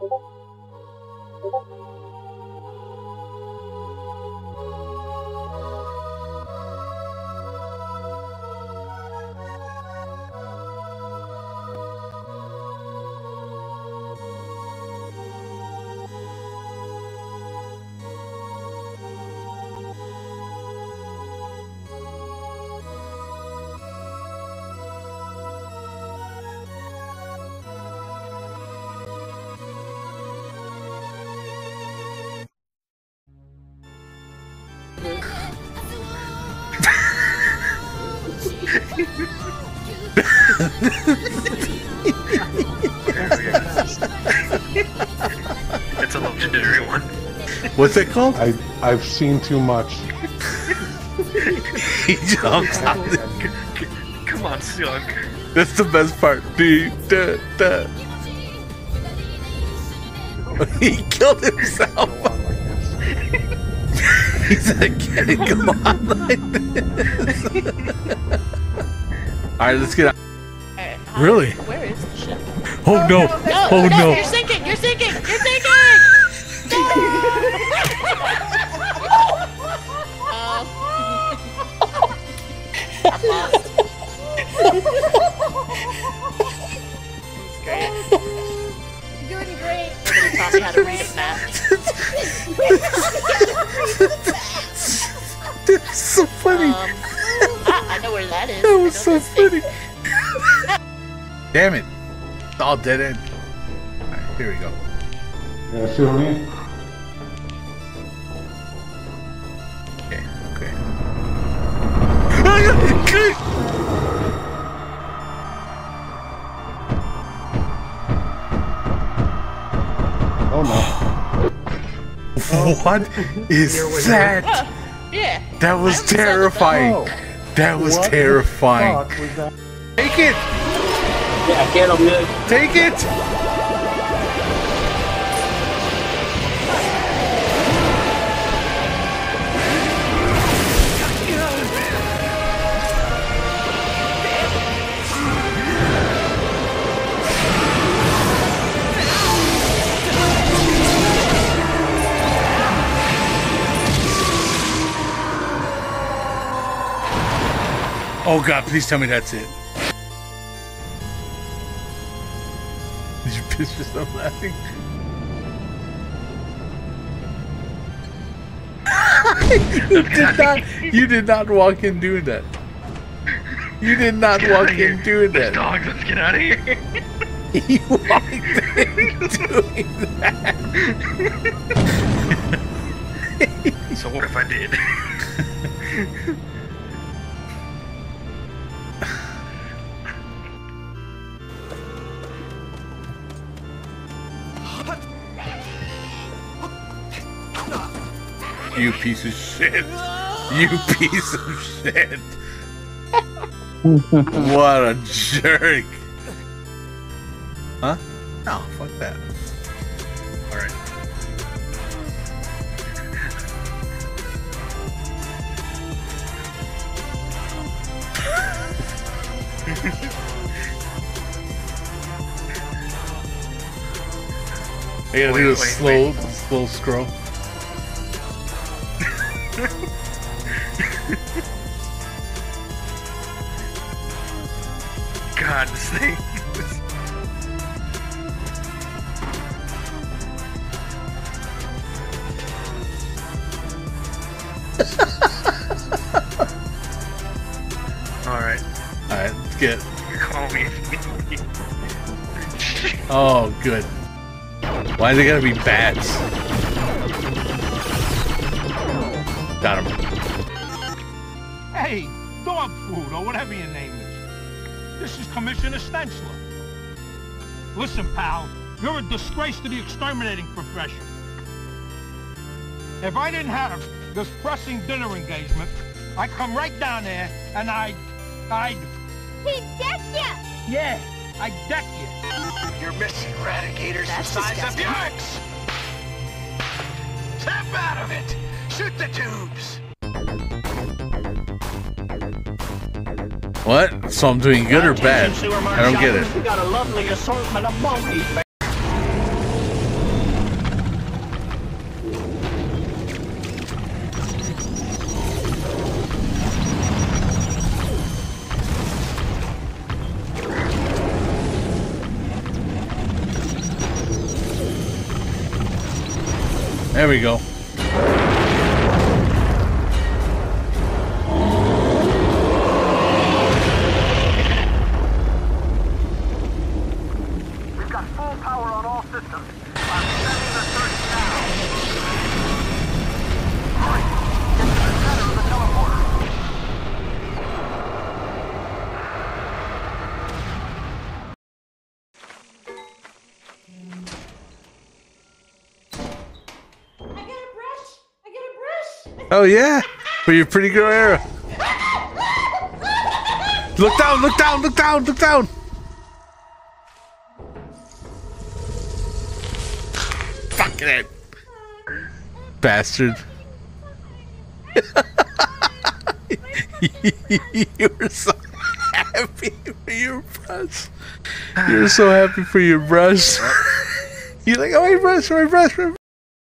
It's a legendary one. What's it called? I've seen too much. He jumps out. Come on, Silk. That's the best part. He killed himself. He said, "Can it go on like this?" All right, let's get out. Right, Really? Where is the ship? Oh no! Oh no! You're sinking! You're sinking! You're sinking! I'm lost. Great. You're doing great. Nobody taught me how to read a map. That's so funny. I know where that is. That was so I know this funny. Damn it! It's all dead end. All right, here we go. Yeah, see what I mean? Okay. Oh no. What is that? Yeah. That was I almost said terrifying. Oh. That was What the terrifying. fuck was that? Take it! Yeah, I get him good. Take it! Oh god, please tell me that's it. Did you piss yourself laughing? You did not walk in doing that. You did not walk in doing that. Dog, let's get out of here. You walked in doing that. So what if I did? You piece of shit. You piece of shit. What a jerk. Huh? No, fuck that. Alright. I gotta do a slow scroll. God, this thing. Alright. Alright, let's get. You call me. Oh, good. Why is it gotta be bats? Got him. Hey, dog food, or whatever your name is. This is Commissioner Stencler. Listen, pal, you're a disgrace to the exterminating profession. If I didn't have this pressing dinner engagement, I'd come right down there and I'd... He decked ya! Yeah, I'd deck you. You're missing eradicator's the That's size of disgusting. yikes! Snap out of it! Shoot the tubes! What? So I'm doing good or bad? I don't get it. We got a lovely assortment of monkeys. There we go. We've got full power on all systems. I'm sending the search now. Hurry! Get to the center of the teleporter. Oh yeah, for your pretty girl era. Look down! Look down! Look down! Look down! Fucking it, bastard! You were so happy for your brush. You were so happy for your brush. You're like, oh, my brush, my brush, my brush.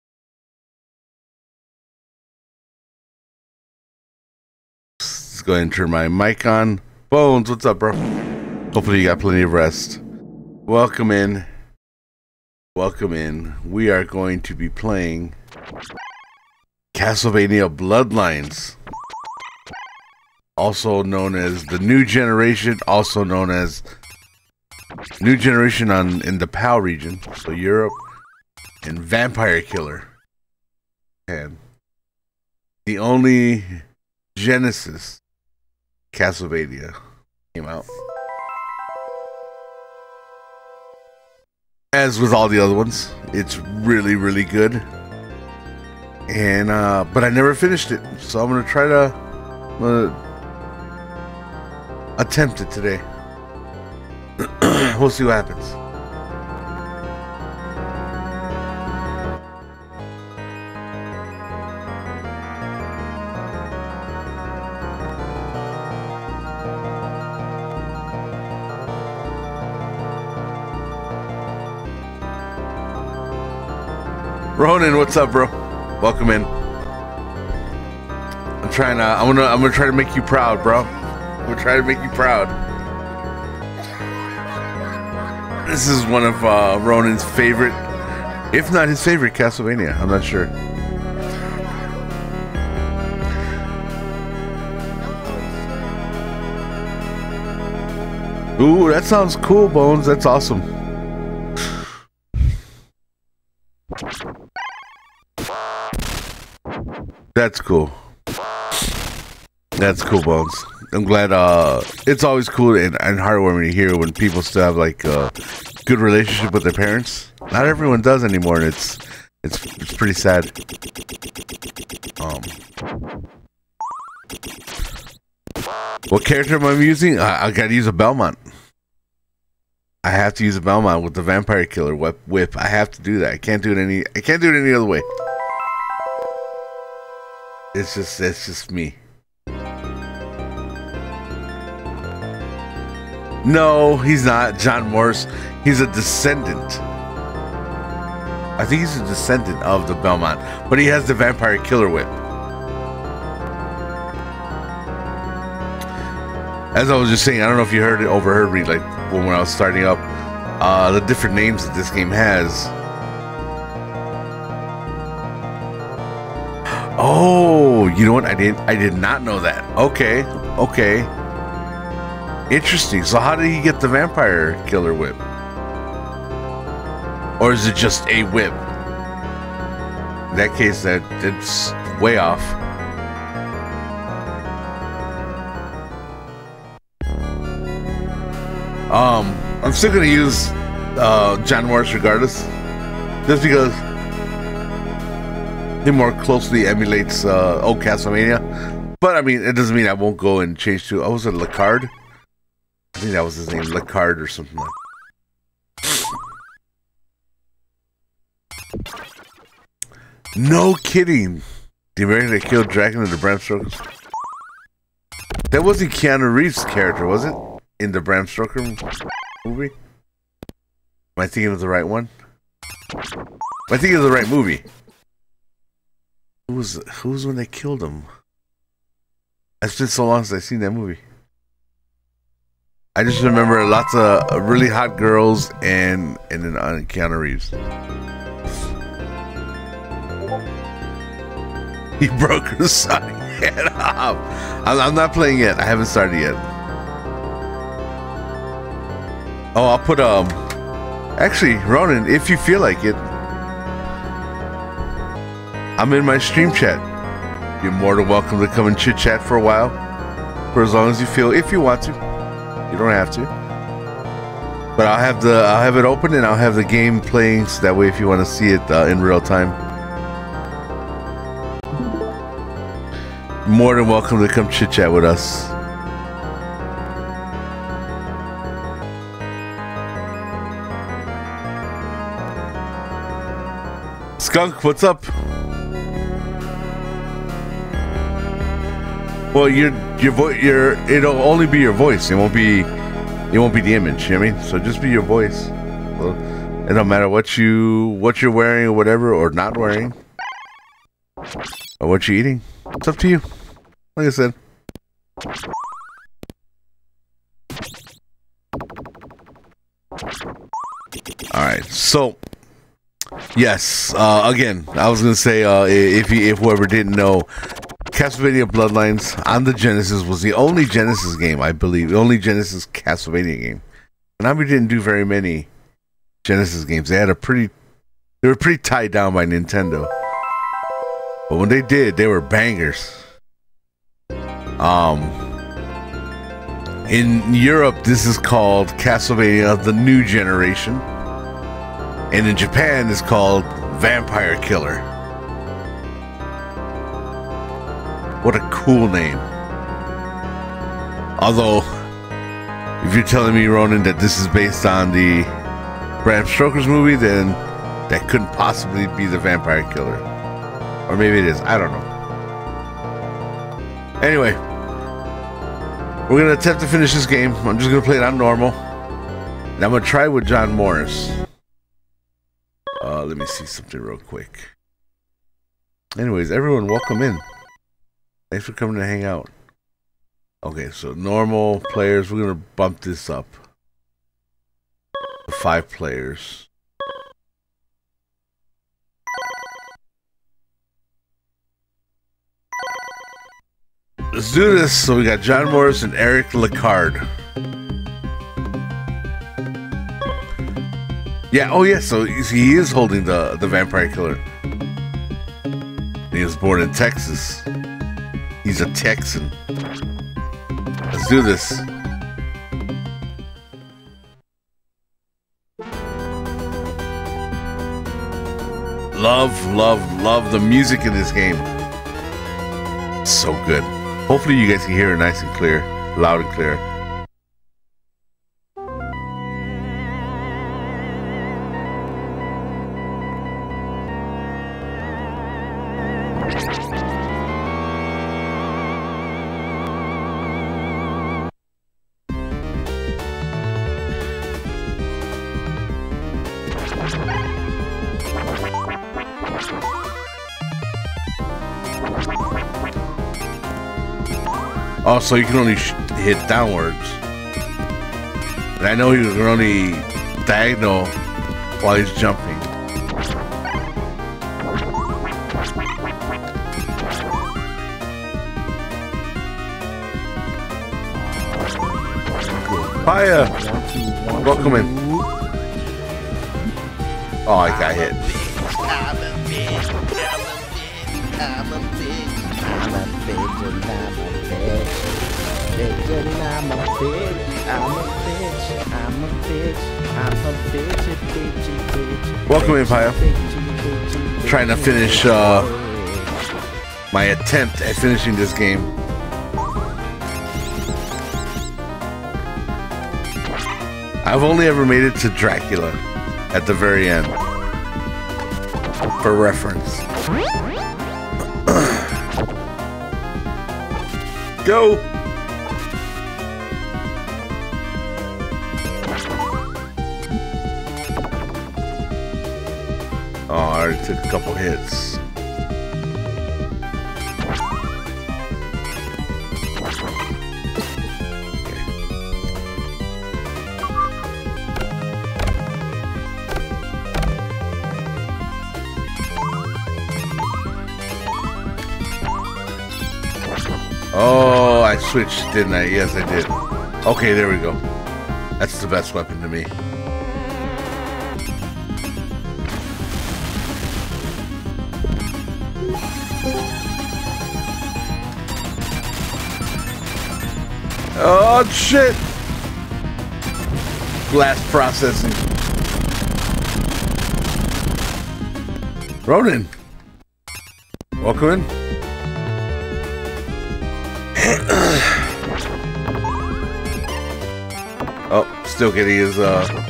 Let's go ahead and turn my mic on. Bones, what's up, bro? Hopefully you got plenty of rest. Welcome in. Welcome in. We are going to be playing Castlevania Bloodlines, also known as the New Generation, also known as New Generation in the PAL region, so Europe, and Vampire Killer. And the only Genesis Castlevania came out. As with all the other ones, it's really, really good. And but I never finished it, so I'm gonna try to attempt it today. We'll see what happens. Ronan, what's up, bro? Welcome in. I'm gonna try to make you proud, bro. I'm gonna try to make you proud. This is one of Ronan's favorite, if not his favorite, Castlevania. I'm not sure. Ooh, that sounds cool, Bones. That's awesome. That's cool. That's cool, Bones. I'm glad. It's always cool and heartwarming to hear when people still have like a good relationship with their parents. Not everyone does anymore, and it's pretty sad. What character am I using? I gotta use a Belmont. I have to use a Belmont with the Vampire Killer whip. I have to do that. I can't do it any other way. It's just me. No, he's not John Morris. He's a descendant. I think he's a descendant of the Belmont, but he has the Vampire Killer whip. As I was just saying, I don't know if you overheard me, like when I was starting up, the different names that this game has. Oh, you know what? I did not know that. Okay. Interesting. So how did he get the Vampire Killer whip? Or is it just a whip? In that case, that's way off. I'm still gonna use John Morris regardless, just because he more closely emulates old Castlevania. But I mean, it doesn't mean I won't go and change to. Oh, was it Lacard? I think that was his name, Lacard or something like that. No kidding. The American that killed Dracula in the Bram Stoker. That wasn't Keanu Reeves' character, was it? In the Bram Stoker movie? Am I thinking of the right one? Am I thinking of the right movie? Who was when they killed him? It's been so long since I've seen that movie. I just remember lots of really hot girls and then Keanu Reeves. He broke her side head off. I'm not playing yet. I haven't started yet. Oh, I'll put actually, Ronan, if you feel like it, I'm in my stream chat. You're more than welcome to come and chit chat for a while, for as long as you feel. If you want to, you don't have to. But I'll have it open and I'll have the game playing, so that way, if you want to see it in real time, more than welcome to come chit chat with us. Skunk, what's up? Well, it'll only be your voice. It won't be the image. You know what I mean? So just be your voice. So it don't matter what you're wearing or whatever, or not wearing, or what you're eating. It's up to you. Like I said. All right. So. Yes, again, I was gonna say, if whoever didn't know, Castlevania Bloodlines on the Genesis was the only Genesis game, I believe, the only Genesis Castlevania game. Konami didn't do very many Genesis games. They were pretty tied down by Nintendo. But when they did, they were bangers. In Europe, this is called Castlevania: The New Generation. And in Japan, it's called Vampire Killer. What a cool name. Although, if you're telling me, Ronan, that this is based on the Bram Stoker's movie, then that couldn't possibly be the Vampire Killer. Or maybe it is. I don't know. Anyway, we're going to attempt to finish this game. I'm just going to play it on normal. And I'm going to try with John Morris. Let me see something real quick. Anyways, everyone, welcome in. Thanks for coming to hang out. Okay, so normal players, we're going to bump this up to 5 players. Let's do this. So we got John Morris and Eric Lecard. Yeah, oh yeah, so he is holding the Vampire Killer. He was born in Texas. He's a Texan. Let's do this. Love the music in this game. So good. Hopefully you guys can hear it nice and clear, loud and clear. Oh, so you can only hit downwards. And I know you can only diagonal while he's jumping. Hiya! Welcome in. Oh, I got hit. Welcome in, Paya. Trying to finish my attempt at finishing this game. I've only ever made it to Dracula at the very end. For reference. Go! Oh, I already took a couple hits. Oh, I switched, didn't I? Yes, I did. Okay, there we go. That's the best weapon to me. Oh, shit! Blast processing. Ronan. Welcome in. Oh, still getting his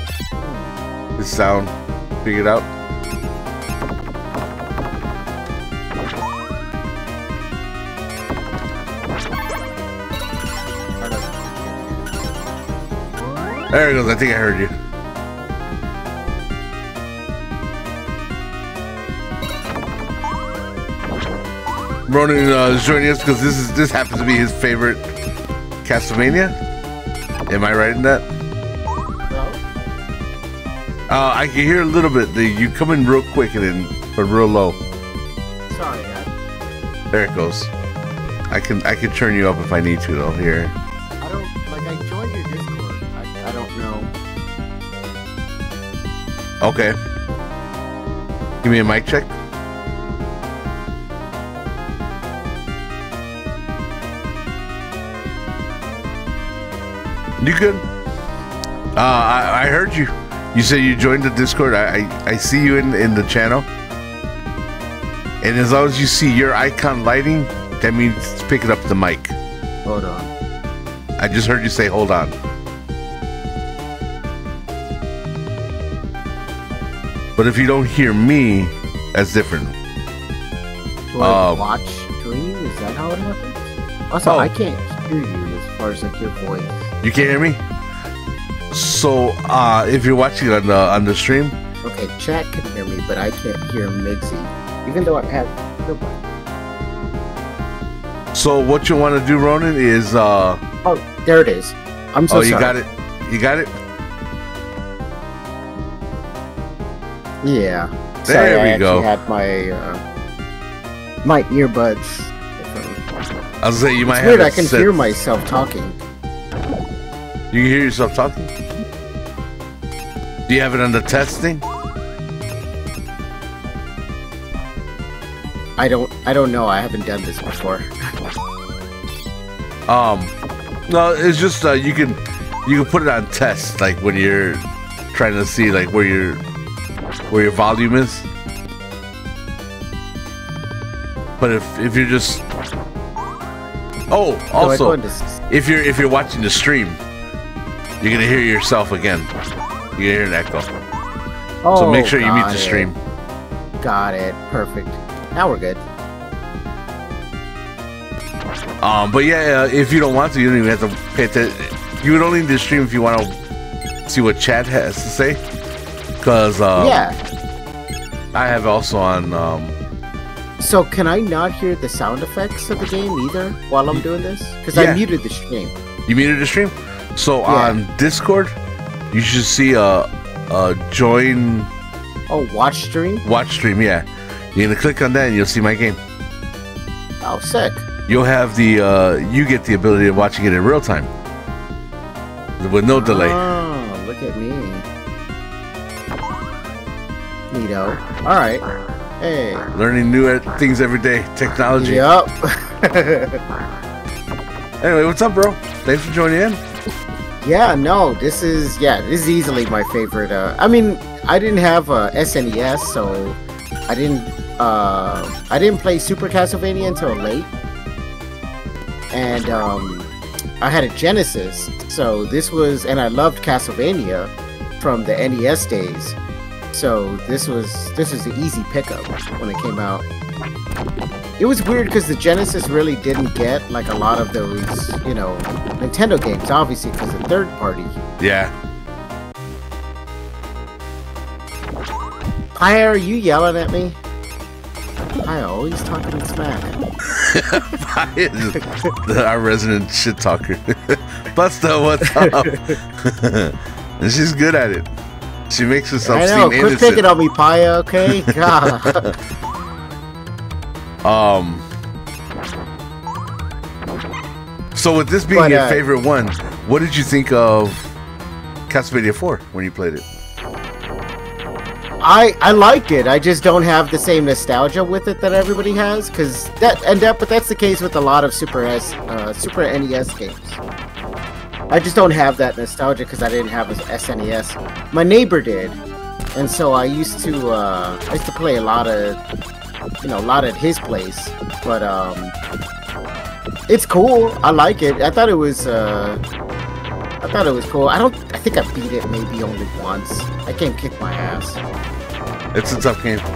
sound figured out. There he goes. I think I heard you. Ronan is joining us because this happens to be his favorite Castlevania. Am I right in that? I can hear a little bit. You come in real quick and then, but real low. Sorry, there it goes. I can turn you up if I need to though. Here. I don't like. I joined your Discord. I don't know. Okay. Give me a mic check. You good? I heard you. You said you joined the Discord. I see you in the channel. And as long as you see your icon lighting, that means it's picking up the mic. Hold on. I just heard you say hold on. But if you don't hear me, that's different. Do I watch stream? Is that how it happens? Also, I can't hear you as far as like your voice. You can't hear me? So, if you're watching on the stream, okay, chat can hear me, but I can't hear Migsy, even though I have. So what you want to do, Ronan, is oh, there it is. I'm so sorry. Oh, you got it. You got it. Yeah. There sorry, we go. I had my earbuds. I was saying you might weird, have. I can hear myself talking. You can hear yourself talking? Do you have it on the testing? I don't know. I haven't done this before. No, it's just you can put it on test, like when you're trying to see like where your volume is. But if you're just also if you're watching the stream, you're gonna hear yourself again. You're gonna hear an echo. Oh, so make sure you mute the stream. Got it. Perfect. Now we're good. But yeah, if you don't want to, you don't even have to pay attention. You would only need to stream if you want to see what chat has to say. Cause yeah, I have also on. So can I not hear the sound effects of the game either while I'm doing this? Because I muted the stream. You muted the stream? So on Discord, you should see a join. Oh, watch stream. Watch stream, yeah. You're gonna click on that and you'll see my game. Oh, sick. You'll have the you get the ability of watching it in real time with no delay. Oh, look at me. Neato. All right. Hey. Learning new things every day. Technology. Yep. Anyway, what's up, bro? Thanks for joining in. Yeah, no, this is easily my favorite. I mean, I didn't have a SNES, so I didn't play Super Castlevania until late. And I had a Genesis, so this was, and I loved Castlevania from the NES days. So this was an easy pickup when it came out. It was weird because the Genesis really didn't get like a lot of those, you know, Nintendo games, obviously because of third party. Yeah. Hi, are you yelling at me? Hi, always talking smack. Our resident shit talker. Busta, what's up? And she's good at it. She makes herself seem innocent. Quit picking on me, Paya, okay? God. So with this being But, your favorite one, what did you think of Castlevania 4 when you played it? I liked it. I just don't have the same nostalgia with it that everybody has, but that's the case with a lot of Super NES games. I just don't have that nostalgia because I didn't have an SNES. My neighbor did, and so I used to play a lot at his place. But it's cool. I like it. I thought it was cool. I think I beat it maybe only once. That game kicked my ass. It's a tough game.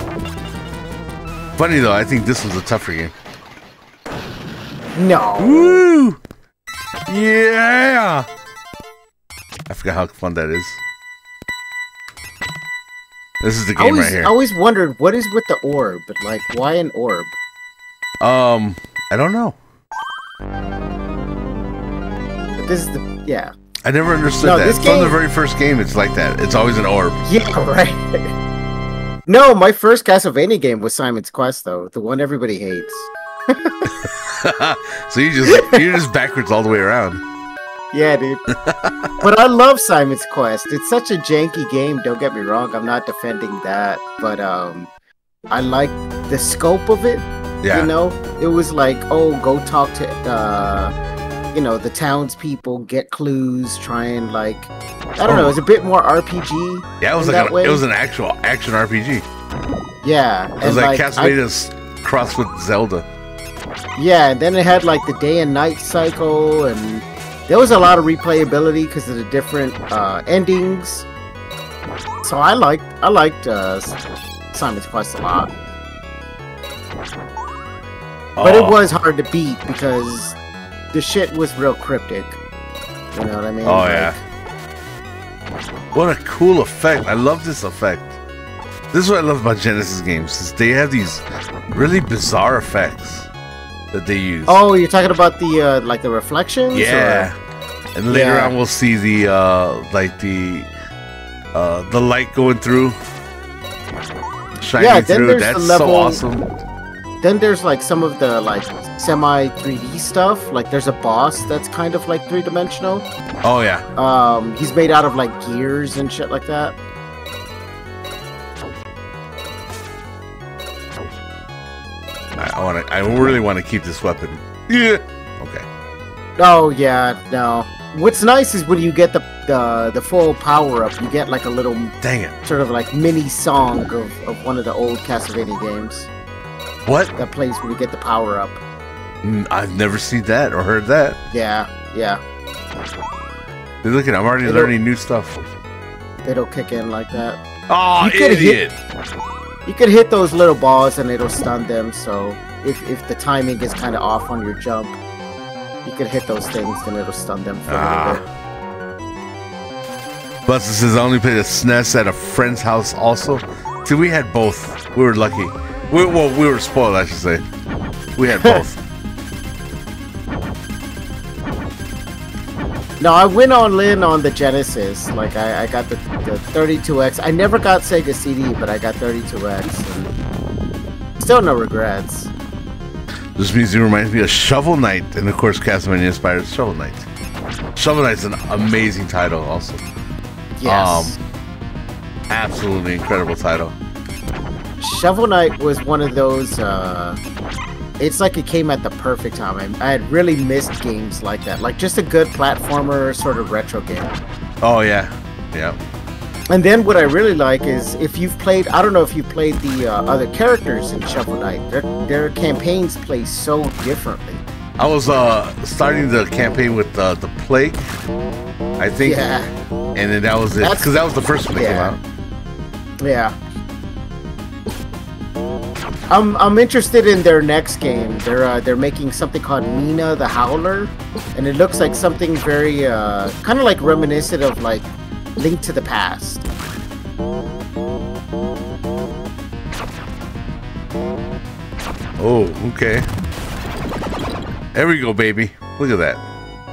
Funny though, I think this was a tougher game. No. Woo! Yeah! I forgot how fun that is. This is the game right here. I always wondered what is with the orb, but like, why an orb? I don't know. But this is yeah. I never understood that. This From game... the very first game, it's like that. It's always an orb. Yeah, right. No, my first Castlevania game was Simon's Quest, though. The one everybody hates. So you're just backwards all the way around. Yeah, dude. But I love Simon's Quest. It's such a janky game, don't get me wrong. I'm not defending that. But I like the scope of it. Yeah. You know? It was like, oh, go talk to the townspeople, get clues, try and like I don't know, it's a bit more RPG. Yeah, it was like it was an actual action RPG. Yeah. It was like Castlevania's crossed with Zelda. Yeah, and then it had like the day and night cycle, and there was a lot of replayability because of the different endings. So I liked Simon's Quest a lot. But it was hard to beat because the shit was real cryptic. You know what I mean? Oh, yeah. What a cool effect. I love this effect. This is what I love about Genesis games, is they have these really bizarre effects that they use. Oh, you're talking about the like the reflections? Yeah. And later on we'll see the light going through. Shining through. That's so awesome. Then there's like some of the like semi 3D stuff. Like there's a boss that's kind of like 3-dimensional. Oh yeah. He's made out of like gears and shit like that. I really want to keep this weapon. Yeah. Okay. Oh yeah, no. What's nice is when you get the full power up, you get like a little sort of like mini song of one of the old Castlevania games. What? That plays when you get the power up. I've never seen that or heard that. Yeah, yeah. Look at I'm already learning new stuff. It'll kick in like that. Oh, idiot! You could hit those little balls and it'll stun them. So if the timing is kind of off on your jump, you could hit those things and it'll stun them for a little bit. Buster says I only played a SNES at a friend's house. Also, see, we had both. We were lucky. We were spoiled, I should say. We had both. No, I went all in on the Genesis. Like, I got the 32X. I never got Sega CD, but I got 32X. And still no regrets. This music reminds me of Shovel Knight, and of course, Castlevania inspired Shovel Knight. Shovel Knight's an amazing title, also. Yes. Absolutely incredible title. Shovel Knight was one of those, it's like it came at the perfect time. I had really missed games like that. Like just a good platformer sort of retro game. Oh, yeah. Yeah. And then what I really like is if you've played, I don't know if you played the other characters in Shovel Knight. Their campaigns play so differently. I was starting the campaign with the Plague, I think. Yeah. And then that was it. Because that was the first one that came out. Yeah. I'm interested in their next game. They're making something called Nina the Howler, and it looks like something very kind of like reminiscent of like Link to the Past. Oh, okay. There we go, baby. Look at that.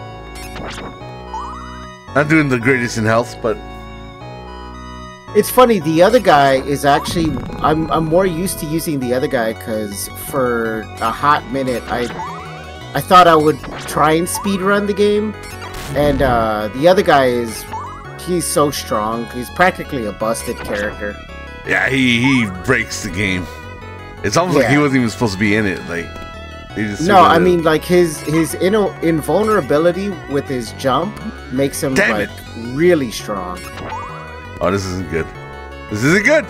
Not doing the greatest in health, but it's funny. The other guy is actually I'm more used to using the other guy because for a hot minute I thought I would try and speedrun the game, and the other guy he's so strong. He's practically a busted character. Yeah, he breaks the game. It's almost like he wasn't even supposed to be in it. Like, he just no, I mean like his invulnerability with his jump makes him really strong. Oh, this isn't good. This isn't good.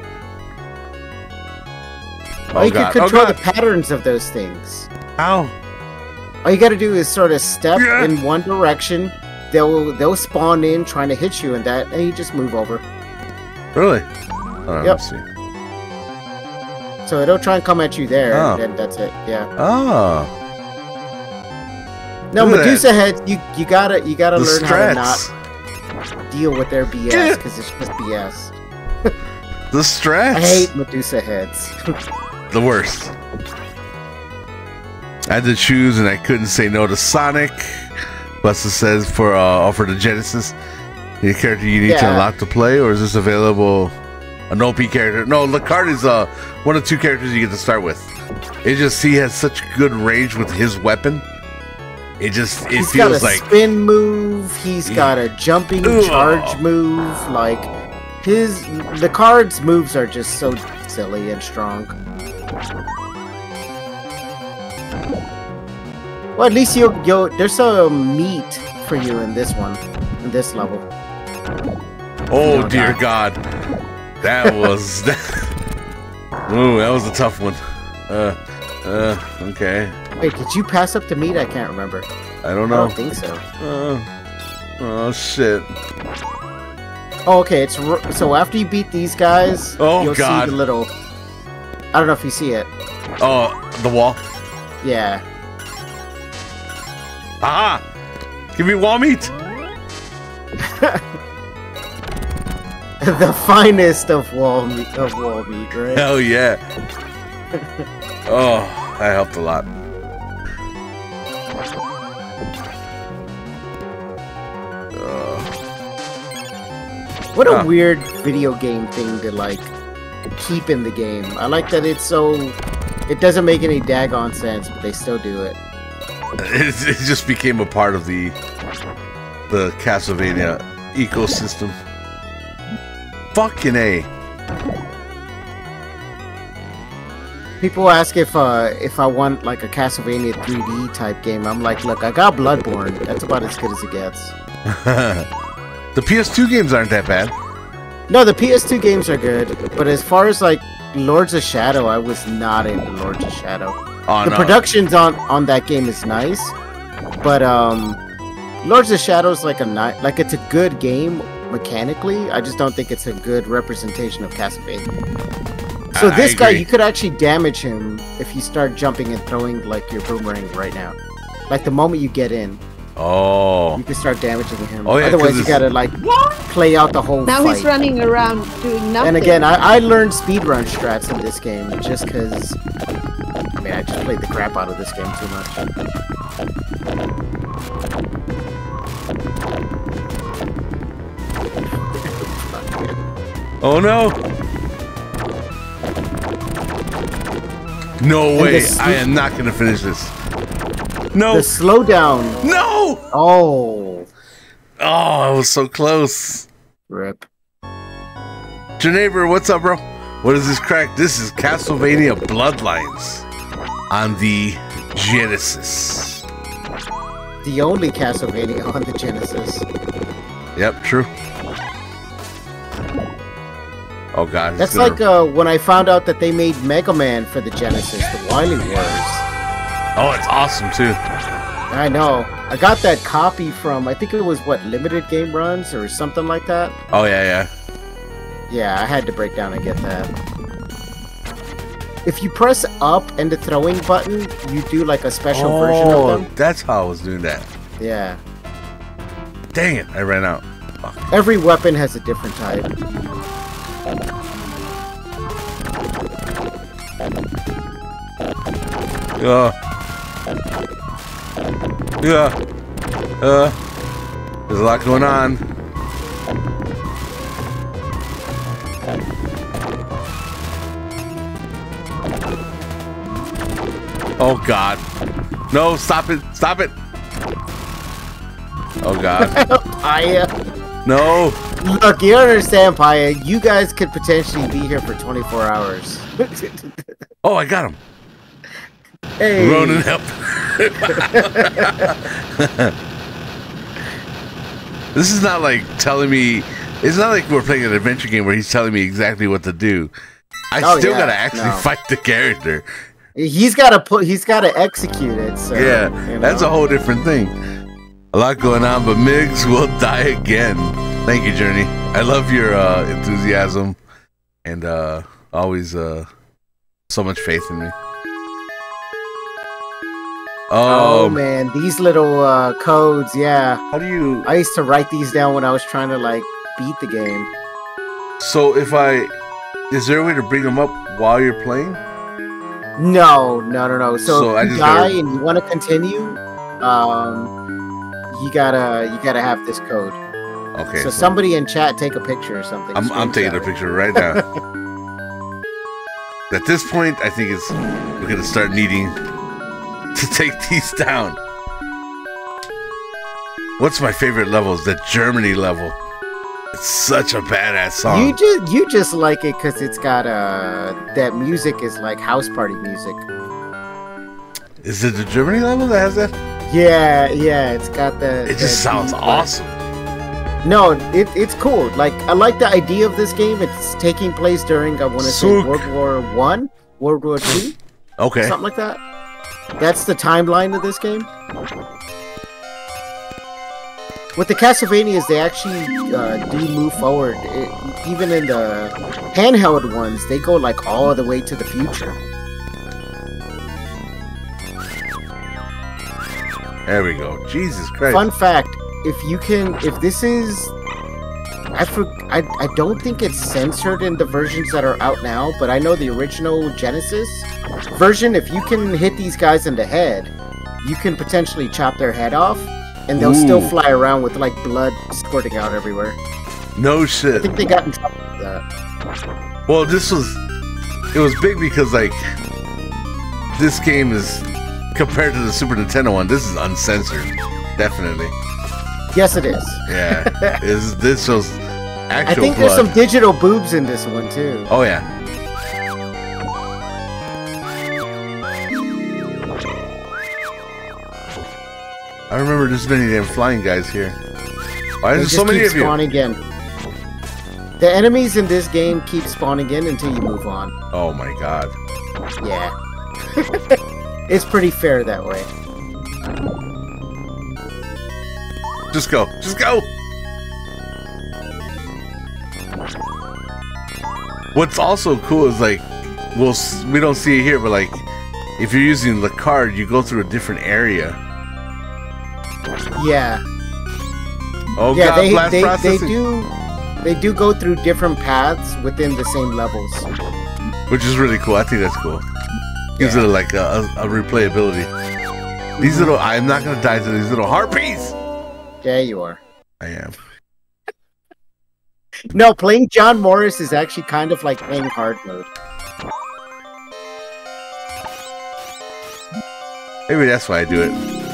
Oh, you can control the patterns of those things. How? All you gotta do is sort of step in one direction. They'll spawn in trying to hit you, and you just move over. Really? Oh, yep. Let's see. So it'll try and come at you there, and then that's it. Yeah. Oh. No, Medusa heads. You gotta learn how to not deal with their BS because it's just BS. The strats. I hate Medusa heads. The worst. I had to choose, and I couldn't say no to Sonic. Buster says for the Genesis, the character you need to unlock to play, or is this available? An OP character? No, Lucard is one of two characters you get to start with. He has such good range with his weapon. He's feels got a like spin move. He's got a jumping charge move. Like Lucard's moves are just so silly and strong. Well, at least there's some meat for you in this one, in this level. Oh dear God, that was ooh, that was a tough one. Okay. Wait, did you pass up to meat? I can't remember. I don't know. I don't think so. Oh shit. Oh, okay. So after you beat these guys, you'll see the little. I don't know if you see it. Oh, the wall. Yeah. Ah! Give me wall meat! The finest of wall meat, right? Hell yeah! Oh, that helped a lot. What a weird video game thing to like keep in the game. I like that it doesn't make any daggone sense, but they still do it. It just became a part of the Castlevania ecosystem. Fucking A. People ask if I want like a Castlevania 3D type game. I'm like, look, I got Bloodborne. That's about as good as it gets. The PS2 games aren't that bad. No, the PS2 games are good, but as far as like Lords of Shadow, I was not into Lords of Shadow. Oh, the productions on that game is nice, but Lords of Shadow is like it's a good game mechanically. I just don't think it's a good representation of Castlevania. So this guy, you could actually damage him if you start jumping and throwing like your boomerang right now. Like the moment you get in. Oh. You can start damaging him. Oh, yeah, otherwise, you gotta like play out the whole now fight. he's running around doing nothing. And again, I learned speedrun strats in this game just because. I mean, I just played the crap out of this game too much. Oh no! No way! I am not gonna finish this. No! The slowdown. No! Oh. Oh, I was so close. Rip. Janabber, what's up, bro? What is this crack? This is Castlevania Bloodlines on the Genesis. The only Castlevania on the Genesis. Yep, true. Oh god. That's like when I found out that they made Mega Man for the Genesis, the Wily Wars. Oh, it's awesome too. I know. I got that copy from, I think it was what, Limited Game Runs or something like that. Oh yeah. Yeah, I had to break down and get that. If you press up and the throwing button, you do like a special version of them. That's how I was doing that. Yeah. Dang it, I ran out. Fuck. Every weapon has a different type. There's a lot going on. Oh god. No, stop it. Stop it. Oh, God. Paya. No. Look, you understand, Paya. You guys could potentially be here for 24 hours. Oh, I got him. Hey. Ronan, help. This is not like telling me. It's not like we're playing an adventure game where he's telling me exactly what to do. I still gotta actually fight the character. He's gotta execute it. So, yeah, that's a whole different thing. A lot going on, but Migs will die again. Thank you, Journey. I love your enthusiasm and always so much faith in me. Oh man, these little codes, yeah. How do you? I used to write these down when I was trying to like beat the game. So is there a way to bring them up while you're playing? No. So I if you just die gotta... and you want to continue, you gotta have this code. Okay. So somebody in chat take a picture or something. I'm taking a picture right now. At this point, I think we're gonna start needing to take these down. What's my favorite level is the Germany level. It's such a badass song. You just like it because it's got that music is like house party music. Is it the Germany level that has that? Yeah, it's got the. It just sounds awesome. No, it's cool. Like I like the idea of this game. It's taking place during I want to say World War I, World War II, okay, something like that. That's the timeline of this game. With the Castlevanias, they actually do move forward. Even in the handheld ones, they go like all the way to the future. There we go. Jesus Christ. Fun fact: if this is, I don't think it's censored in the versions that are out now, but I know the original Genesis version. If you can hit these guys in the head, you can potentially chop their head off. And they'll still fly around with like blood squirting out everywhere. No shit. I think they got in trouble with that. Well, it was big because like this game is compared to the Super Nintendo one. This is uncensored, definitely. Yes, it is. Yeah, this shows actual. I think blood. there's some digital boobs in this one too. Oh yeah. I remember there's many damn flying guys here. Why is there so many of you? Spawning again. The enemies in this game keep spawning in until you move on. Oh my god. Yeah. It's pretty fair that way. Just go. Just go. What's also cool is like, we don't see it here, but like, if you're using the card, you go through a different area. Yeah. Oh yeah, god, they do go through different paths within the same levels. Which is really cool. I think that's cool. Gives it like a replayability. These little, I'm not gonna die to these little harpies. Yeah, you are. I am. No, playing John Morris is actually kind of like playing hard mode. Maybe that's why I do it.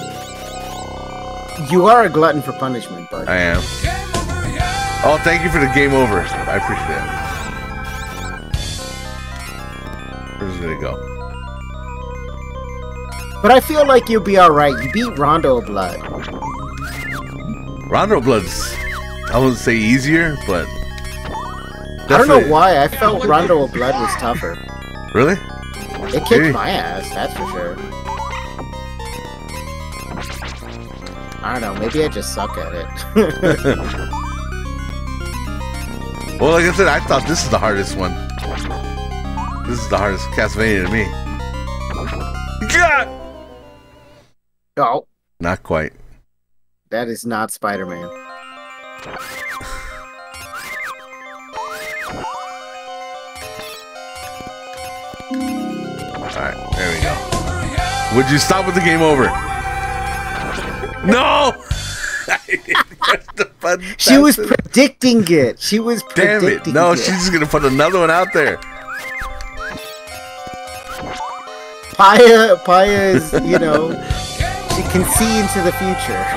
You are a glutton for punishment, bud. I am. Oh, thank you for the game over. I appreciate that. Where's it gonna go? But I feel like you'll be alright. You beat Rondo Blood. Rondo Blood's, I wouldn't say easier, but I don't know why. I felt Rondo Blood was tougher. Really? It kicked my ass, that's for sure. I don't know, maybe I just suck at it. Well, like I said, I thought this is the hardest one. This is the hardest Castlevania to me. God! Oh. Not quite. That is not Spider-Man. Alright, there we go. Would you stop with the game over? No! She was predicting it. She was predicting it. Damn it. No, she's just gonna put another one out there. Paya is, you know, She can see into the future.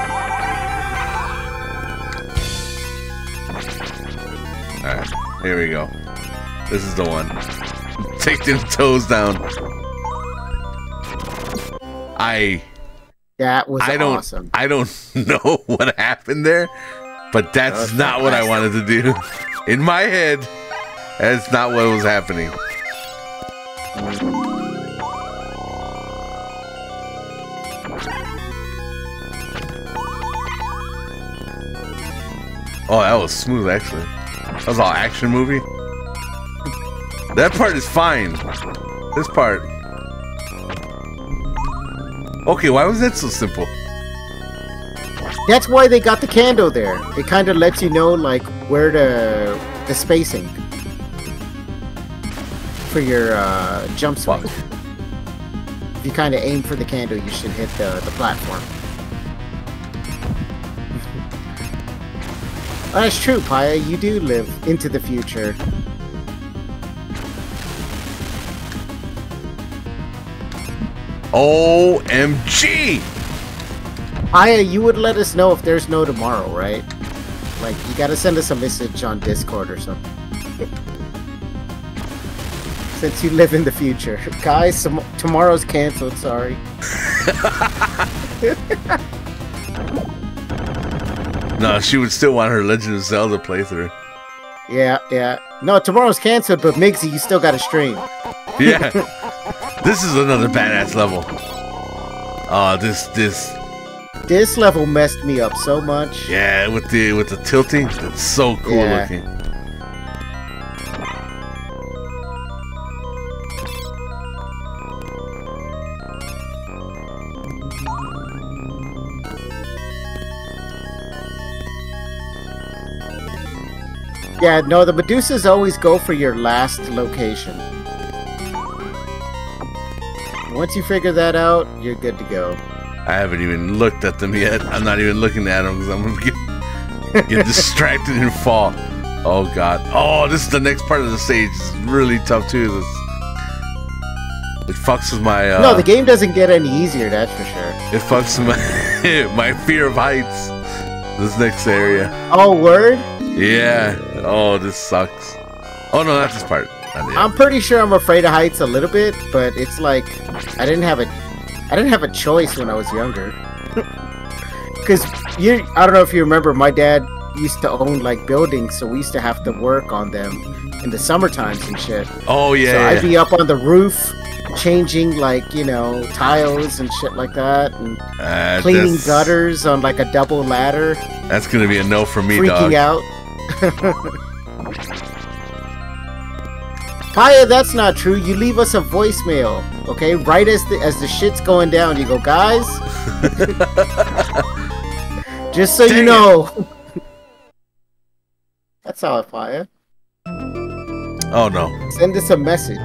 Alright, here we go. This is the one. Take them toes down. That was awesome. I don't know what happened there, but that's not what I wanted to do. In my head, that's not what was happening. Oh, that was smooth, actually. That was all action movie. That part is fine. This part. Okay, why was that so simple? That's why they got the candle there. It kind of lets you know, like, where the spacing for your jump swing. If you kind of aim for the candle, you should hit the platform. Oh, that's true, Paya. You do live into the future. OMG! Paya, you would let us know if there's no tomorrow, right? Like, you gotta send us a message on Discord or something. Since you live in the future. Guys, tomorrow's canceled, sorry. No, she would still want her Legend of Zelda playthrough. Yeah. No, tomorrow's canceled, but Migsy, you still gotta stream. Yeah. This is another badass level. This level messed me up so much. Yeah, with the tilting, it's so cool looking. Yeah, no, the Medusas always go for your last location. Once you figure that out, you're good to go. I haven't even looked at them yet. I'm not even looking at them because I'm gonna get distracted and fall. Oh god. Oh, this is the next part of the stage. It's really tough too. It fucks with my No, the game doesn't get any easier, that's for sure. It fucks with my my fear of heights. This next area. Oh, word? Yeah. Oh, this sucks. Oh no, that's this part. I'm pretty sure I'm afraid of heights a little bit, but it's like I didn't have a choice when I was younger. Cause I don't know if you remember, my dad used to own like buildings, so we used to have to work on them in the summer times and shit. Oh yeah. So I'd be up on the roof changing like, you know, tiles and shit like that, and cleaning gutters on like a double ladder. That's gonna be a no for me, freaking dog. out. Paya, that's not true. You leave us a voicemail, okay? Right as the shit's going down, you go, guys. Just so you know. That's how I Paya. Oh no. Send us a message.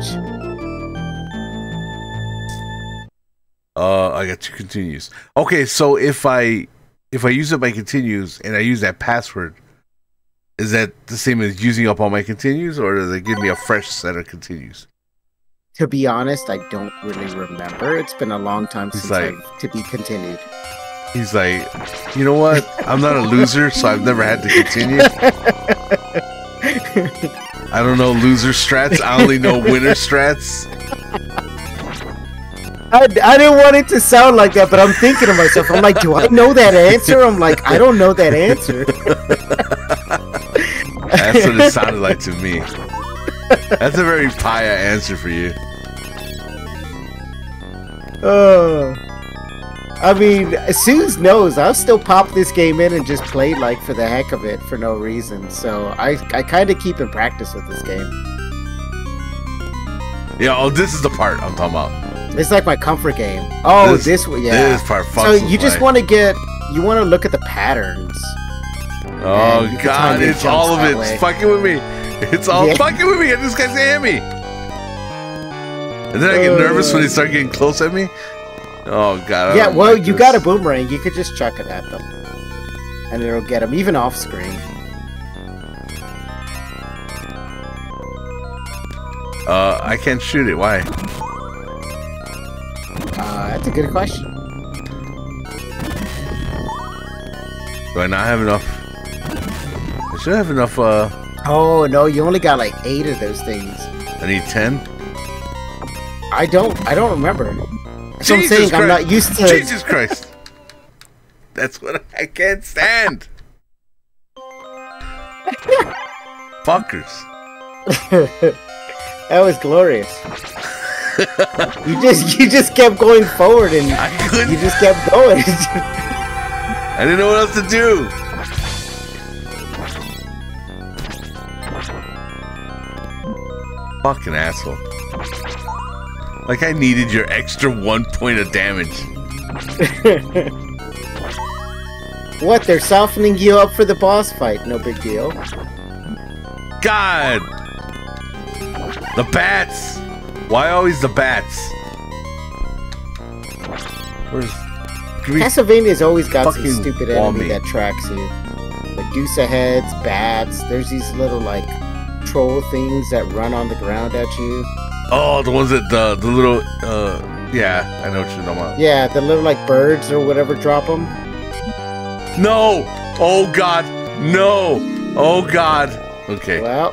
I got 2 continues. Okay, so if I use up my continues and I use that password, is that the same as using up all my continues, or does it give me a fresh set of continues? To be honest, I don't really remember. It's been a long time since I've to be continued. He's like, you know what? I'm not a loser, so I've never had to continue. I don't know loser strats. I only know winner strats. I didn't want it to sound like that, but I'm thinking to myself, I'm like, do I know that answer? I'm like, I don't know that answer. That's what it sounded like to me. That's a very Paya answer for you. I mean, Suze knows I'll still pop this game in and just play like for the heck of it for no reason. So I kind of keep in practice with this game. Yeah, oh, this is the part I'm talking about. It's like my comfort game. Oh, this part. So you just want to look at the patterns. Oh god, it's all of it. It's fucking with me. It's all fucking with me, and this guy's hitting me. And then I get nervous when they start getting close at me. Oh god. Yeah, well, you got a boomerang. You could just chuck it at them, and it'll get them even off screen. I can't shoot it. Why? That's a good question. Do I not have enough? I should have enough, Oh no, you only got like 8 of those things. I need 10. I don't remember. So I'm Jesus saying I'm Christ. not used to. Jesus Christ. That's what I can't stand. Fuckers. That was glorious. you just kept going forward and I couldn't. you just kept going. I didn't know what else to do. Fucking asshole. Like I needed your extra 1 point of damage. What? They're softening you up for the boss fight. No big deal. God! The bats! Why always the bats? Where's... Castlevania's always got some fucking stupid wall enemy me. that tracks you. Medusa heads, bats. There's these little like troll things that run on the ground at you. Oh, the ones that the little yeah, I know what you're talking about. Yeah, the little like birds or whatever drop them. No! Oh God! No! Oh God! Okay. Well,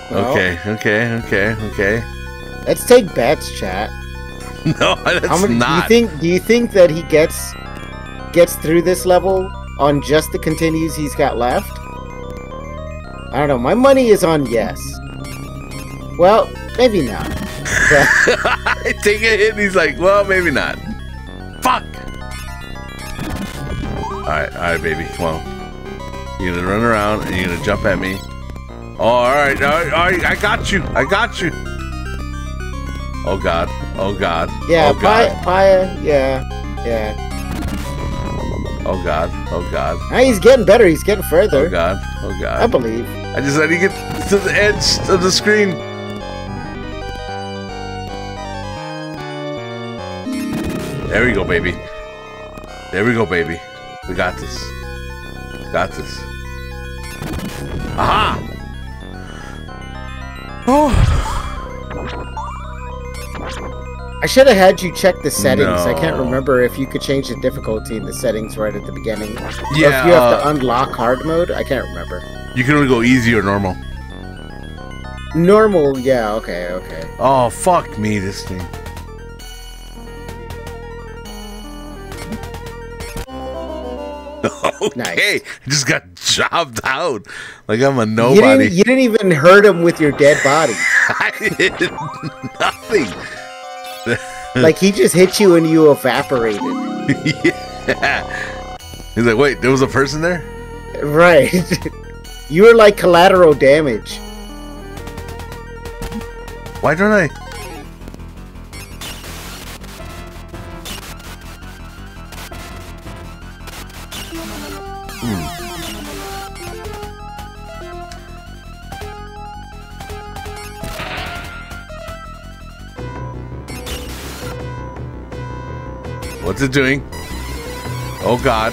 Okay. let's take bets, chat. No, that's How many not. do you think that he gets through this level on just the continues he's got left? I don't know. My money is on yes. Well, maybe not. But I take a hit and he's like, well, maybe not. Fuck! Alright, baby, come on. You're gonna run around and you're gonna jump at me. Oh, alright, I got you. Oh God. yeah, Oh God. Paya, yeah. Oh God. Now he's getting better. He's getting further. Oh God. I believe. I just had to get to the edge of the screen. There we go, baby. We got this. Aha! Oh. I should have had you check the settings. No. I can't remember if you could change the difficulty in the settings right at the beginning. Or Yeah, if you have to unlock hard mode. I can't remember. You can only go easy or normal. Normal, yeah, okay. Oh, fuck me, this thing. Okay, Nice. I just got jobbed out like I'm a nobody. You didn't even hurt him with your dead body. I did nothing. Like he just hit you and you evaporated. Yeah. He's like, wait, there was a person there? Right. You were like collateral damage. Why don't I? What's it doing? Oh God.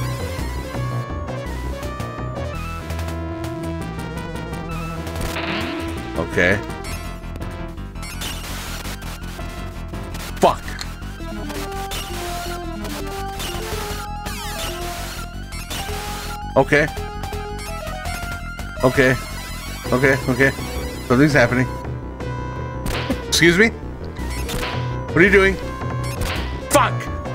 Okay. Fuck. Okay. Something's happening. Excuse me? What are you doing? Fuck!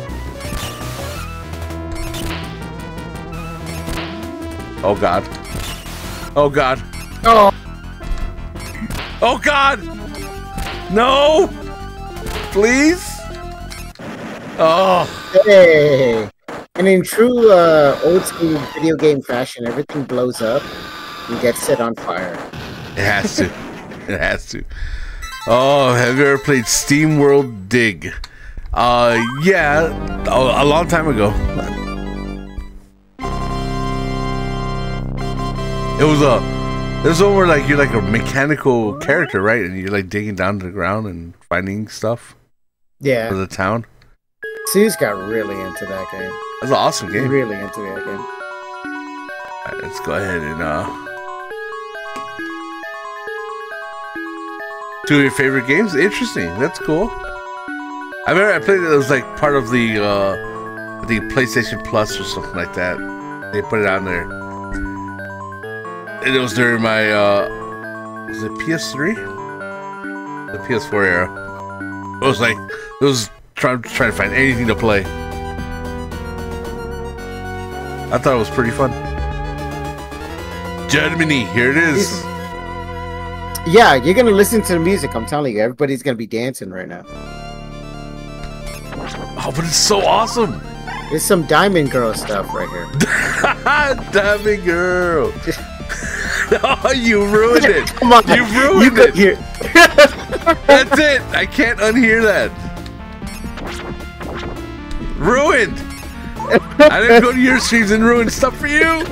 Oh God. Oh God. Oh. Oh God! No! Please? Oh. Hey. And in true old school video game fashion, everything blows up and gets set on fire. It has to. It has to. Oh, have you ever played Steam World Dig? Yeah, a long time ago. It was one where like you're like a mechanical character, right? And you're like digging down to the ground and finding stuff for Yeah. the town. Sue's got really into that game. That's an awesome game. Really into that game. Alright, let's go ahead and two of your favorite games? Interesting. That's cool. I remember I played it. It was like part of the PlayStation Plus or something like that. They put it on there. And it was during my, was it PS3? The PS4 era. It was like, it was trying to find anything to play. I thought it was pretty fun. Germany, here it is. Yeah, you're gonna listen to the music. I'm telling you, everybody's gonna be dancing right now. Oh, but it's so awesome. There's some Diamond Girl stuff right here. Diamond Girl. Oh, you ruined it. Come on, you ruined it. Hear. That's it. I can't unhear that. Ruined. I didn't go to your streams and ruin stuff for you.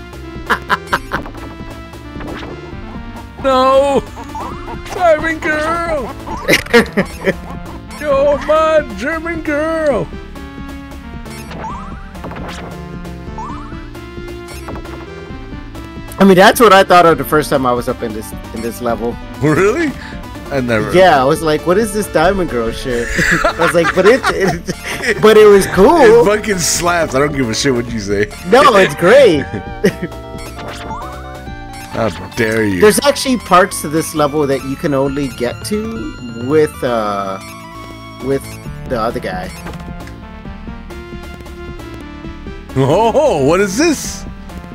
No, Diamond Girl. You're my German girl. I mean, that's what I thought of the first time I was up in this level. Really? I never. Yeah, I was like, "What is this Diamond Girl shit?" I was like, "But but it was cool." It fucking slaps. I don't give a shit what you say. No, it's great. How dare you? There's actually parts to this level that you can only get to with the other guy. Oh, what is this?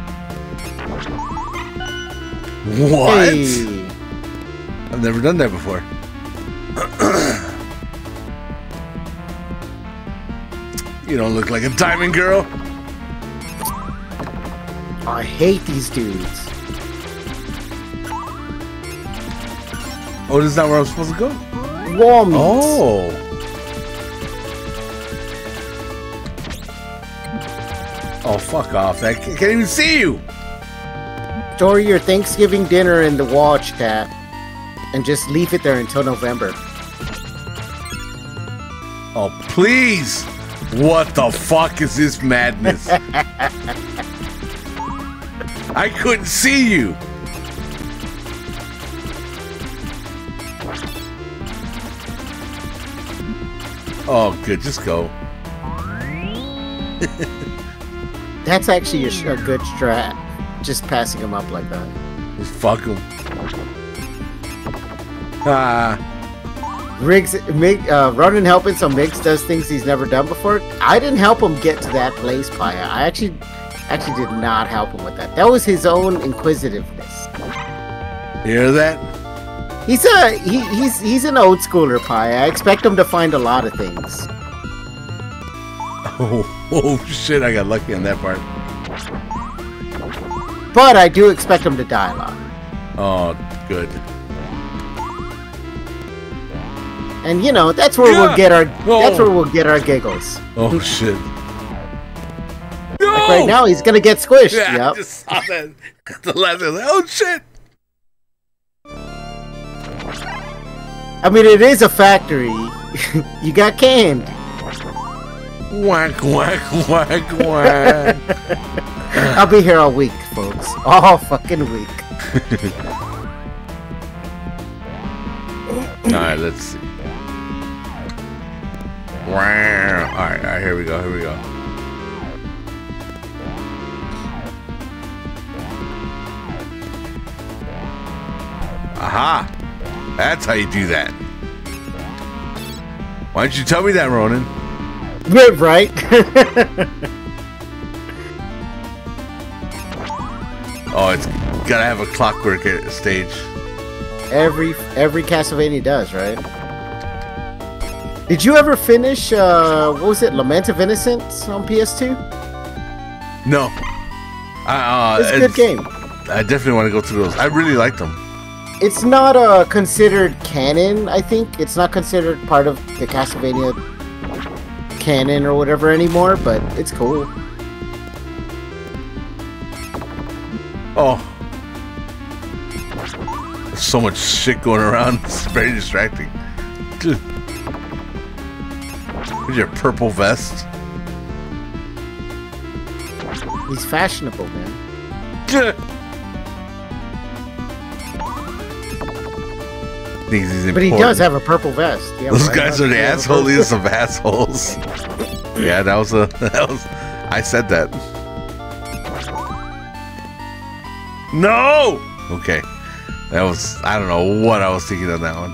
What? Hey. I've never done that before. You don't look like a Diamond Girl. I hate these dudes. Oh, this is not where I'm supposed to go? Raw meat. Oh. Oh, fuck off. I can't even see you. Store your Thanksgiving dinner in the wall chat and just leave it there until November. Oh, please. What the fuck is this madness? I couldn't see you. Oh, good. Just go. That's actually a good strat. Just passing him up like that. Just fuck him. Ah. Ronan helping so Mix does things he's never done before. I didn't help him get to that place, Paya. I actually did not help him with that. That was his own inquisitiveness. You hear that? He's an old schooler, Paya. I expect him to find a lot of things. Oh shit! I got lucky on that part. But I do expect him to die a lot. Oh, good. And you know that's where we'll get our giggles. Oh shit! No! Like right now he's gonna get squished. Yeah, Yep. I just saw that. The last one. Oh shit! I mean, it is a factory. You got canned. Whack whack whack whack. I'll be here all week, folks. All fucking week. Alright, let's see. Alright, here we go, Aha! That's how you do that. Why don't you tell me that, Ronan? Right? Oh, it's gotta have a clockwork stage. Every Castlevania does, right? Did you ever finish, what was it, Lament of Innocence on PS2? No. It's a good game. I definitely want to go through those. I really liked them. It's not considered canon, I think. It's not considered part of the Castlevania canon or whatever anymore, but it's cool. Oh. There's so much shit going around. It's very distracting. Dude. With your purple vest. He's fashionable, man. But he does have a purple vest. Yeah, those guys are the assholiest of assholes. Yeah, that was I said that. No! Okay. That was, I don't know what I was thinking on that one.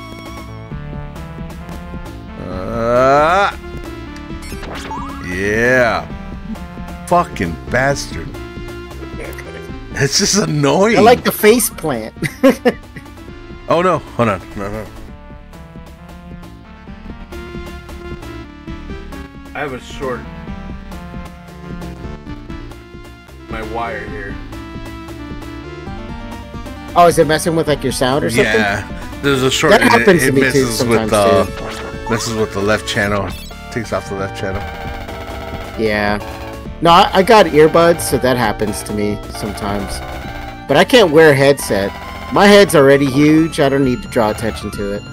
Yeah. Fucking bastard. It's just annoying. I like the face plant. Oh no, hold on. No. I have a short. My wire here. Oh, is it messing with like your sound or something? Yeah, there's a short. That happens to me too messes with sometimes messes with the left channel. Takes off the left channel. Yeah. No, I got earbuds, so that happens to me sometimes. But I can't wear a headset. My head's already huge. I don't need to draw attention to it.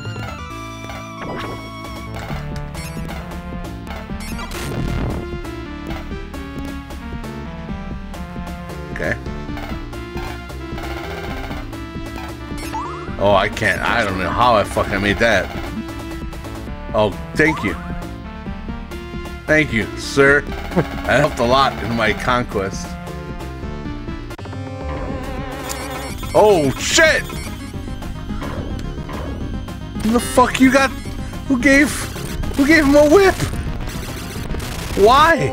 Okay. Oh, I can't. I don't know how I fucking made that. Oh, thank you. Thank you, sir. That helped a lot in my conquest. Oh, shit! Who the fuck you got? Who gave him a whip? Why?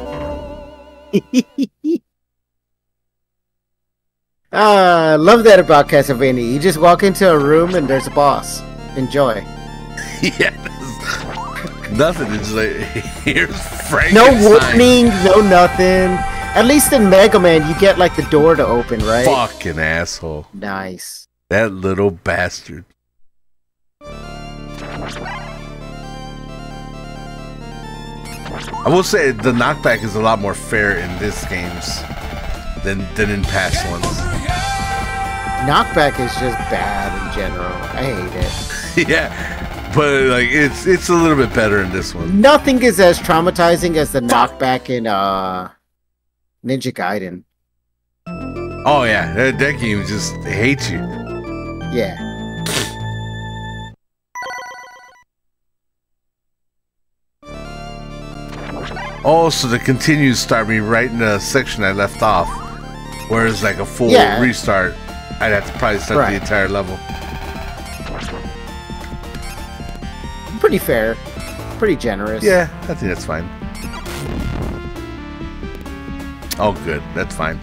Love that about Castlevania. You just walk into a room and there's a boss. Enjoy. Yeah. Nothing. It's like, here's Frankenstein. No warning, no nothing. At least in Mega Man, you get like the door to open, right? Fucking asshole. Nice. That little bastard. I will say the knockback is a lot more fair in this games than in past ones. Knockback is just bad in general. I hate it. Yeah, but like it's a little bit better in this one. Nothing is as traumatizing as the knockback in Ninja Gaiden. Oh yeah, that game just hates you. Yeah. Oh, so the continues start me right in the section I left off, whereas like a full restart, I'd have to probably start the entire level. Pretty fair. Pretty generous. Yeah, I think that's fine. Oh, good. That's fine.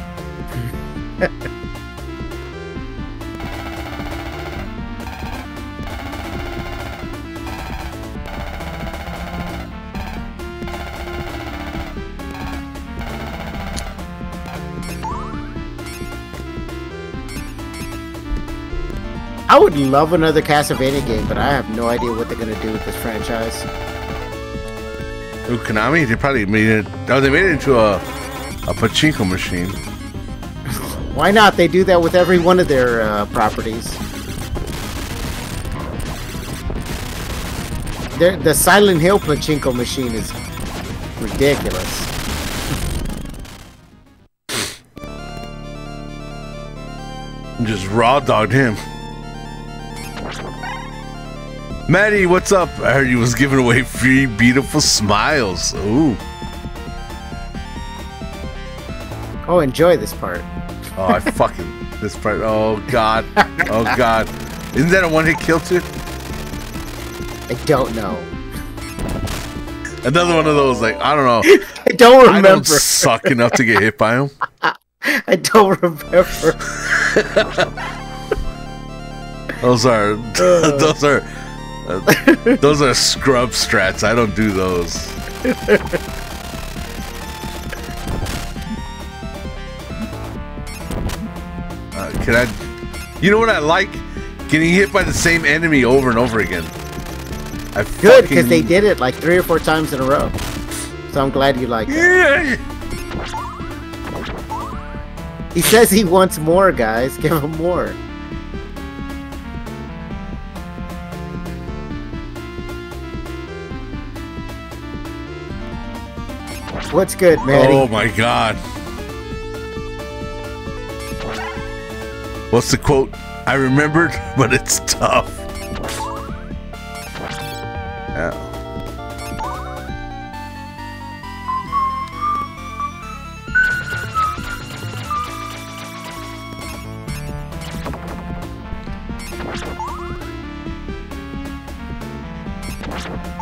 I would love another Castlevania game, but I have no idea what they're gonna do with this franchise. Ooh, Konami? They probably made it. Oh, they made it into a pachinko machine. Why not? They do that with every one of their properties. The Silent Hill pachinko machine is ridiculous. Just raw dogged him. Maddie, what's up? I heard you was giving away free beautiful smiles. Ooh. Oh, enjoy this part. Oh, I fucking this part. Oh god. Oh god. Isn't that a one-hit kill too? I don't know. Another one of those, like, I don't know. I don't remember. I don't suck enough to get hit by him. I don't remember. Those are those are scrub strats. I don't do those. Can I? You know what I like? Getting hit by the same enemy over and over again. Good, because they did it like 3 or 4 times in a row. So I'm glad you like it. Yeah. He says he wants more, guys. Give him more. What's good, man? Oh my god. What's the quote? I remembered, but it's tough. Yeah.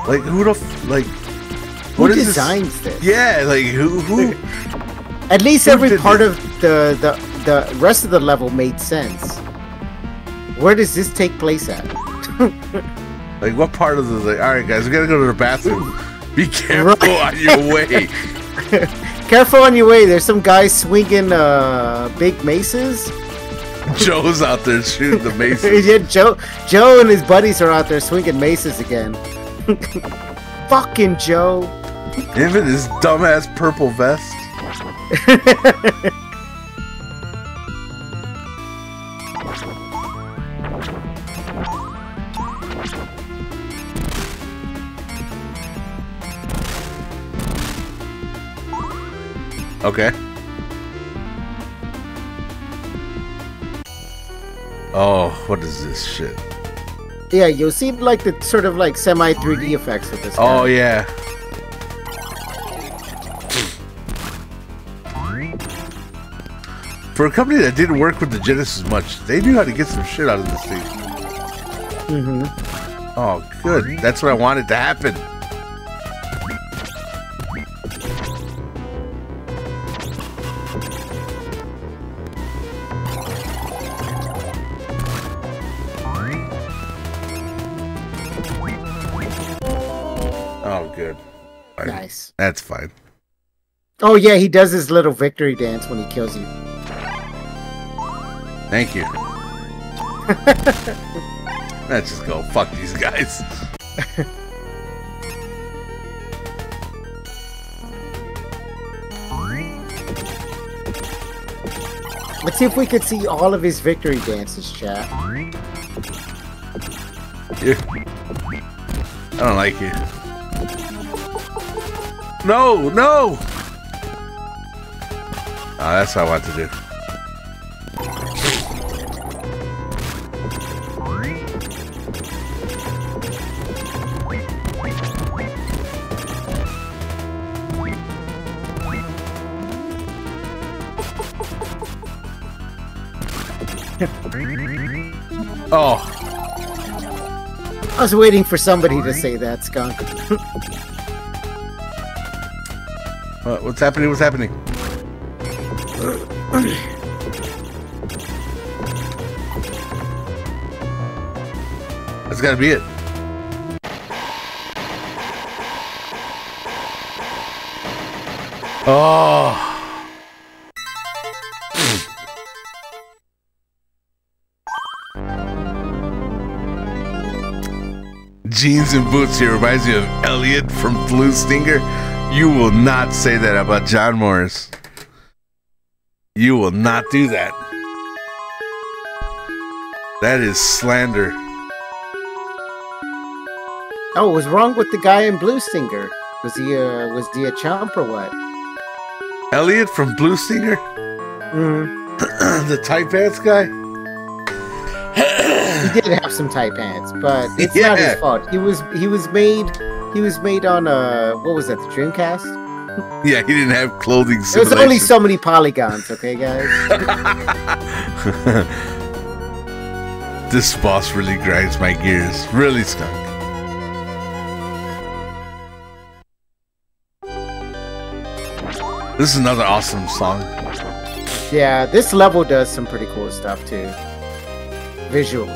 Like who the like? Who What is designs this? Yeah, like who? At least Who every did part this? of the rest of the level made sense. Where does this take place at? Like what part of the? Like, all right, guys, we gotta go to the bathroom. Be careful on your way. Careful on your way. There's some guys swinging big maces. Joe's out there shooting the maces. Yeah, Joe and his buddies are out there swinging maces again. Fucking Joe. Him in his dumbass purple vest. Okay. Oh, what is this shit? Yeah, you'll see like the sort of like semi 3D effects with this. Oh guy. yeah. For a company that didn't work with the Genesis much, they knew how to get some shit out of this thing. Mm-hmm. Oh, good. That's what I wanted to happen. Oh, good. Fine. Nice. That's fine. Oh yeah, he does his little victory dance when he kills you. Thank you. Let's just go. Fuck these guys. Let's see if we could see all of his victory dances, chat. Yeah. I don't like you. No, no! Oh, that's what I want to do. Oh. I was waiting for somebody to say that, Skunk. What's happening? What's happening? That's gotta be it. Oh. Jeans and boots here reminds me of Elliot from Blue Stinger. You will not say that about John Morris. You will not do that. That is slander. Oh, what was wrong with the guy in Blue Stinger? Was he a chump or what? Elliot from Blue Stinger? Mm-hmm. The tight pants guy? He did have some tight pants, but it's not his fault. He was made on what was that, the Dreamcast? Yeah, he didn't have clothing There's simulation. only so many polygons, okay, guys? This boss really grinds my gears. Really, Skunk. This is another awesome song. Yeah, this level does some pretty cool stuff too. Visually.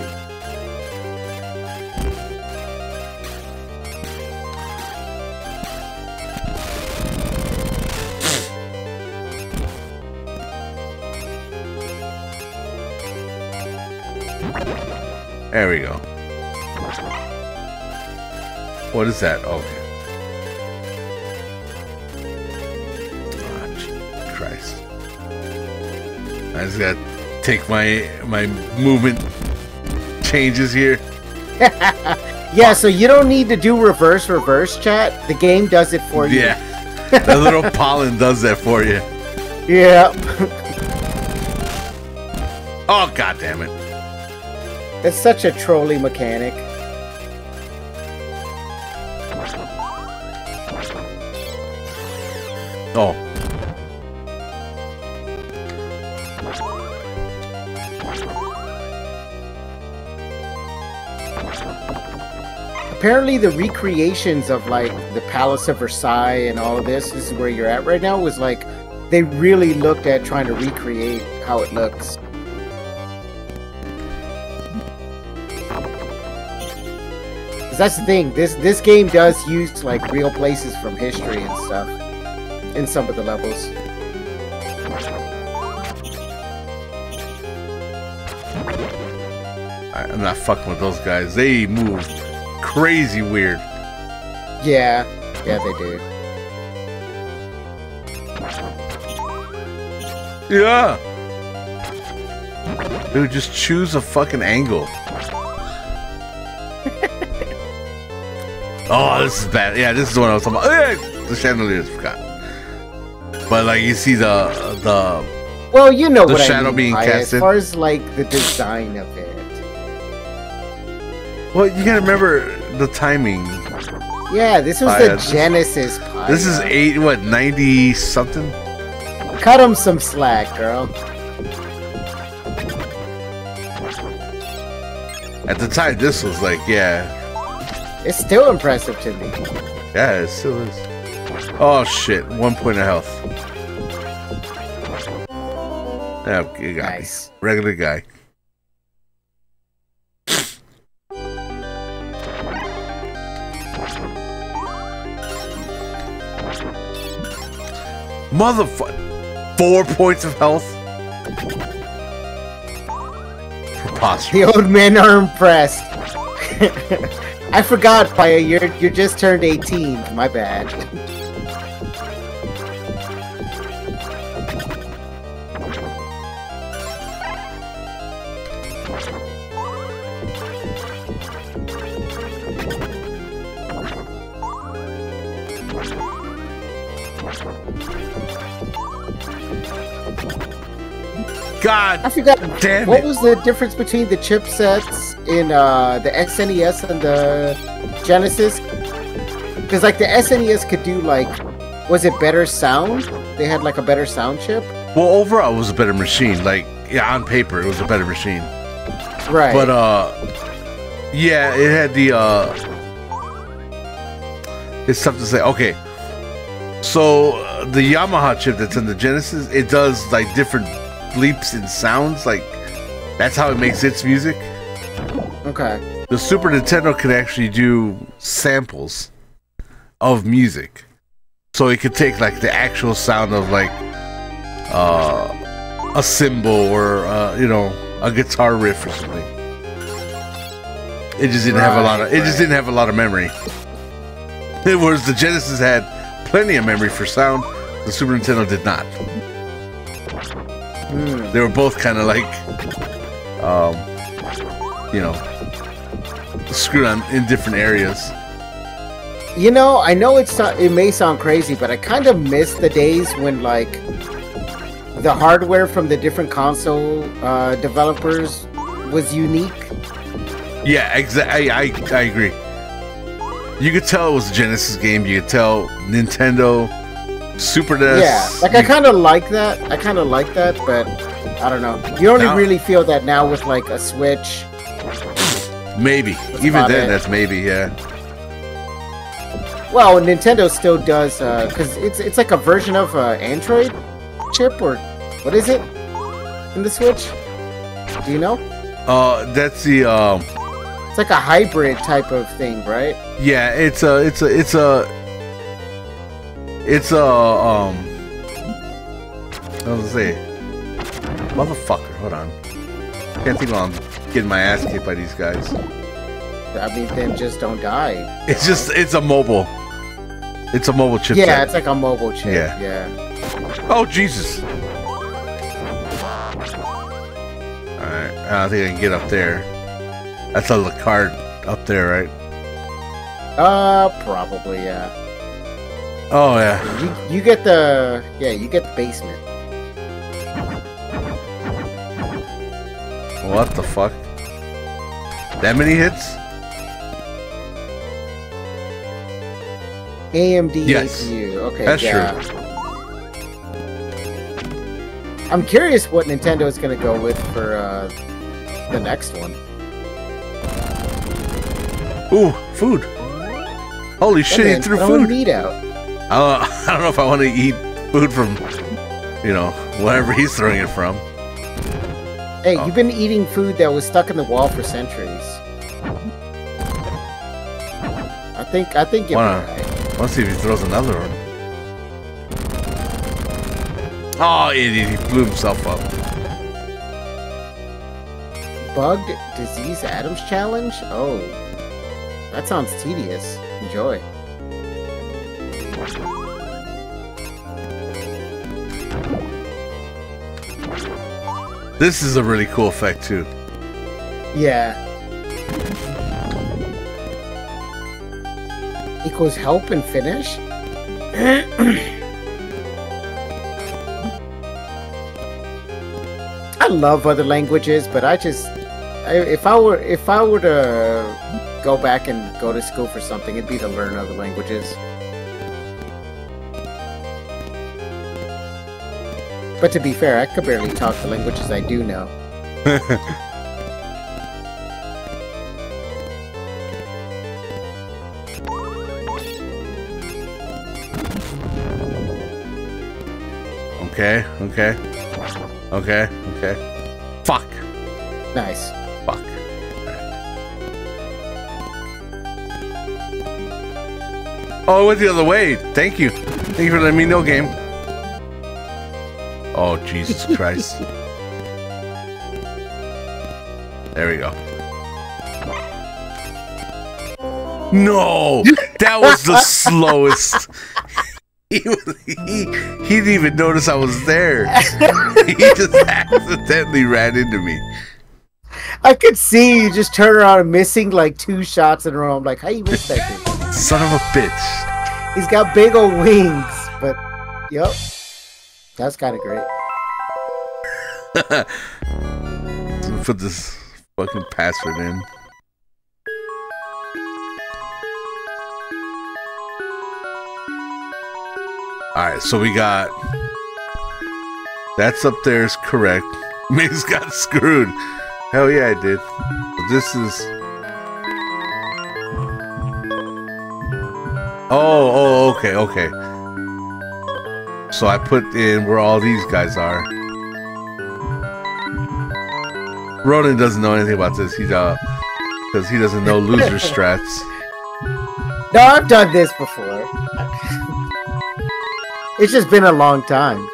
There we go. What is that? Okay. Oh, Christ. I just gotta take my movement changes here. Yeah, so you don't need to do reverse chat. The game does it for you. Yeah. The little pollen does that for you. Yeah. Oh, god damn it. It's such a trolly mechanic. Oh. apparently the recreations of like the Palace of Versailles and all of this is where you're at right now, was like they really looked at trying to recreate how it looks. 'Cause that's the thing, this game does use like real places from history and stuff in some of the levels. I'm not fucking with those guys. They move crazy weird. Yeah, they do. Yeah. Dude, just choose a fucking angle. Oh, this is bad. Yeah, this is the one I was talking about. The chandeliers, forgot. But like you see the well, you know the what shadow I mean being by it, casted. as far as like the design of it. Well, you gotta remember the timing. Yeah, this was Paya. the Genesis Paya. This is 90 something. Cut him some slack, girl. At the time, this was like, yeah. It's still impressive to me. Yeah, it still is. Oh shit, 1 point of health. Yeah, you got Nice. me. Regular guy. Motherfucker. 4 points of health? Preposterous. The old men are impressed. I forgot, Paya, you just turned 18. My bad. God I forgot. damn What it. was the difference between the chipsets in the SNES and the Genesis? Because like the SNES could do like, was it better sound? They had like a better sound chip, Well, overall, it was a better machine. Like, yeah, on paper, it was a better machine. right? But, yeah, it had the, it's tough to say. Okay. So, the Yamaha chip that's in the Genesis, it does, like, different bleeps and sounds. Like, that's how it makes its music. Okay. The Super Nintendo could actually do samples of music. So it could take, like, the actual sound of, like, a cymbal or, you know, a guitar riff or something. It just didn't have a lot of. It just didn't have a lot of memory. Whereas the Genesis had plenty of memory for sound, the Super Nintendo did not. They were both kind of like, you know, screwed on in different areas. You know, I know it may sound crazy, but I kind of miss the days when like the hardware from the different console developers was unique. Yeah, exactly. I agree. You could tell it was a Genesis game. You could tell Nintendo, Super NES. Yeah, like I kind of like that. But I don't know. You only Now- really feel that now with like a Switch. Maybe. Even about then, it. that's maybe, yeah. Well, Nintendo still does because it's like a version of Android chip, or what is it in the Switch? Do you know? That's the, It's like a hybrid type of thing, right? yeah, it's a, I was gonna say, motherfucker, hold on. Can't think while I'm getting my ass kicked by these guys. I mean, then just don't die. It's a mobile. It's a mobile chip. Yeah, it's like a mobile chip. Yeah. Yeah. Oh, Jesus. Alright, I don't think I can get up there. That's a card up there, right? Probably, yeah. Oh, yeah. You get the basement. What the fuck? That many hits? AMD Yes. APU. Okay, That's yeah. true. I'm curious what Nintendo is gonna go with for the next one. Ooh, Food. Holy shit, he threw food. Meat out. I don't know if I want to eat food from, you know, wherever he's throwing it from. Hey, you've been eating food that was stuck in the wall for centuries. I think you're right. Let's see if he throws another one. Oh, idiot! He blew himself up. Bugged Disease Adams Challenge? Oh, that sounds tedious. Enjoy. This is a really cool effect too. Yeah. Equals help and finish? I love other languages, but if I were to go back and go to school for something, it'd be to learn other languages. But to be fair, I could barely talk the languages I do know. Okay. Fuck. Nice. Fuck. Oh, it went the other way. Thank you. Thank you for letting me know, game. Oh, Jesus Christ. There we go. No! That was the slowest. He didn't even notice I was there. He just accidentally ran into me. I could see you just turn around and missing like 2 shots in a row. I'm like, how you missed that dude? Son of a bitch. He's got big old wings, but yep. That's kind of great. Put this fucking password in. Alright, so we got... That's up there is correct. Migs got screwed. Hell yeah, I did. But this is... Oh, okay. So I put in where all these guys are. Ronan doesn't know anything about this. He's because he doesn't know loser strats. No, I've done this before. It's just been a long time.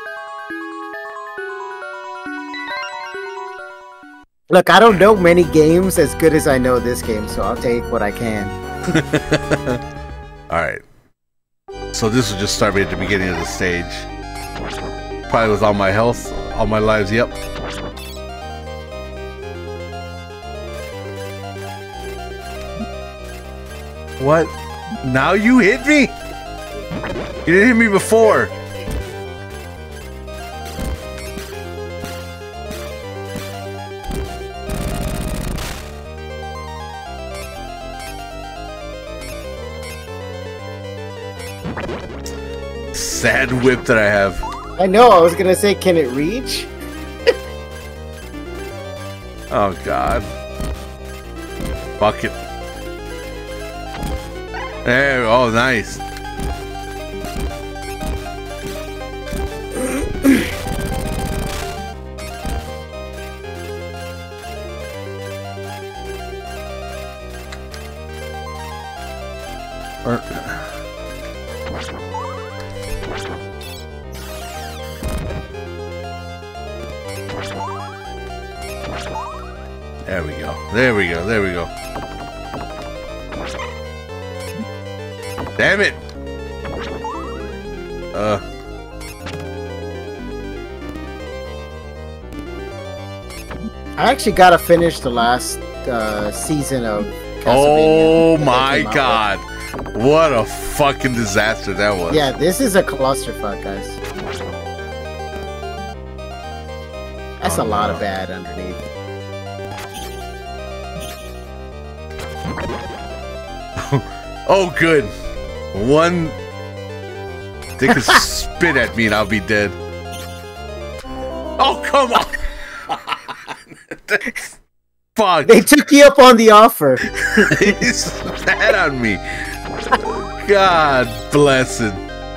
Look, I don't know many games as good as I know this game, so I'll take what I can. Alright. So this will just start me at the beginning of the stage. Probably with all my health, all my lives, yep. What? Now you hit me? You didn't hit me before. Sad whip that I have. I know, I was gonna say, can it reach? Oh god. Fuck it. There, oh nice. There we go. There we go. There we go. Damn it! I actually gotta finish the last season of Castlevania. Oh my god! What a fucking disaster that was. Yeah, this is a clusterfuck, guys. That's a lot of bad underneath. Oh, good. One... They could spit at me and I'll be dead. Oh, come on! Fuck. They took you up on the offer. He spat on me. God bless it.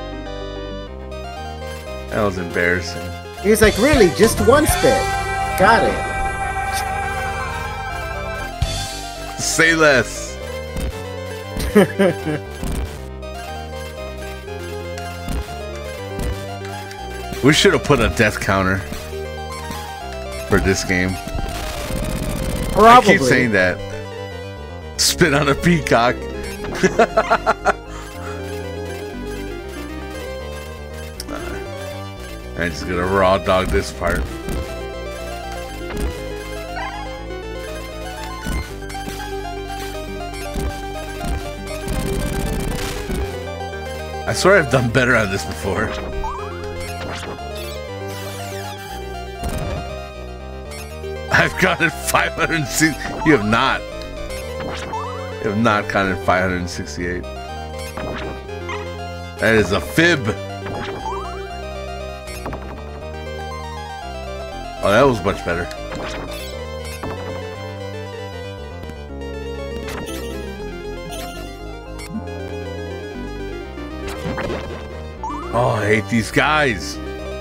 That was embarrassing. He was like, really? Just one spit? Got it. Say less. We should have put a death counter for this game. Probably. I keep saying that. Spit on a peacock. I'm just gonna raw dog this part. I swear I've done better on this before. I've gotten 506. You have not. You have not gotten 568. That is a fib. Oh, that was much better. Oh, I hate these guys.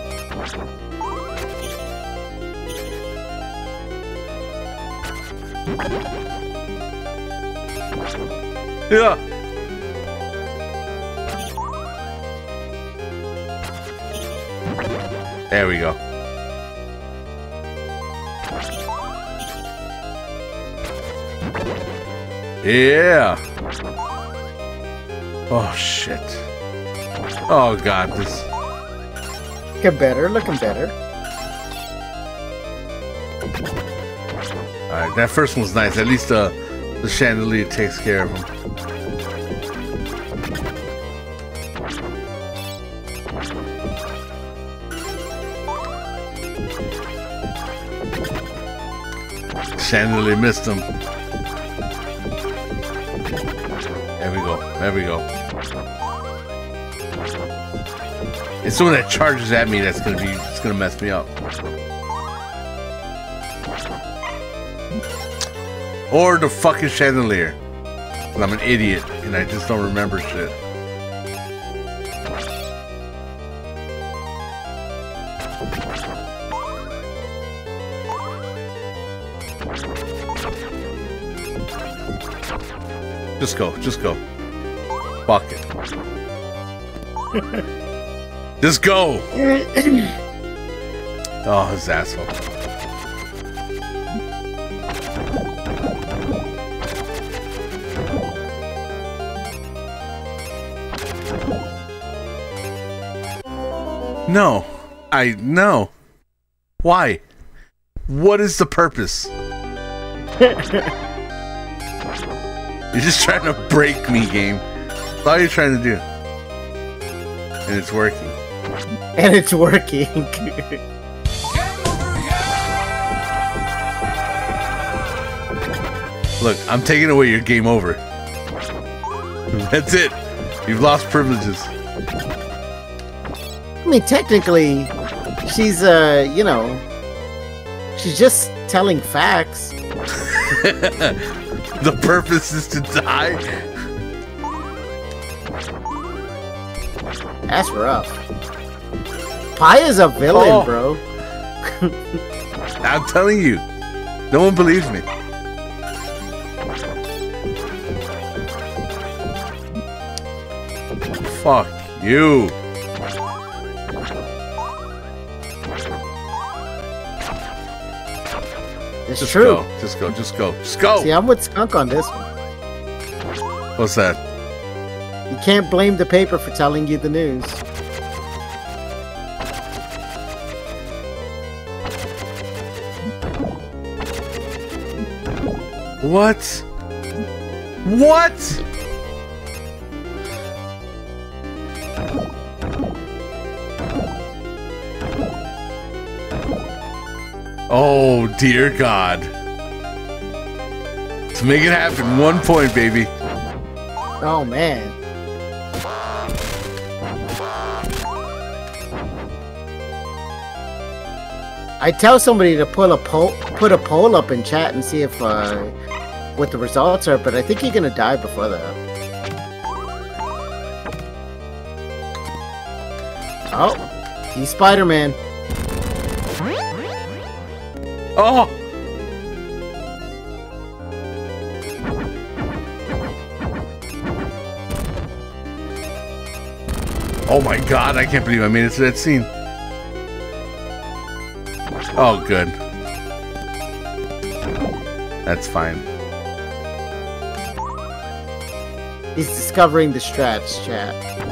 Yeah. There we go. Yeah. Oh shit. Oh god, this. Looking better, looking better. Alright, that first one's nice. At least the chandelier takes care of him. Chandelier missed him. There we go. There we go. It's the one that charges at me that's gonna mess me up. Or the fucking chandelier. I'm an idiot and I just don't remember shit. Just go, just go. Fuck it. Just go! Oh, his asshole. No. No. Why? What is the purpose? You're just trying to break me, game. That's all you're trying to do. And it's working. And it's working. Look, I'm taking away your game over. That's it. You've lost privileges. I mean, technically, she's, you know, she's just telling facts. The purpose is to die? That's rough. Paya's a villain, bro. I'm telling you. No one believes me. Fuck you. It's just true. Go. Just go. Just go. Just go. See, I'm with Skunk on this one. What's that? You can't blame the paper for telling you the news. What? What? Oh, dear God. Let's make it happen. 1 point, baby. Oh, man. I tell somebody to put a poll up in chat and see if what the results are, but I think you're gonna die before that. Oh, he's Spider-Man. Oh! Oh my god, I can't believe I made it to that scene. Oh, good. That's fine. He's discovering the strats, chat.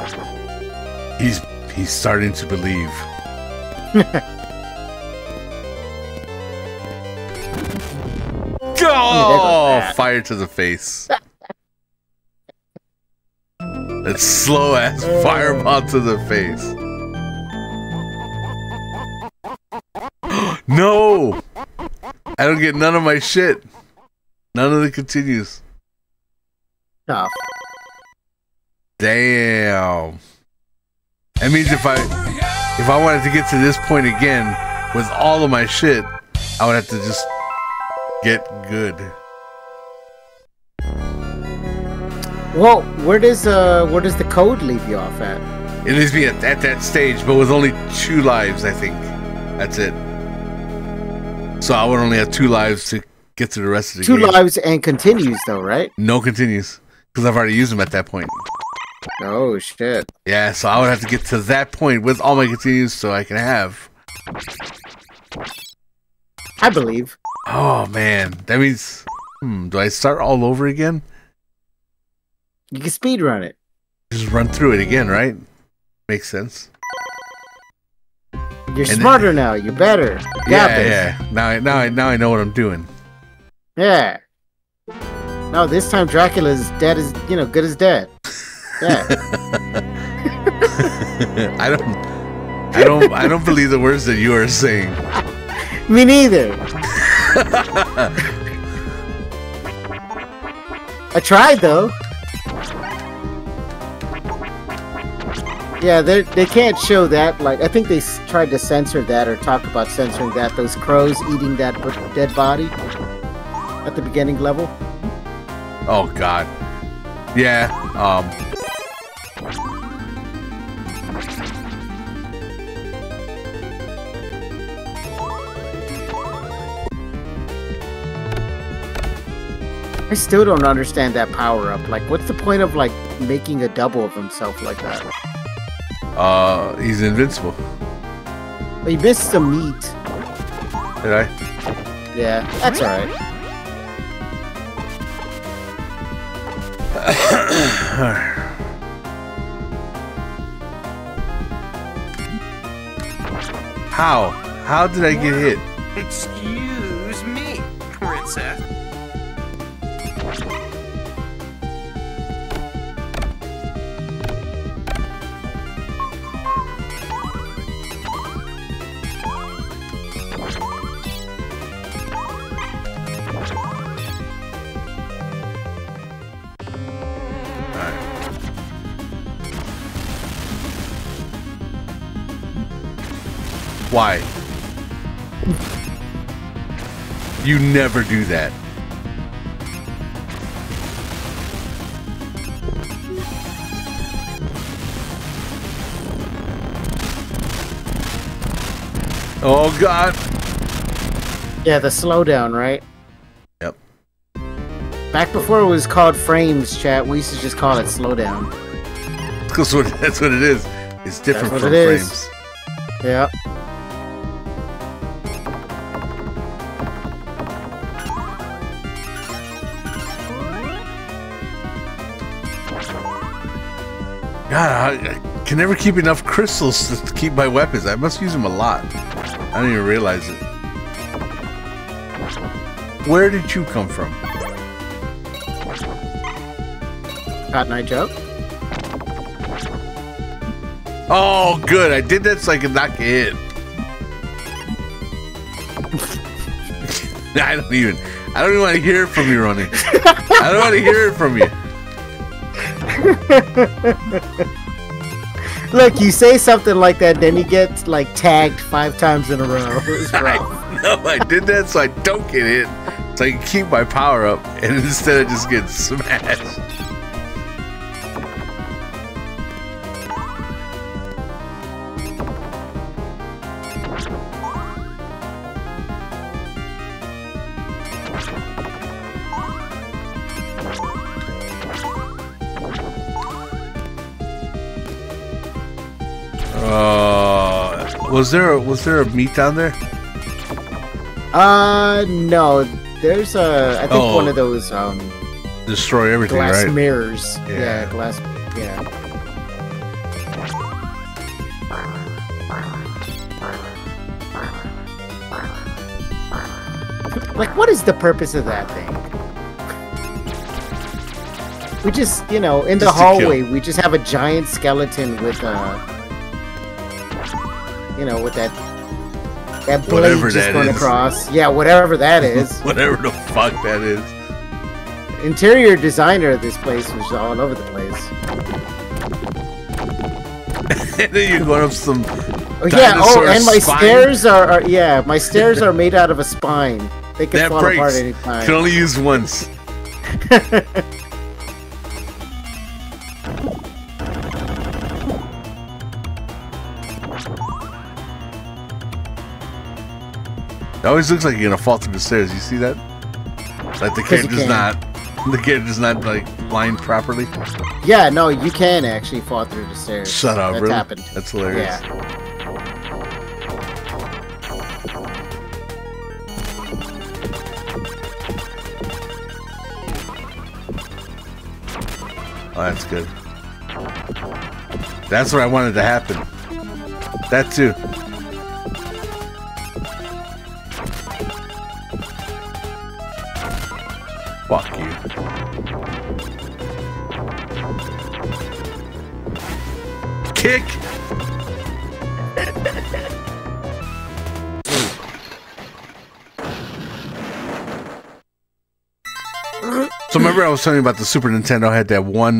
He's starting to believe. Oh, fire to the face. That slow ass fireball to the face. No! I don't get none of my shit. None of it continues. Tough. Damn. That means if I wanted to get to this point again with all of my shit, I would have to just get good. Well, where does the code leave you off at? It leaves me at that stage, but with only 2 lives, I think. That's it. So I would only have 2 lives to get to the rest of the 2 game. 2 lives and continues though, right? No continues, because I've already used them at that point. Oh shit. Yeah, so I would have to get to that point with all my continues so I can have. I believe. Oh man, that means do I start all over again? You can speedrun it. Just run through it again, right? Makes sense. You're smarter now. You're better. You got this. Yeah. Now I know what I'm doing. Yeah. No, this time Dracula's dead as good as dead. Yeah. I don't believe the words that you are saying. Me neither. I tried though. Yeah, they can't show that. Like, I think they tried to censor that or talk about censoring that. Those crows eating that dead body at the beginning level. Oh God. Yeah. I still don't understand that power up. Like, what's the point of like making a double of himself like that? He's invincible. Well, he missed some meat. Did I? Yeah, that's alright. How? How did I get hit? Excuse me, princess. Why? You never do that. Oh God. Yeah, the slowdown, right? Yep. Back before it was called frames, chat, we used to just call it slowdown. That's what it is. It's different That's from what it is. frames. Yeah. God, I can never keep enough crystals to keep my weapons. I must use them a lot. I didn't even realize it. Where did you come from? Cotton Eye Joe? Oh, good. I did that so I could not get hit. I don't even want to hear it from you, Ronnie. I don't want to hear it from you. Look, you say something like that, then you get like tagged 5 times in a row. It's rough. No, I did that so I don't get hit, so I can keep my power up, and instead of just get smashed. Was there a meat down there? No. There's I think one of those destroy everything, glass right? mirrors. Yeah. Yeah, glass. Yeah. Like, what is the purpose of that thing? We just, in the Just to hallway, kill. we just have a giant skeleton with with that blade Whatever just that going is. across. Yeah, whatever that is. Whatever the fuck that is. Interior designer of this place was all over the place. And then you're going up some. Oh, yeah. Oh, dinosaur and my spine. stairs are my stairs are made out of a spine. They can That fall apart breaks. anytime. Can only use once. It always looks like you're gonna fall through the stairs. You see that? Like the character's not like lined properly. Yeah, no, you can actually fall through the stairs. Shut up, That's really? happened. That's hilarious. Yeah. Oh, that's good. That's what I wanted to happen. That too. Fuck you. Kick! So remember I was telling you about the Super Nintendo had that one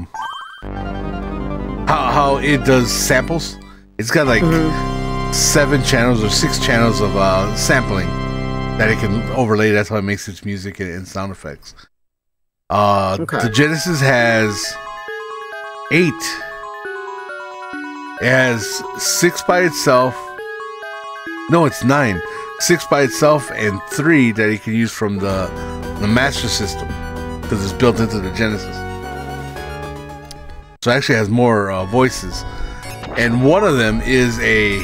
how it does samples? It's got like 7 channels or 6 channels of sampling that it can overlay. That's how it makes its music and sound effects. The Genesis has 8. It has 6 by itself. No, it's 9. 6 by itself and 3 that you can use from the Master System because it's built into the Genesis. So it actually has more voices, and one of them is a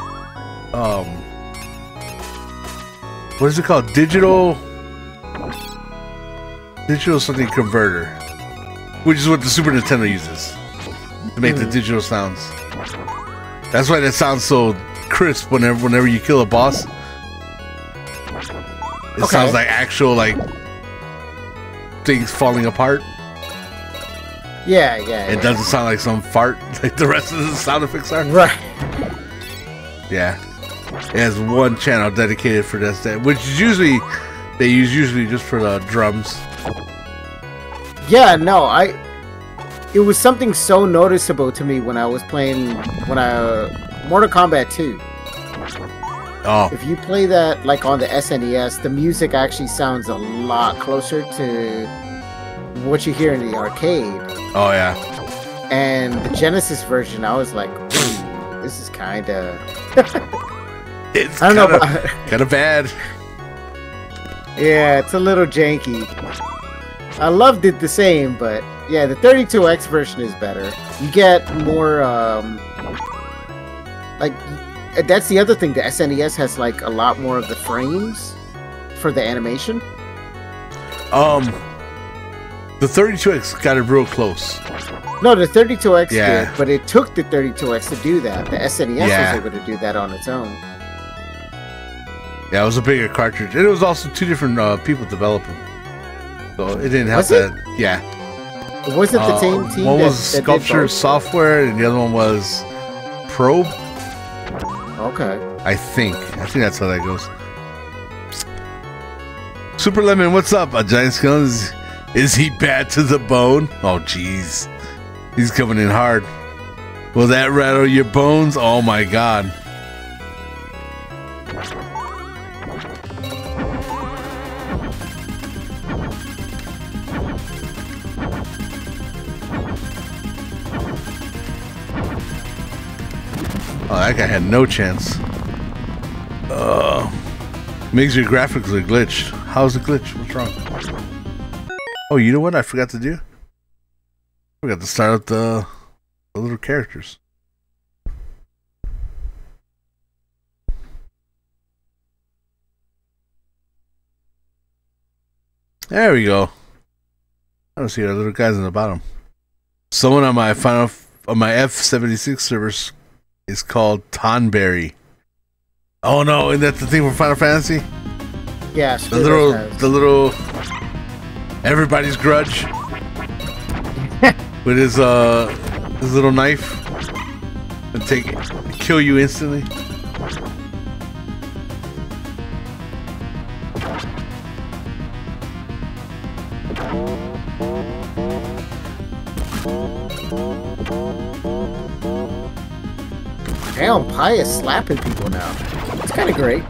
what is it called? Digital something converter, which is what the Super Nintendo uses to make the digital sounds. That's why that sounds so crisp whenever you kill a boss. It sounds like actual things falling apart. Yeah. It doesn't sound like some fart like the rest of the sound effects are. Right. Yeah. It has one channel dedicated for this, which is usually they use just for the drums. Yeah, no, it was something so noticeable to me when I was playing Mortal Kombat 2. Oh. If you play that like on the SNES, the music actually sounds a lot closer to what you hear in the arcade. Oh yeah. And the Genesis version, I was like, ooh, this is kind of it's I don't know kind of bad. Yeah, it's a little janky. I loved it the same, but yeah, the 32X version is better. You get more that's the other thing. The SNES has like a lot more of the frames for the animation. The 32X got it real close. No, the 32X Yeah. did, but it took the 32X to do that. The SNES Yeah. was able to do that on its own. Yeah, it was a bigger cartridge. And it was also 2 different people developing. So it didn't have Was it? that. Yeah. Was it the same team? One that was did Sculpture both? Software and the other one was Probe. Okay. I think that's how that goes. Super Lemon, what's up? A giant skeleton? Is he bad to the bone? Oh, jeez. He's coming in hard. Will that rattle your bones? Oh my god. Oh, that guy had no chance. Makes your graphics look glitched. How's it glitched? What's wrong? Oh, you know what I forgot to do? I forgot to start up the little characters. There we go. I don't see our little guys in the bottom. Someone on my F76 servers is called Tonberry. Oh no, isn't that the thing from Final Fantasy? Yeah, the little everybody's grudge with his little knife and kill you instantly. Damn, Pi is slapping people now. It's kind of great.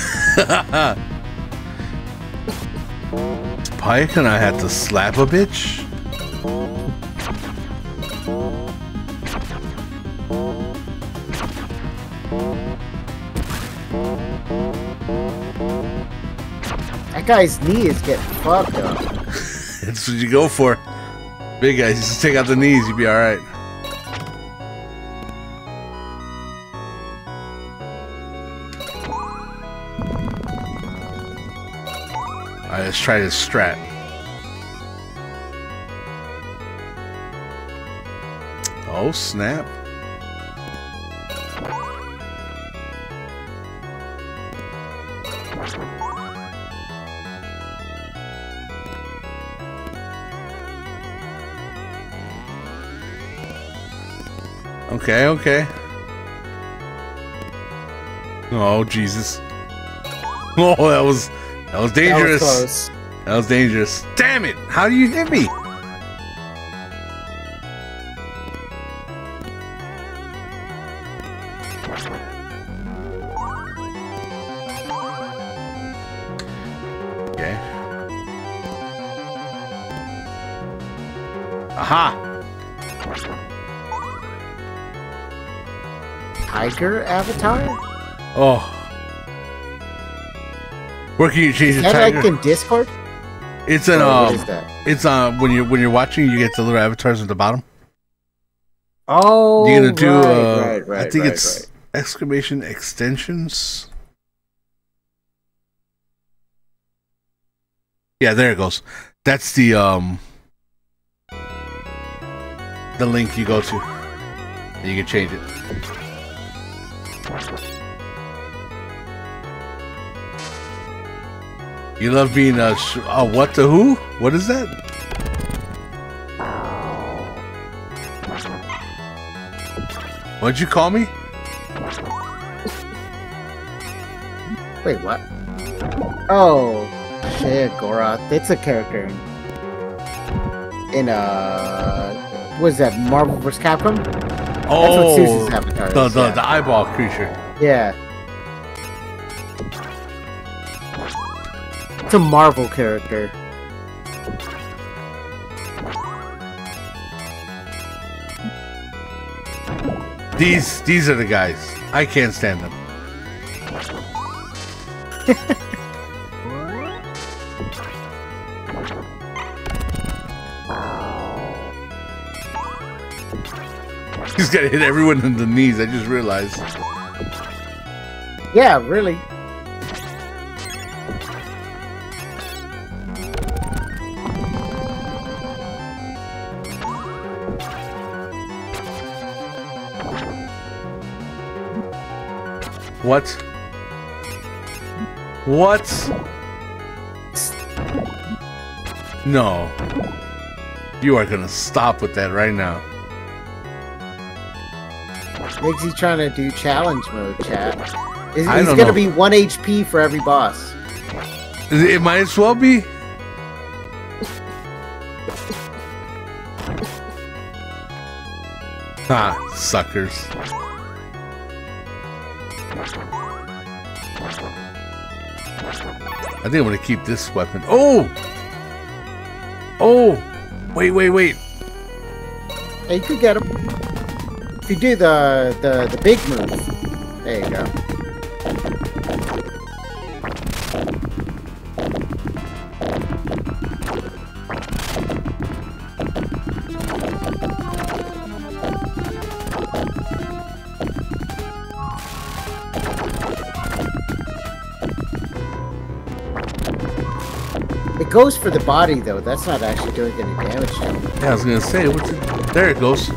Pike and I had to slap a bitch. That guy's knee is getting fucked up. That's what you go for. Big guys, just take out the knees, you'll be alright. Alright, let's try this strat. Oh, snap. Okay, okay. Oh, Jesus. Oh, that was dangerous. That was dangerous. Damn it! How do you hit me? Okay. Aha! Tiger avatar? Oh. Where can you change the Is that tiger? like in Discord? It's an what is that? It's when you're watching, you get the little avatars at the bottom. Oh, you're gonna do right, I think it's exclamation extensions. Yeah, there it goes. That's the link you go to. And you can change it. You love being what the who? What is that? What'd you call me? Wait, what? Oh, shit, Gorath. It's a character in what is that? Marvel vs. Capcom? Oh, that's what Susie's avatar is. The eyeball creature. Yeah. It's a Marvel character. These are the guys. I can't stand them. He's gotta hit everyone in the knees, I just realized. Yeah, really. What? What? No. You are gonna stop with that right now. Migsy trying to do challenge mode, chat. He's don't gonna know. be 1 HP for every boss. It might as well be. Ah, suckers. I think I'm gonna keep this weapon. Oh! Oh! Wait. Hey, you could get him. If you do the big move. There you go. It goes for the body though. That's not actually doing any damage to him. Yeah, I was gonna say, what's it? There it goes.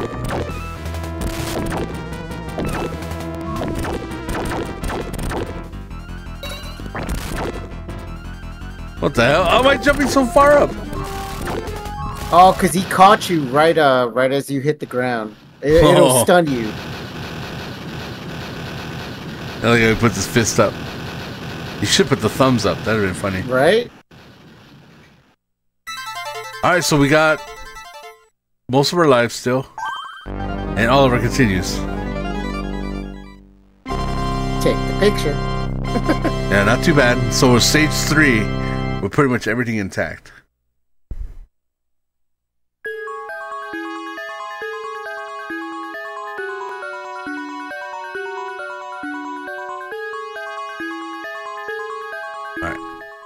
What the hell? How am I jumping so far up? Oh, cause he caught you right as you hit the ground. It'll stun you. I like how he puts his fist up. You should put the thumbs up. That'd have been funny. Right? Alright, so we got most of our lives still. And Oliver continues. Take the picture. Yeah, not too bad. So we're stage 3 with pretty much everything intact. Alright.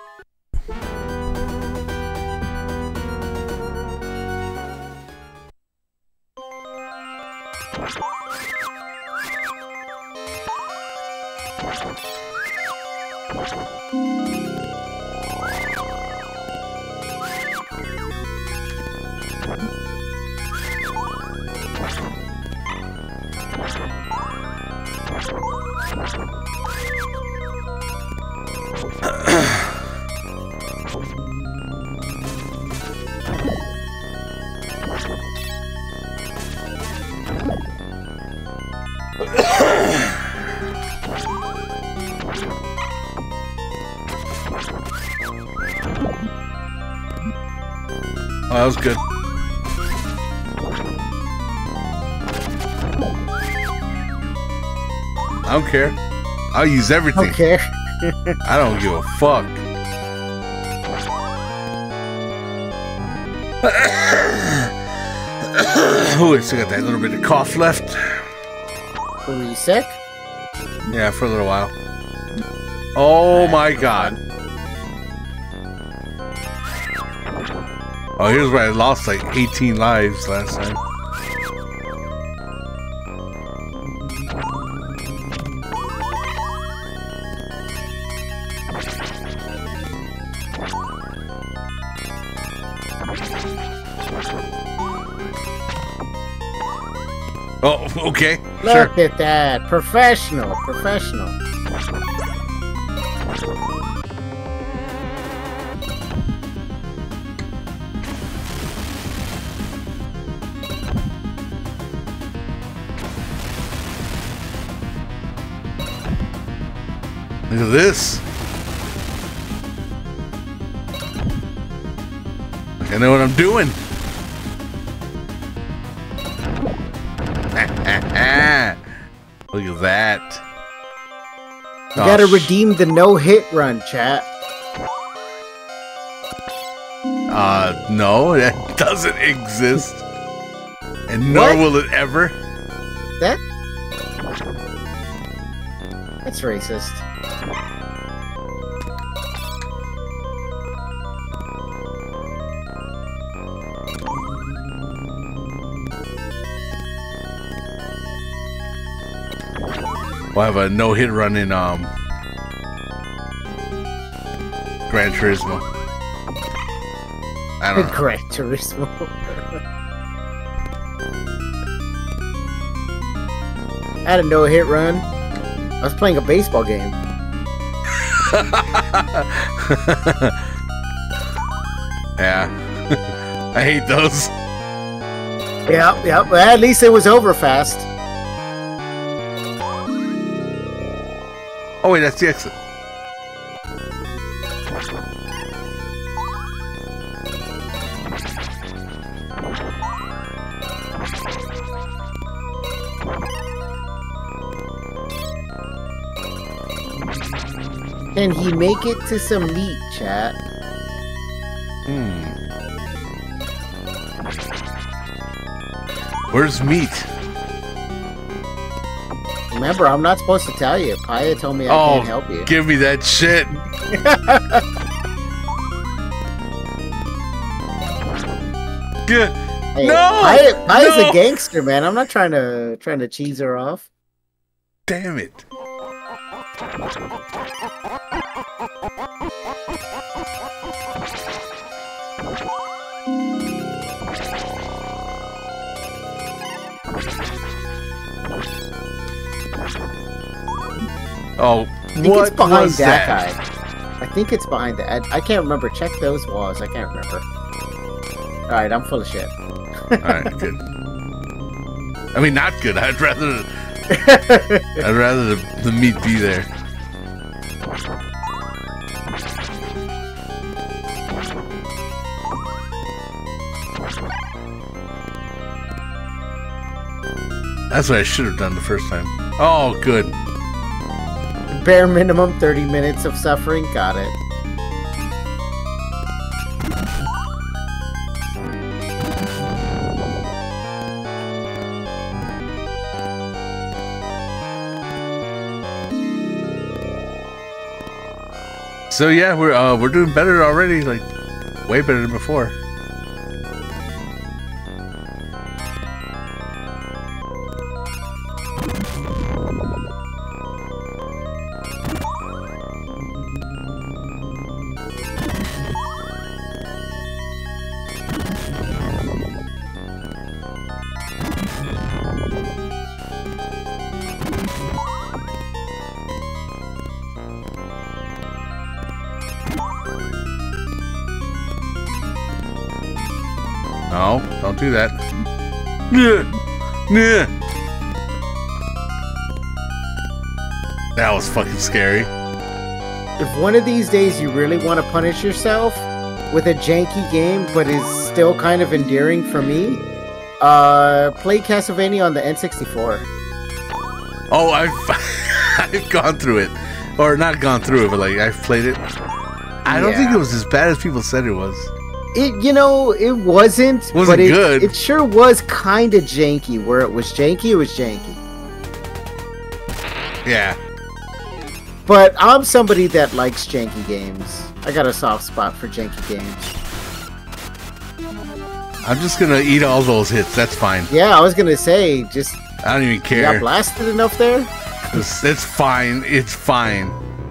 Oh, that was good. I don't care. I'll use everything. Okay. I don't give a fuck. Oh, I still got that little bit of cough left. Were you sick? Yeah, for a little while. Oh my god. Oh, here's where I lost like 18 lives last time. Oh, okay. Look Sure. at that. Professional. Professional. Look at this. I know what I'm doing. Look at that. You gotta redeem the no-hit run, chat. No, that doesn't exist. And nor What? will it ever. That's racist. We'll have a no-hit run in Gran Turismo. I don't know. Gran Turismo. I had a no-hit run. I was playing a baseball game. Yeah. I hate those. Yep. Well, at least it was over fast. Oh wait, that's the exit. Can he make it to some meat, chat? Where's meat? Remember, I'm not supposed to tell you. Paya told me I can't help you. Give me that shit. Good. Hey, No! Paya's No! a gangster, man. I'm not trying to cheese her off. Damn it. Oh, I think what it's behind was that that? guy. I think it's behind that. I can't remember. Check those walls. I can't remember. Alright, I'm full of shit. Alright, good. I mean, not good. I'd rather the meat be there. That's what I should have done the first time. Oh, good. Bare minimum 30 minutes of suffering. Got it. So yeah, we're doing better already, like way better than before. No, don't do that. That was fucking scary. If one of these days you really want to punish yourself with a janky game, but is still kind of endearing for me, play Castlevania on the N64. Oh, I've gone through it, or not gone through it, but like I've played it. I don't think it was as bad as people said it was. It wasn't but good. It sure was kind of janky. Where it was janky, it was janky. Yeah. But I'm somebody that likes janky games. I got a soft spot for janky games. I'm just gonna eat all those hits. That's fine. Yeah, I was gonna say, just I don't even you care. got blasted enough there? It's fine. It's fine.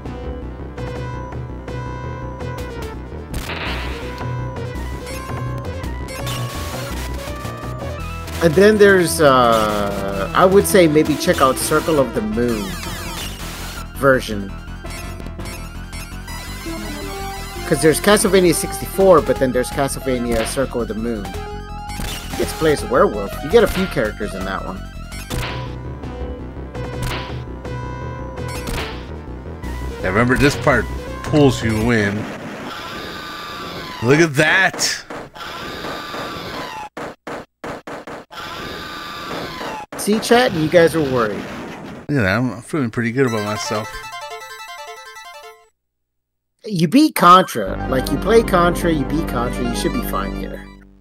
And then there's, I would say maybe check out Circle of the Moon version. Because there's Castlevania 64, but then there's Castlevania Circle of the Moon. You get to play as a werewolf. You get a few characters in that one. Yeah, remember, this part pulls you in. Look at that! See, chat? You guys are worried. Yeah, I'm feeling pretty good about myself. You beat Contra. Like, you play Contra, you beat Contra, you should be fine here.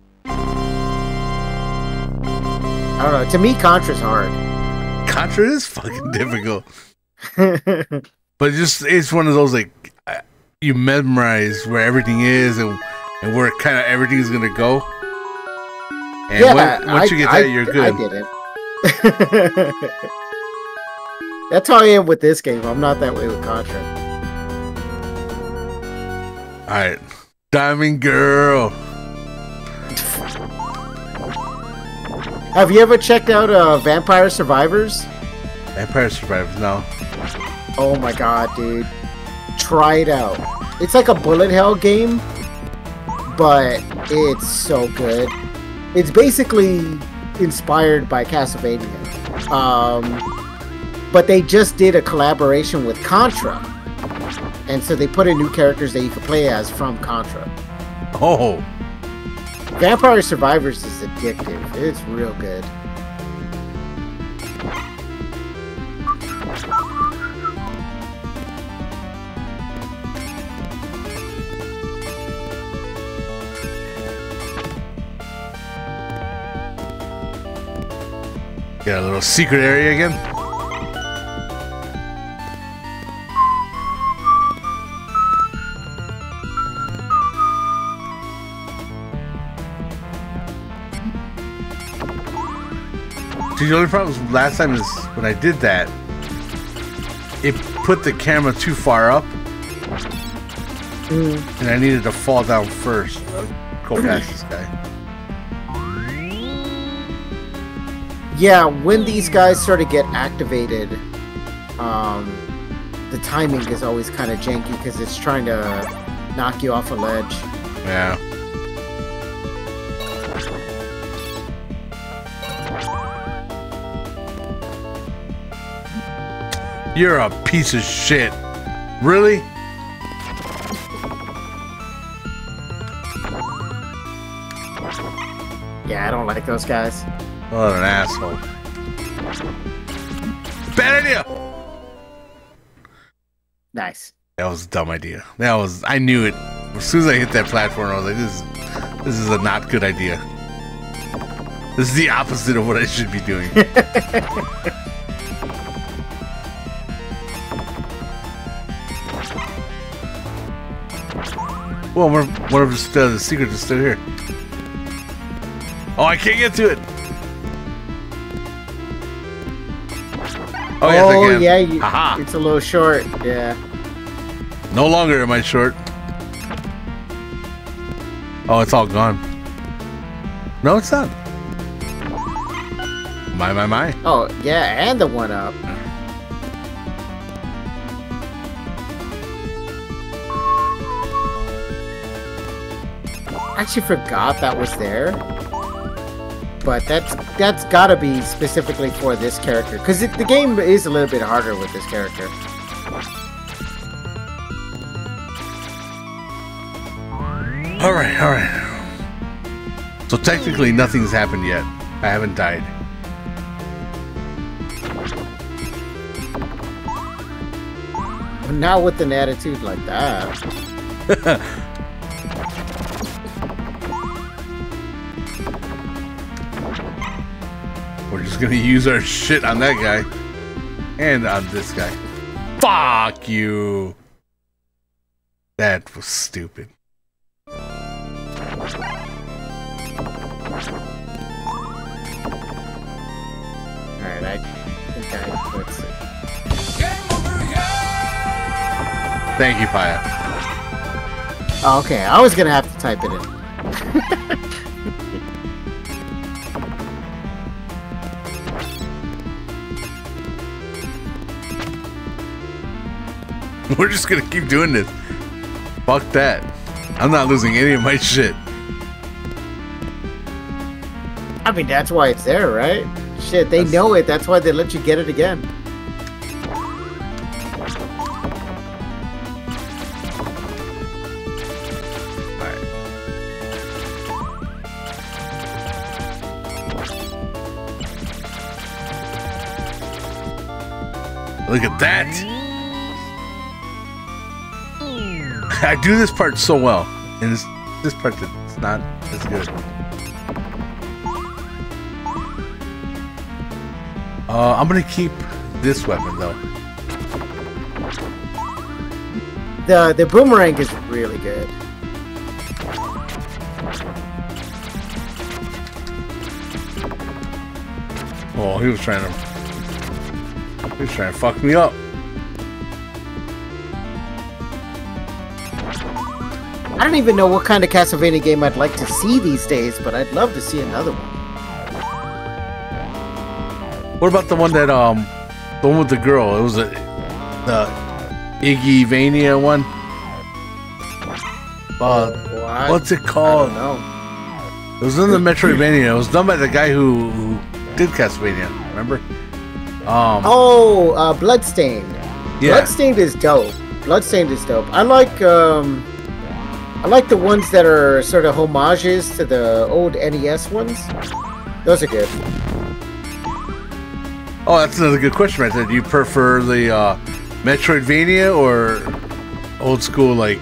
I don't know. To me, Contra's hard. Contra is fucking difficult. But it's one of those, like, you memorize where everything is and where kind of everything's going to go. And yeah, once you get that, you're good. I didn't. That's how I am with this game. I'm not that way with Contra. Alright. Diamond Girl. Have you ever checked out Vampire Survivors? Vampire Survivors, no. Oh my god, dude. Try it out. It's like a bullet hell game, but it's so good. It's basically inspired by Castlevania. But they just did a collaboration with Contra. And so they put in new characters that you can play as from Contra. Oh. Vampire Survivors is addictive. It's real good. Got a little secret area again. See, the only problem was last time is when I did that, it put the camera too far up, and I needed to fall down first. Go past this guy. Yeah, when these guys sort of get activated, the timing is always kind of janky because it's trying to knock you off a ledge. Yeah. You're a piece of shit. Really? Yeah, I don't like those guys. What an asshole. Bad idea! Nice. That was a dumb idea. I knew it. As soon as I hit that platform, I was like, this is a not good idea. This is the opposite of what I should be doing. Well, what if the secret is still here? Oh, I can't get to it! Oh, yes, I can. Yeah, Aha. It's a little short, yeah. No longer am I short. Oh, it's all gone. No, it's not. My. Oh, yeah, and the one up. I actually forgot that was there. But that's gotta be specifically for this character. Because the game is a little bit harder with this character. Alright. So technically nothing's happened yet. I haven't died. Not with an attitude like that. We're just gonna use our shit on that guy. And on this guy. Fuck you! That was stupid. Alright, I think let's see. Thank you, Paya. Oh, okay, I was gonna have to type it in. We're just gonna keep doing this. Fuck that. I'm not losing any of my shit. I mean, that's why it's there, right? Shit, they know it. That's why they let you get it again. Look at that. I do this part so well, and this part it's not as good. I'm gonna keep this weapon though. The boomerang is really good. Oh, he was trying to fuck me up. I don't even know what kind of Castlevania game I'd like to see these days, but I'd love to see another one. What about the one that the one with the girl? It was the Iggy Vania one. What's it called? I don't know. It was in the Metroidvania. It was done by the guy who did Castlevania. Remember? Bloodstained. Yeah. Bloodstained is dope. Bloodstained is dope. I like the ones that are sort of homages to the old NES ones. Those are good. Oh, that's another good question right there. Do you prefer the Metroidvania or old school like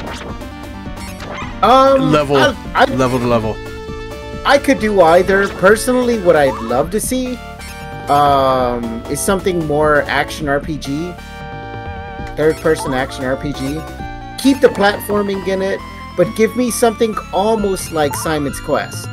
level to level? I could do either. Personally, what I'd love to see is something more action RPG, third-person action RPG. Keep the platforming in it, but give me something almost like Simon's Quest.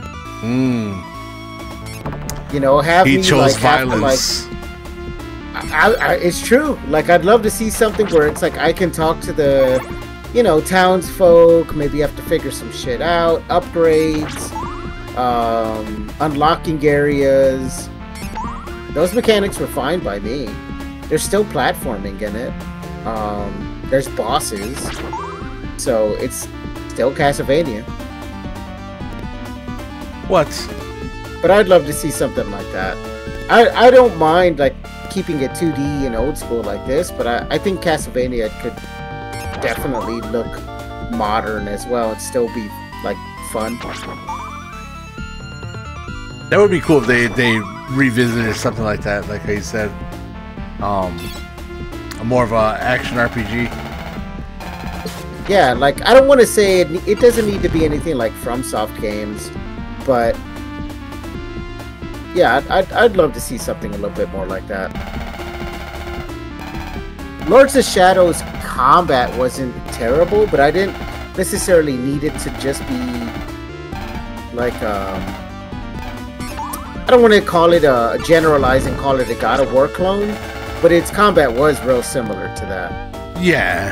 You know, have He me chose like have to, violence. it's true. Like, I'd love to see something where it's like I can talk to the, you know, townsfolk. Maybe have to figure some shit out, upgrades, unlocking areas. Those mechanics were fine by me. There's still platforming in it. There's bosses, so it's still Castlevania. What? But I'd love to see something like that. I don't mind like keeping it 2D and old school like this, but I think Castlevania could definitely look modern as well and still be like fun. That would be cool if they revisited something like that, like how you said. More of a action RPG. Yeah, like I don't want to say it doesn't need to be anything like FromSoft games, but yeah, I'd love to see something a little bit more like that. Lords of Shadows combat wasn't terrible, but I didn't necessarily need it to just be like I don't want to call it a generalize and call it a God of War clone, but its combat was real similar to that. Yeah.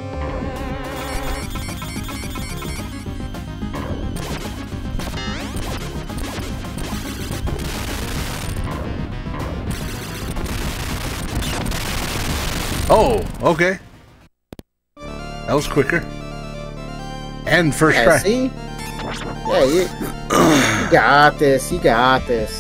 Oh, okay. That was quicker. And first try. See? Yeah, you got this. You got this.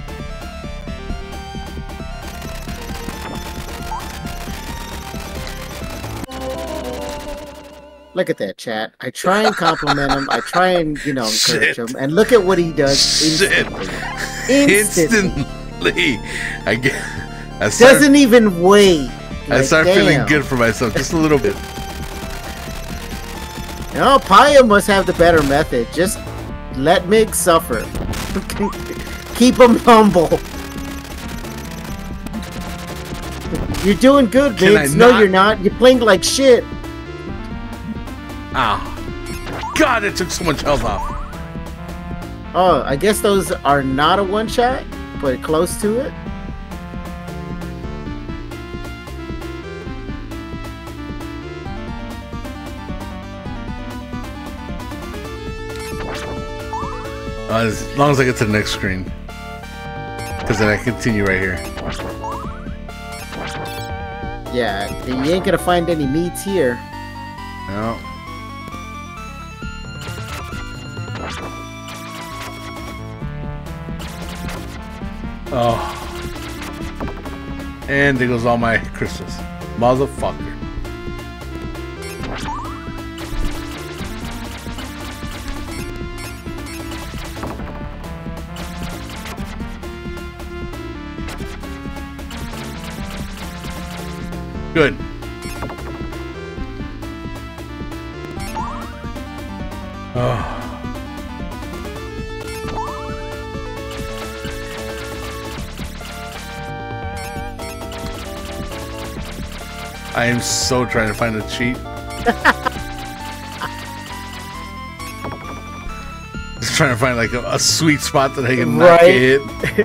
Look at that, chat. I try and compliment him. I try and, you know, encourage him. And look at what he does instantly. Instantly. I doesn't even wait. I start feeling good for myself just a little bit. No, Paya must have the better method. Just let Mig suffer. Keep him humble. You're doing good, Migs. No, you're not. You're playing like shit. Ow. God, it took so much health off. Oh, I guess those are not a one-shot, but close to it. As long as I get to the next screen. Because then I continue right here. Yeah, you ain't gonna find any meats here. No. Oh. And there goes all my crystals. Motherfucker. Good. Oh. I am so trying to find a cheat. Just trying to find like a sweet spot that I can not get hit.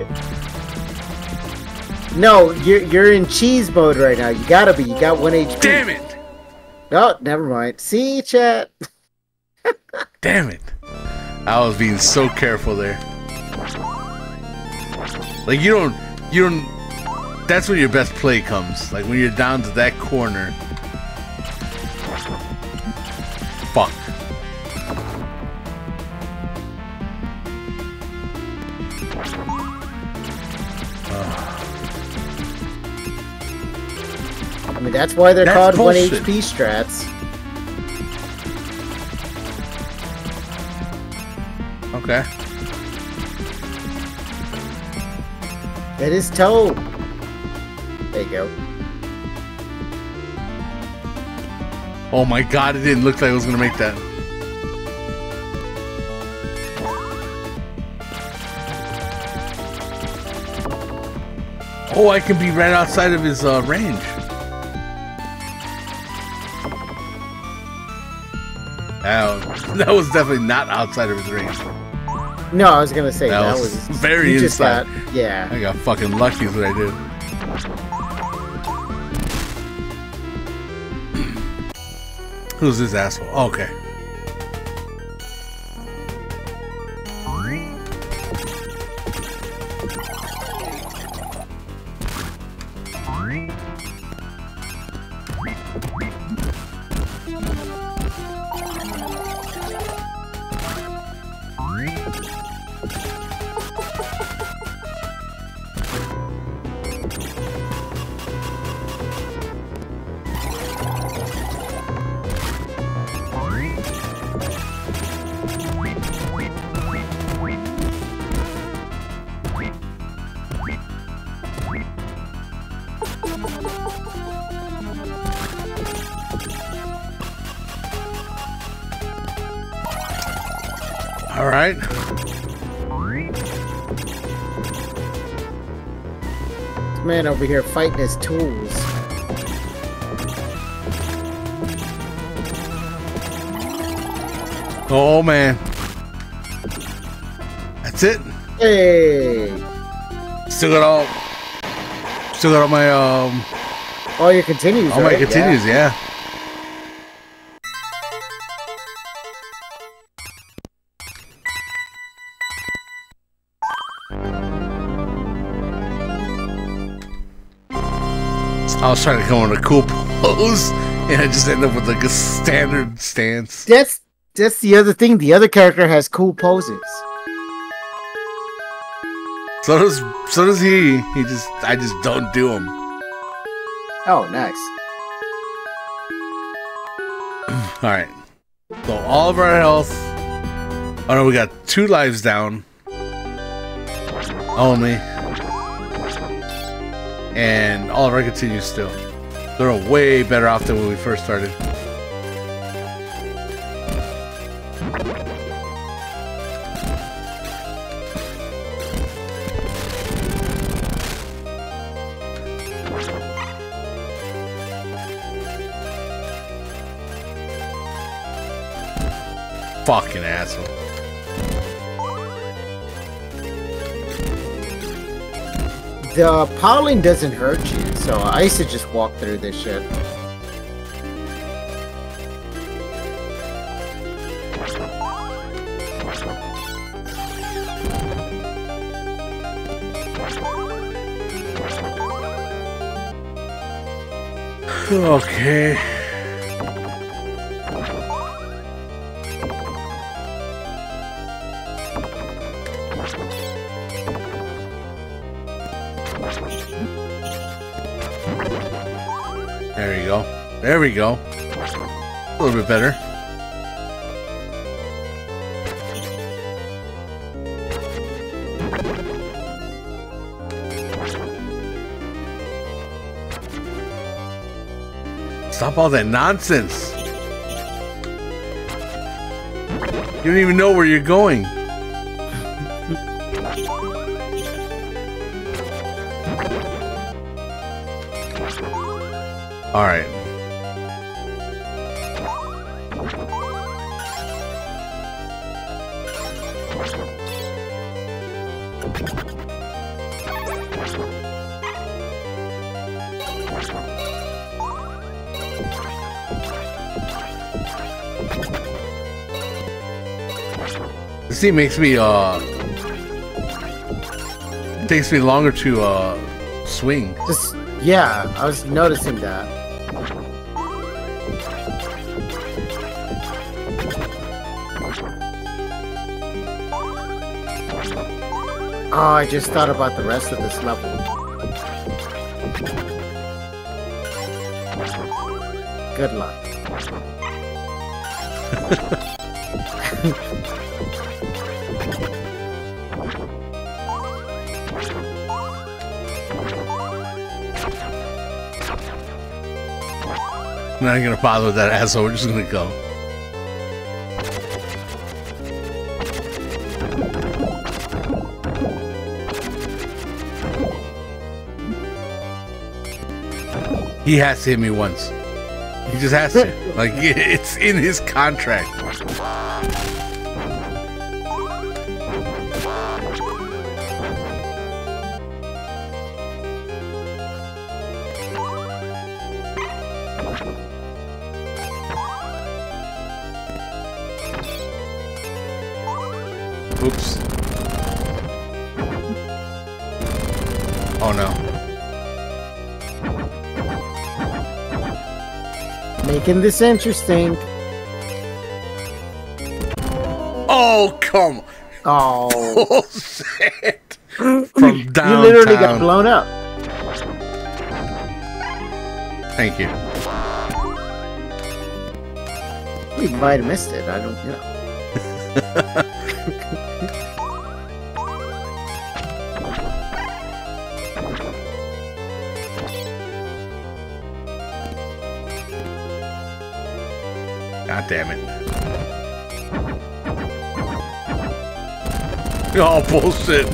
No, you're in cheese mode right now. You gotta be. You got 1 HP. Damn it! Oh, never mind. See, chat. Damn it! I was being so careful there. Like you don't. That's when your best play comes. Like when you're down to that corner. Fuck. I mean, that's why they're called bullshit. 1 HP strats. Okay. It is Toad. There you go. Oh my god, it didn't look like I was gonna make that. Oh, I can be right outside of his range. That was definitely not outside of his range. No, I was gonna say That was very you just inside. yeah. I got fucking lucky is what I did. Who's this asshole? Oh, okay. All right. This man over here fighting his tools. Oh man. That's it. Hey. Still got all my all your continues. all right? my continues, yeah. I was trying to come on a cool pose, and I just end up with like a standard stance. That's the other thing. The other character has cool poses. So does he. I just don't do them. Oh, nice. All right. So all of our health. Oh no, we got 2 lives down. Only. And all of our continues still. They're way better off than when we first started. Fucking asshole. The piling doesn't hurt you, so I used to just walk through this shit. Okay. There you go. There we go. A little bit better. Stop all that nonsense. You don't even know where you're going. All right. This thing makes me takes me longer to swing. Just yeah, I was noticing that. Oh, I just thought about the rest of this level. Good luck. I'm not gonna bother with that asshole. We're just gonna go. He has to hit me once. He just has to. Like, it's in his contract. Oops. Oh no. Making this interesting. Oh, come on. Oh. Bullshit. From downtown. You literally got blown up. Thank you. We might have missed it. I don't know. God damn it. Oh, bullshit.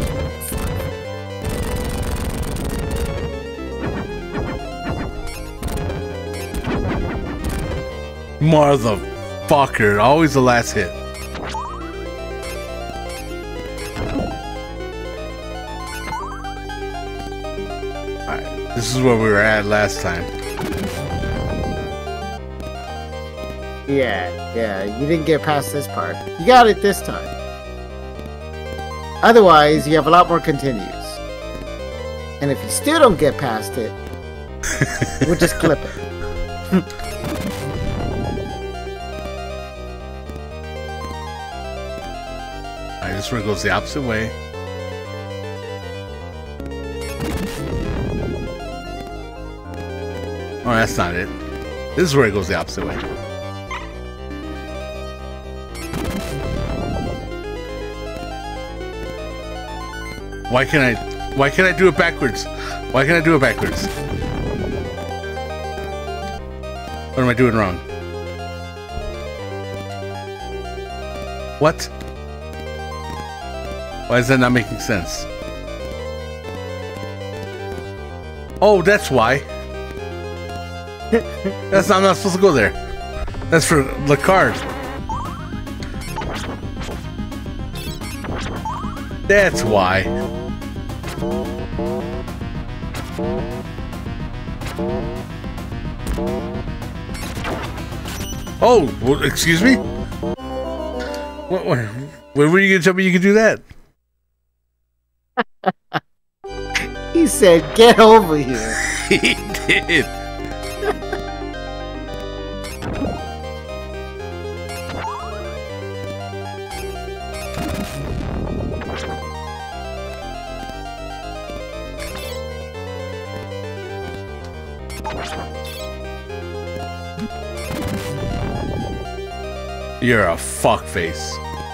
Motherfucker. Always the last hit. Alright, this is where we were at last time. Yeah, you didn't get past this part. You got it this time. Otherwise, you have a lot more continues. And if you still don't get past it, we'll just clip it. Alright, this one goes the opposite way. Oh, that's not it. This is where it goes the opposite way. Why can't I do it backwards? Why can't I do it backwards? What am I doing wrong? What? Why is that not making sense? Oh, that's why. I'm not supposed to go there. That's for the card. That's why. Oh, well, excuse me? What were you gonna tell me you could do that? He said, "Get over here." He did. You're a fuckface.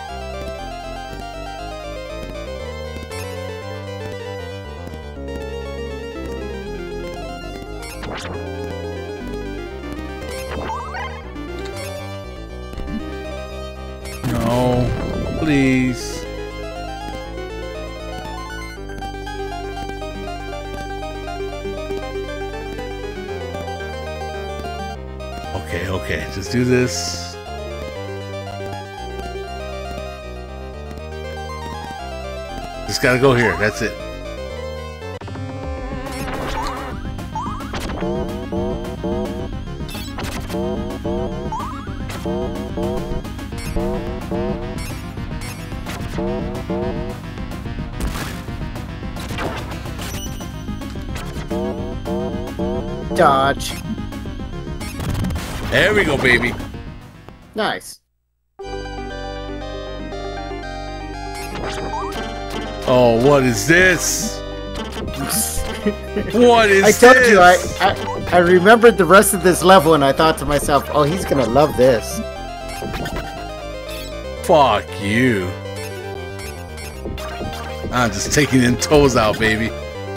No, please. Okay, just do this. Just gotta go here, that's it. Dodge. There we go, baby. Nice. Oh, what is this? What is this? I told you, I remembered the rest of this level and I thought to myself, oh, he's gonna love this. Fuck you. I'm just taking them toes out, baby.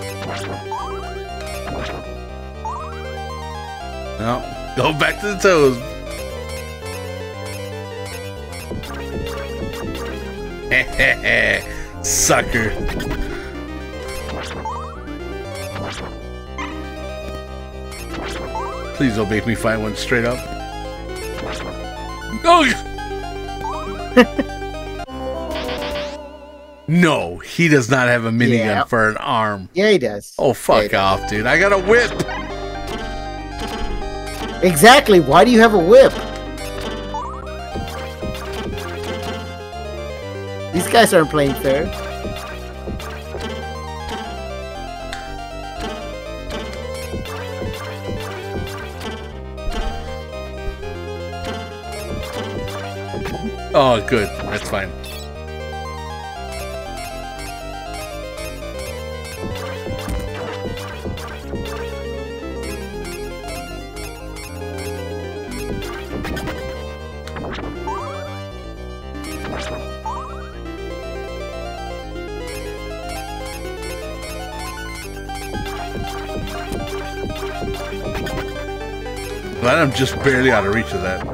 No, go back to the toes. Sucker. Please don't make me fight one straight up. Oh! No, he does not have a minigun for an arm. Yeah, he does. Oh, fuck off, dude. I got a whip. Exactly. Why do you have a whip? These guys aren't playing fair. Oh, good. That's fine. Glad I'm just barely out of reach of that.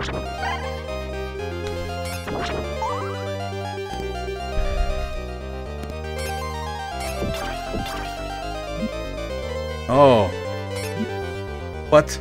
Oh. What?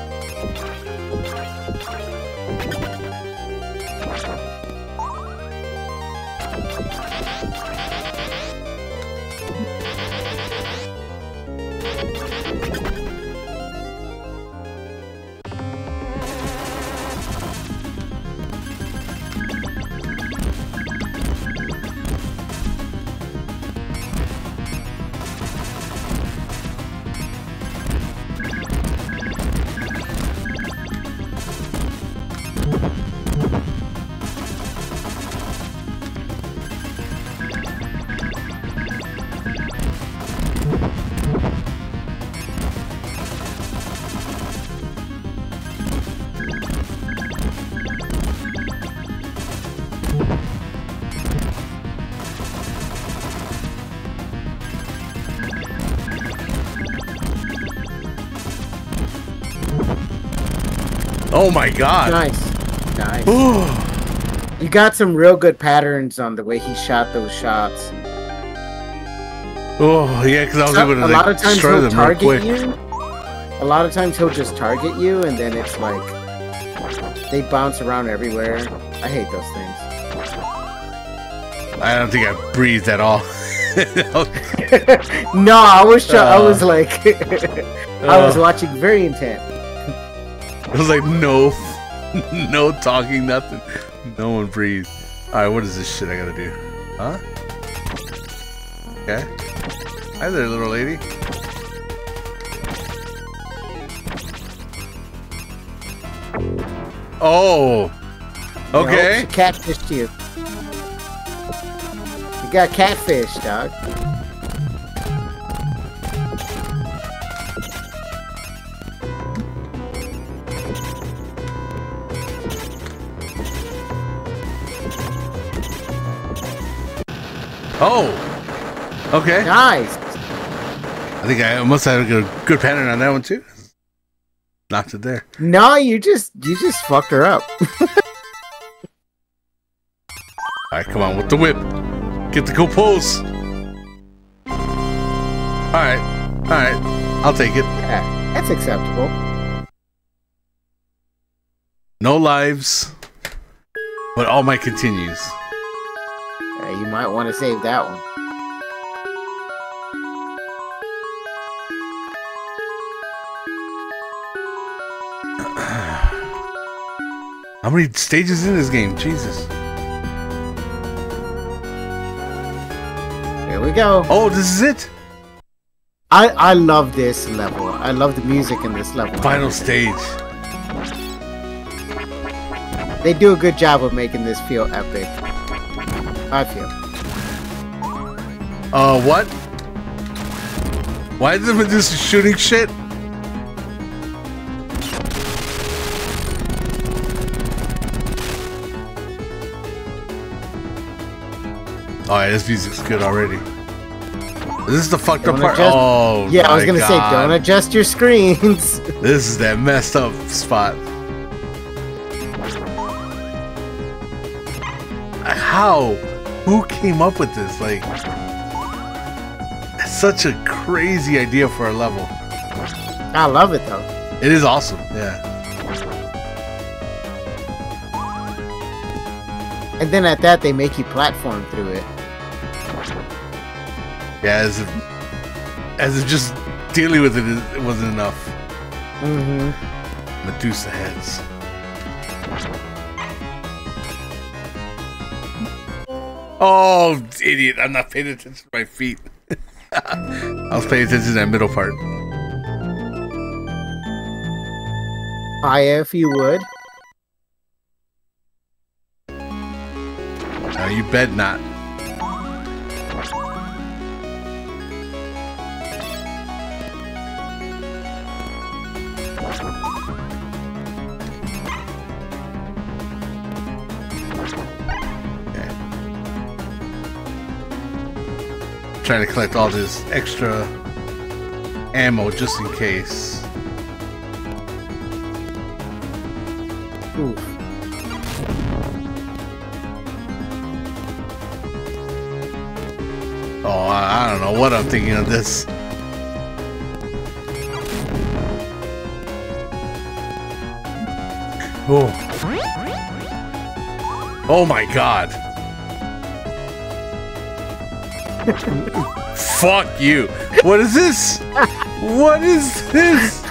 Oh my god. Nice. Nice. You got some real good patterns on the way he shot those shots. Oh, yeah, because I was able to a lot of times destroy he'll them real quick. target you. A lot of times he'll just target you, and then it's like they bounce around everywhere. I hate those things. I don't think I breathed at all. No, I was I was like, I was watching very intent. I was like, no, no talking, nothing. No one breathed. Alright, what is this shit I gotta do? Huh? Okay. Hi there, little lady. Oh! Okay. Nope, she catfished you. You got catfish, dog. Oh! Okay. Nice. I think I must have a good pattern on that one too. Knocked it there. No, you just fucked her up. Alright, come on with the whip. Get the cool pose. Alright. Alright. I'll take it. Yeah, that's acceptable. No lives. But all my continues. You might want to save that one. How many stages in this game? Jesus. Here we go. Oh, this is it? I love this level. I love the music in this level. Final stage. They do a good job of making this feel epic. I feel. What? Why is it just shooting shit? Alright, this music's good already. Is this the fucked up part? Oh, yeah, I was gonna God. say, don't adjust your screens. This is that messed up spot. How? Who came up with this? Like, it's such a crazy idea for a level. I love it though. It is awesome. Yeah. And then at that, they make you platform through it. Yeah, as if just dealing with it wasn't enough. Mm-hmm. Medusa heads. Oh, idiot! I'm not paying attention to my feet. I was paying attention to that middle part. Fire if you would. No, you bet not. Trying to collect all this extra ammo just in case. Oof. Oh, I don't know what I'm thinking of this. Oh. Oh my god. Fuck you. What is this? What is this?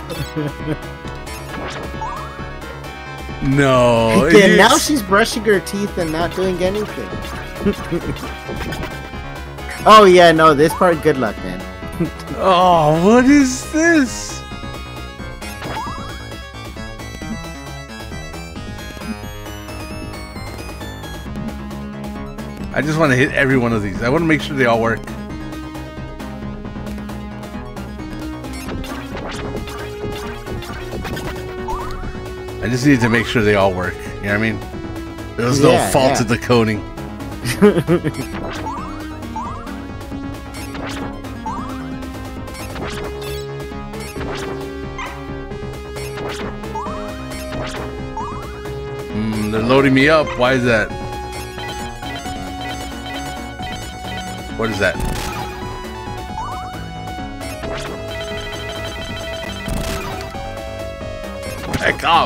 No. Yeah, now she's brushing her teeth and not doing anything. Oh yeah, no, this part, good luck, man. Oh, what is this? I just want to hit every one of these. I want to make sure they all work. I just need to make sure they all work. You know what I mean? There's no fault to the coding. They're loading me up. Why is that? What is that? Back off!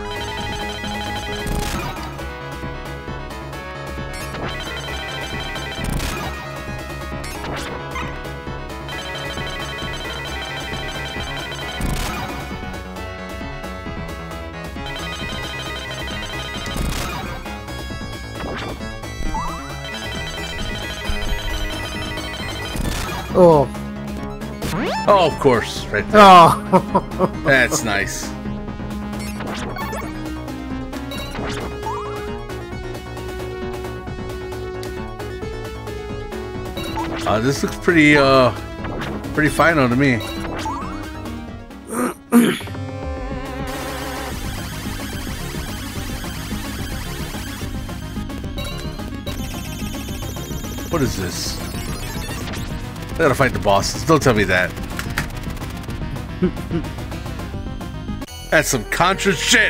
Oh. Oh, of course, right there. Oh. That's nice. This looks pretty final to me. What is this? I gotta fight the bosses. Don't tell me that. That's some Contra shit.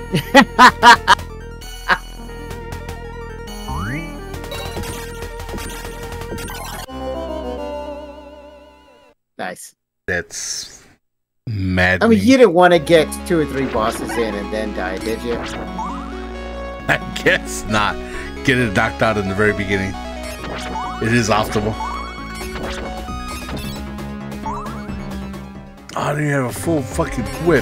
Nice. That's mad. I mean, you didn't want to get 2 or 3 bosses in and then die, did you? I guess not. Get it knocked out in the very beginning. It is optimal. I don't even have a full fucking whip.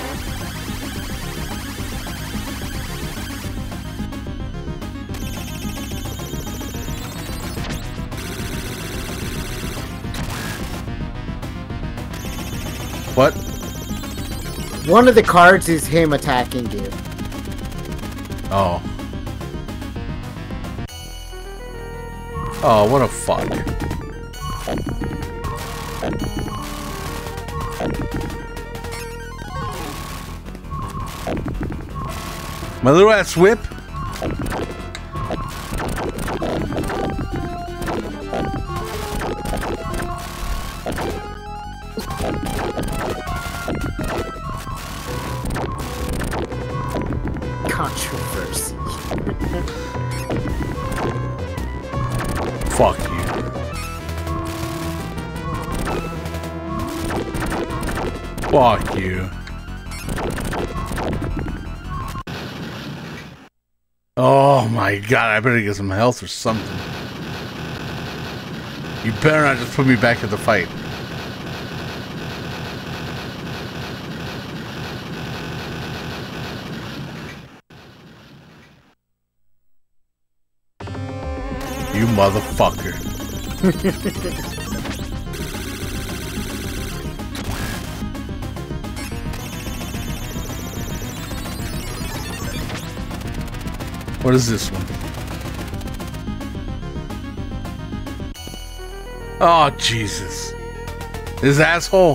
What? One of the cards is him attacking you. Oh. Oh, what a fuck. My little ass whip. Controversy. Fuck you. Fuck you. Oh my god, I better get some health or something. You better not just put me back in the fight. You motherfucker. What is this one? Oh, Jesus. This asshole.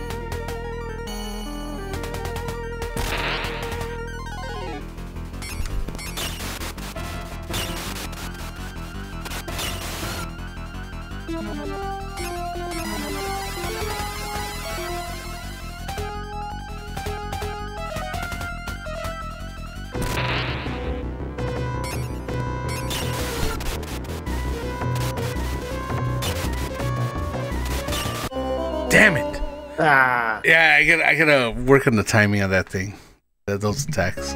Damn it! Ah. Yeah, I gotta work on the timing of that thing. Those attacks.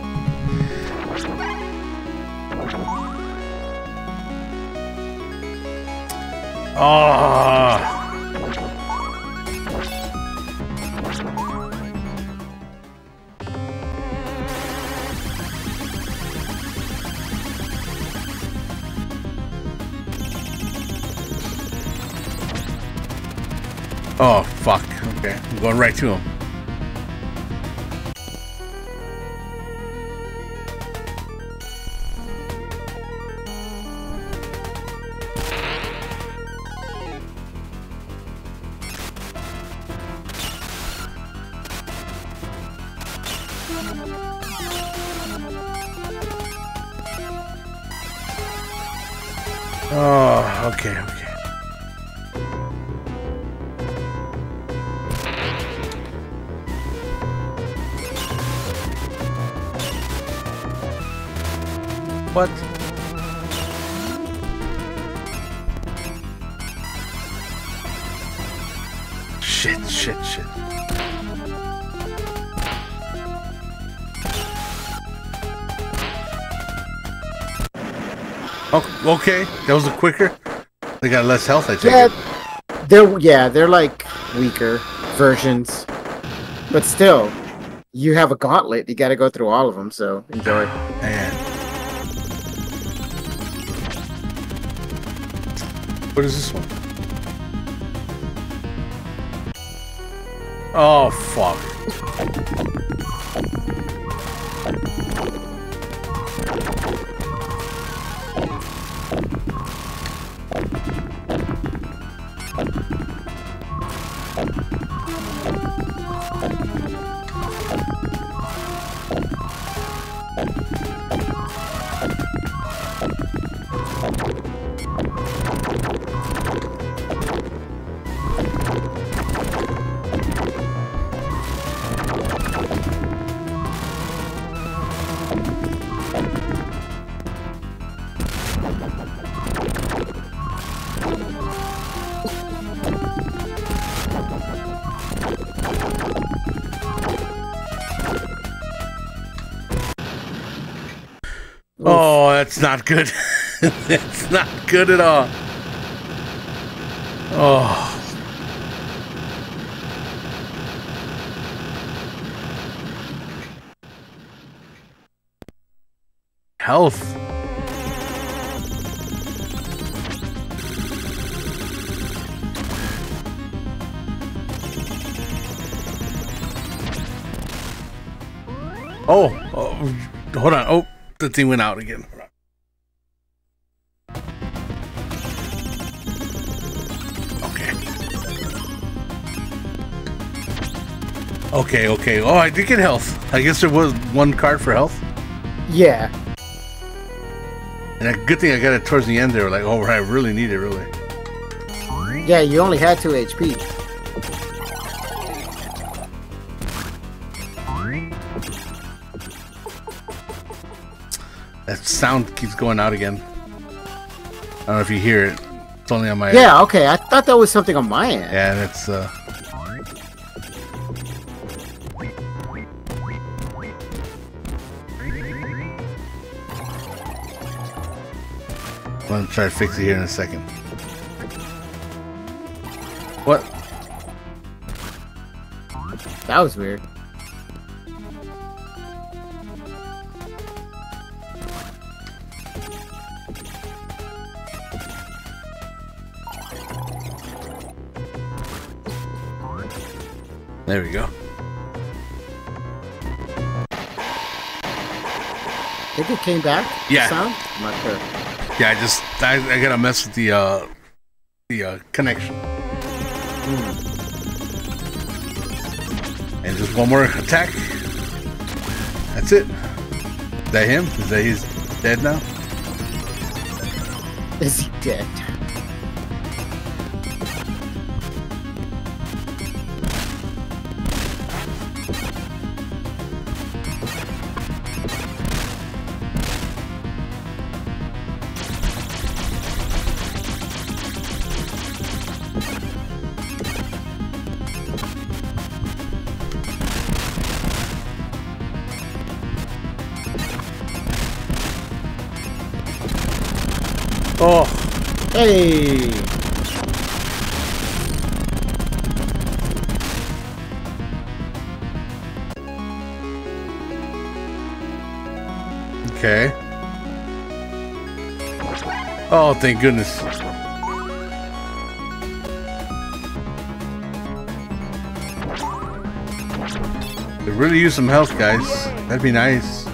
Oh. Oh, fuck. Okay, I'm going right to him. Oh, okay, okay. What? Shit. Oh, okay. That was a quicker. They got less health, I take it. They're like weaker versions. But still, you have a gauntlet. You gotta go through all of them, so enjoy. Man. What is this one? Oh, fuck. Oh, that's not good. That's not good at all. Oh. Health. Oh, hold on. Oh, the thing went out again. Okay. Oh, I did get health. I guess there was one card for health. Yeah. And a good thing I got it towards the end there. Like, oh, I really need it, really. Yeah, you only had 2 HP. That sound keeps going out again. I don't know if you hear it. It's only on my... Yeah, okay. I thought that was something on my end. Yeah, and it's... gonna try to fix it here in a second. What? That was weird. There we go. Think it came back? Yeah. The sound? I'm not sure. Yeah, I gotta mess with the connection. And just one more attack. That's it. Is that him? Is that he's dead now? Is he dead? Oh, hey! okay. Oh, thank goodness. Could really use some health, guys. That'd be nice.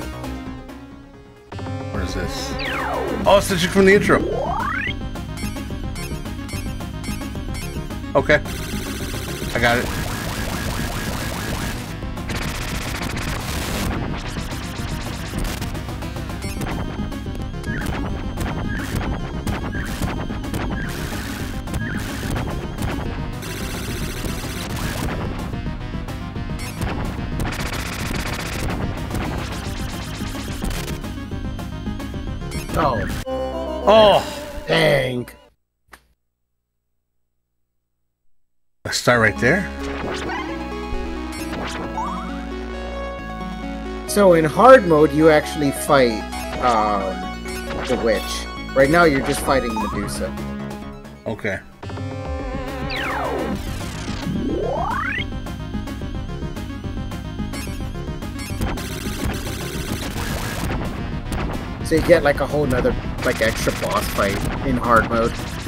What is this? Oh, it's the chick from the intro. Okay. I got it. Oh. Oh! Dang. Let's start right there. So in hard mode, you actually fight the witch. Right now, you're just fighting Medusa. Okay. So you get like a whole nother, like extra boss fight in hard mode.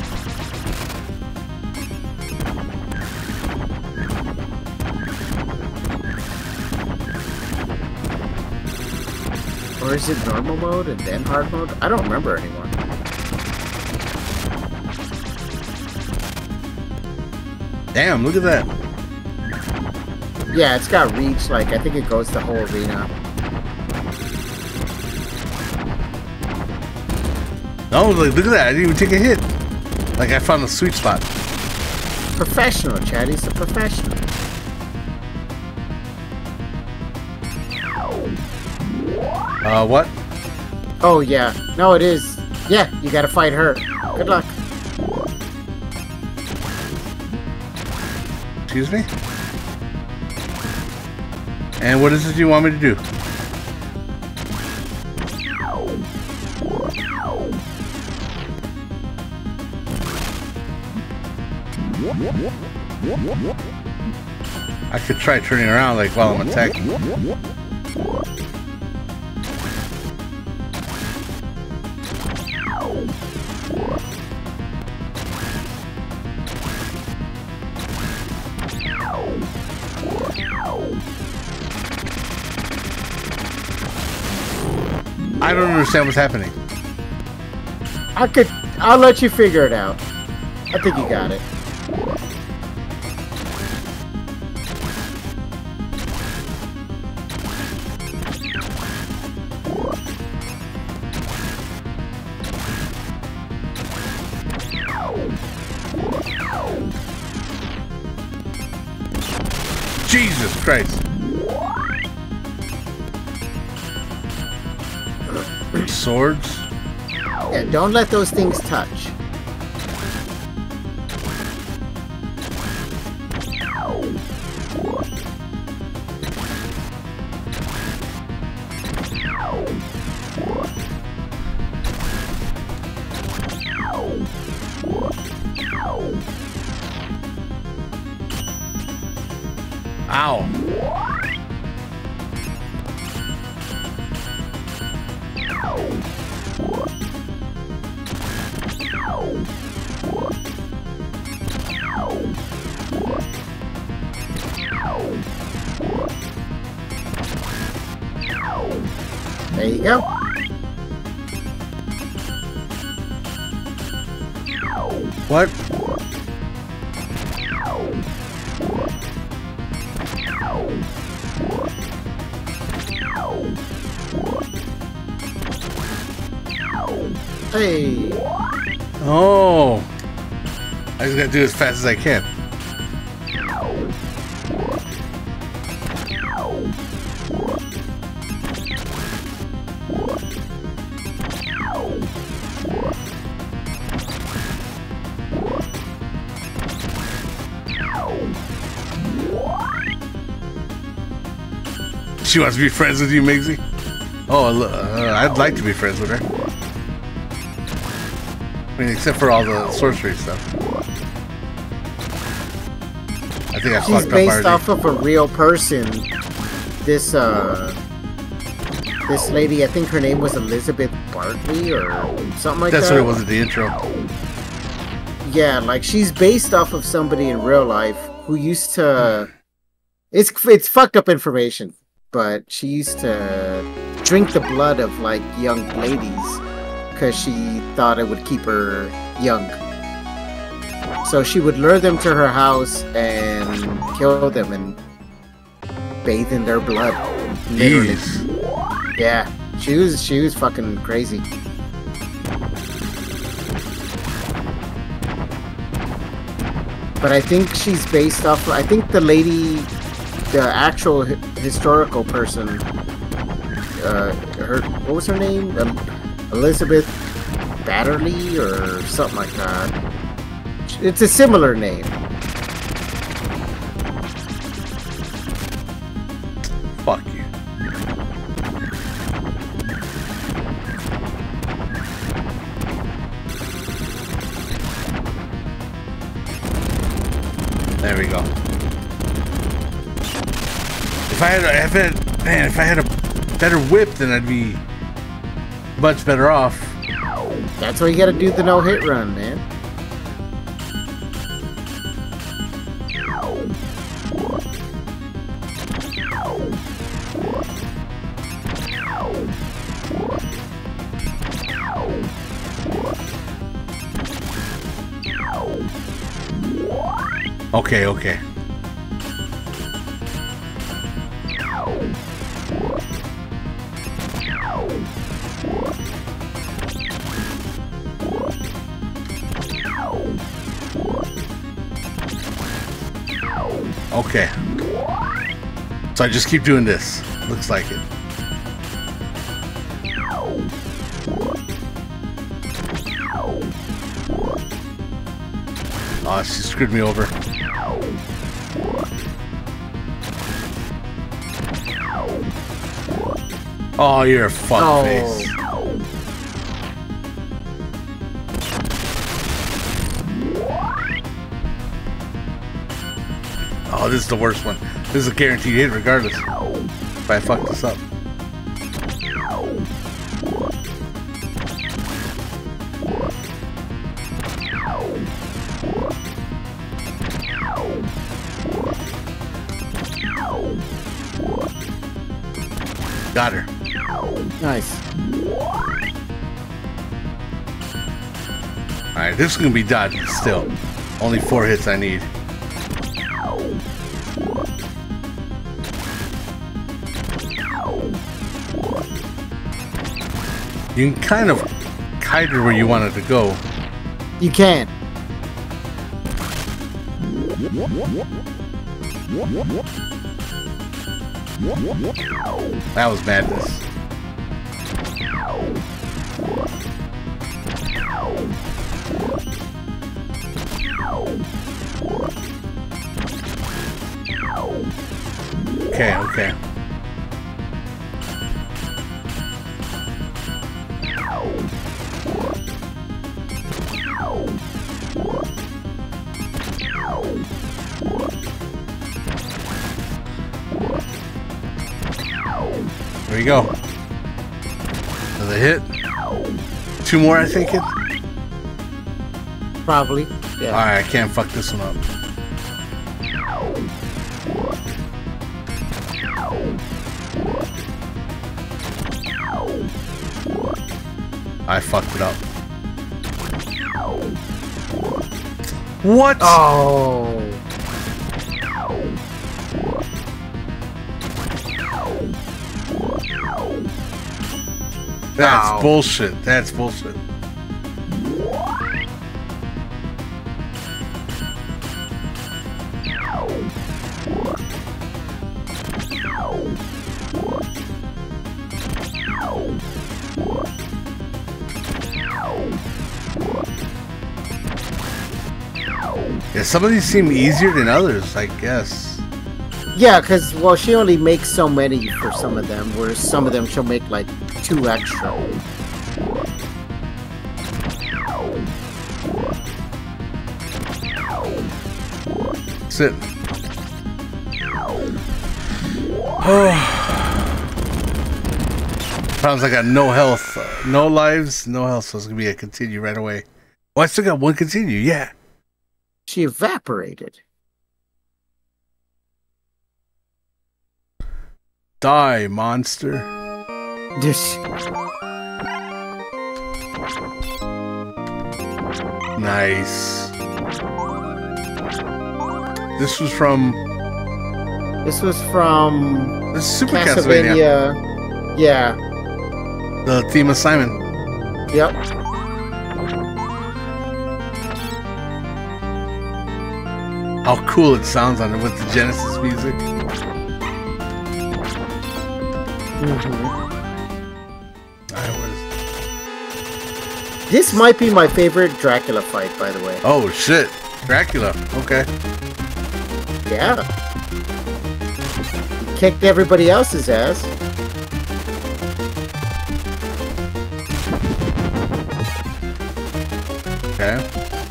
Or is it normal mode and then hard mode? I don't remember anymore. Damn, look at that. Yeah, it's got reach, like I think it goes the whole arena. No, like, look at that. I didn't even take a hit. Like, I found a sweet spot. Professional, Chad. He's a professional. What? Oh, yeah. No, it is. Yeah, you gotta fight her. Good luck. Excuse me? And what is it you want me to do? I could try turning around like while I'm attacking. I don't understand what's happening. I'll let you figure it out. I think you got it. Jesus Christ. Swords? Yeah, don't let those things touch. Ow. There you go. What? Hey. Oh. I just gotta do it as fast as I can. She wants to be friends with you, Migsy? Oh, I'd like to be friends with her. I mean, except for all the sorcery stuff. I think I She's fucked up based already. off of a real person. This this lady, I think her name was Elizabeth Bartley or something like That's that. what it was at the intro. Yeah, like she's based off of somebody in real life who used to. It's fucked up information, but she used to drink the blood of like young ladies because she thought it would keep her young. So she would lure them to her house and kill them and bathe in their blood. Literally. Jeez. Yeah, she was fucking crazy. But I think she's based off. I think the lady, the actual historical person, what was her name? Elizabeth Batterley or something like that. It's a similar name. Fuck you. There we go. If I had a better whip, then I'd be much better off. That's why you gotta do the no-hit run, man. Okay, okay. Okay. So I just keep doing this. Looks like it. Oh, she screwed me over. Oh, you're a fuckface. Oh, this is the worst one. This is a guaranteed hit regardless. If I fuck this up. Got her. Nice. Alright, this is gonna be dodged still. Only 4 hits I need. You can kind of kite her where you want it to go. You can. That was madness. Okay, okay. There you go. Another hit. 2 more, I think. Probably. Yeah. Alright, I can't fuck this one up. I fucked it up. What? Oh. That's Ow. bullshit. That's bullshit. Yeah, some of these seem easier than others, I guess. Yeah, because, well, she only makes so many for some of them, whereas some of them she'll make like 2 extra. Sit. Oh. Problems, I got no health, no lives, no health, so it's gonna be a continue right away. Oh, I still got 1 continue, yeah. She evaporated. Die, monster. This. Nice. This was from. This was from. This is Super Castlevania. Yeah. The theme of Simon. Yep. How cool it sounds on it with the Genesis music. This might be my favorite Dracula fight, by the way. Oh shit, Dracula. Okay. Yeah. He kicked everybody else's ass. Okay.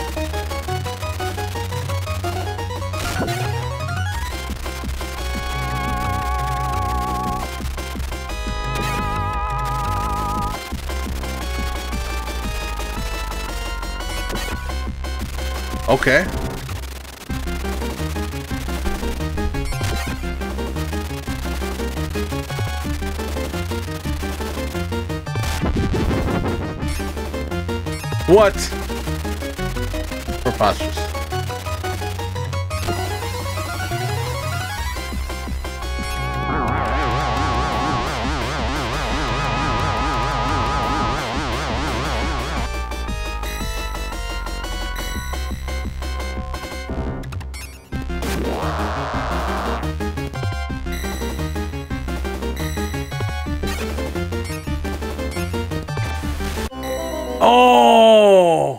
Okay. What? Preposterous. Oh!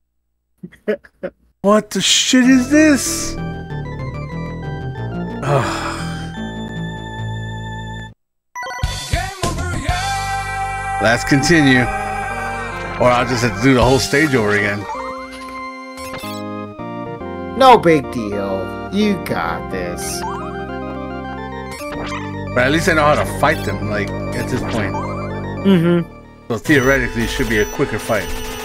What the shit is this? Let's continue. Or I'll just have to do the whole stage over again. No big deal. You got this. But at least I know how to fight them, like, at this point. Mm-hmm. So theoretically, it should be a quicker fight.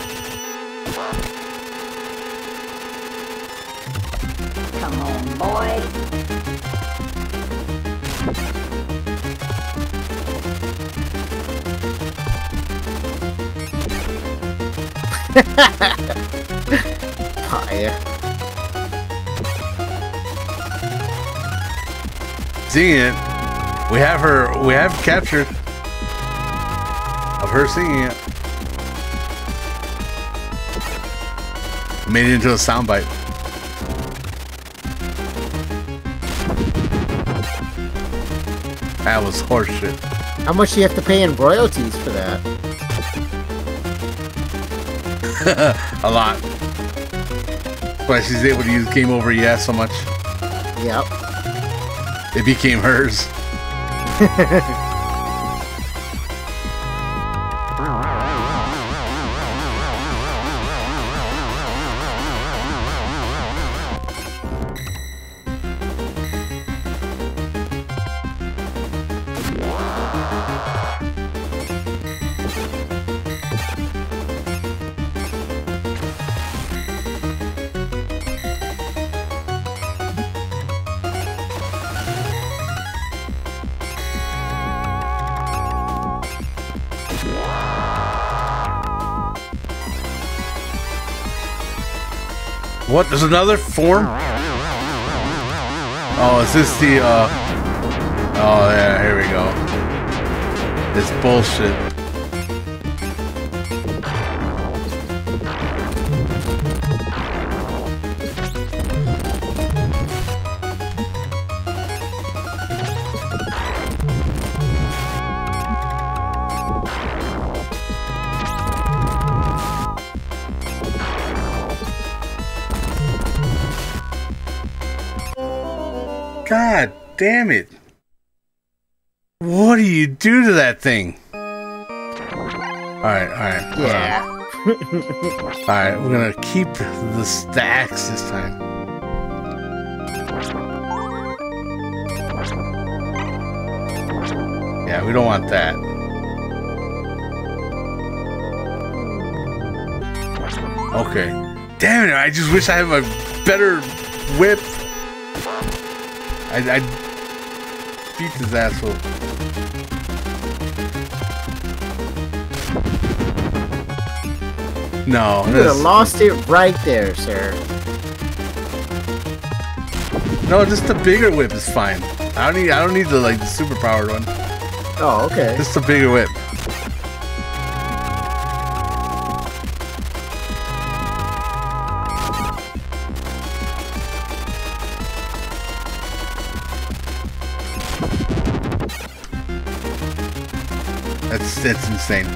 Come on, boy. Hi. Seeing it, we have captured of her singing it. Made it into a soundbite. That was horseshit. How much do you have to pay in royalties for that? A lot. That's why she's able to use Game Over Yeah so much. Yep. It became hers. What? There's another form? Oh, is this the, oh, yeah, here we go. It's bullshit. God damn it. What do you do to that thing? Alright. Yeah. Alright, we're gonna keep the stacks this time. Yeah, we don't want that. Okay. Damn it, I just wish I had a better whip. I beat his asshole. No, you would have lost it right there, sir. No, just the bigger whip is fine. I don't need the like the super powered one. Oh, okay. Just the bigger whip. That's insane.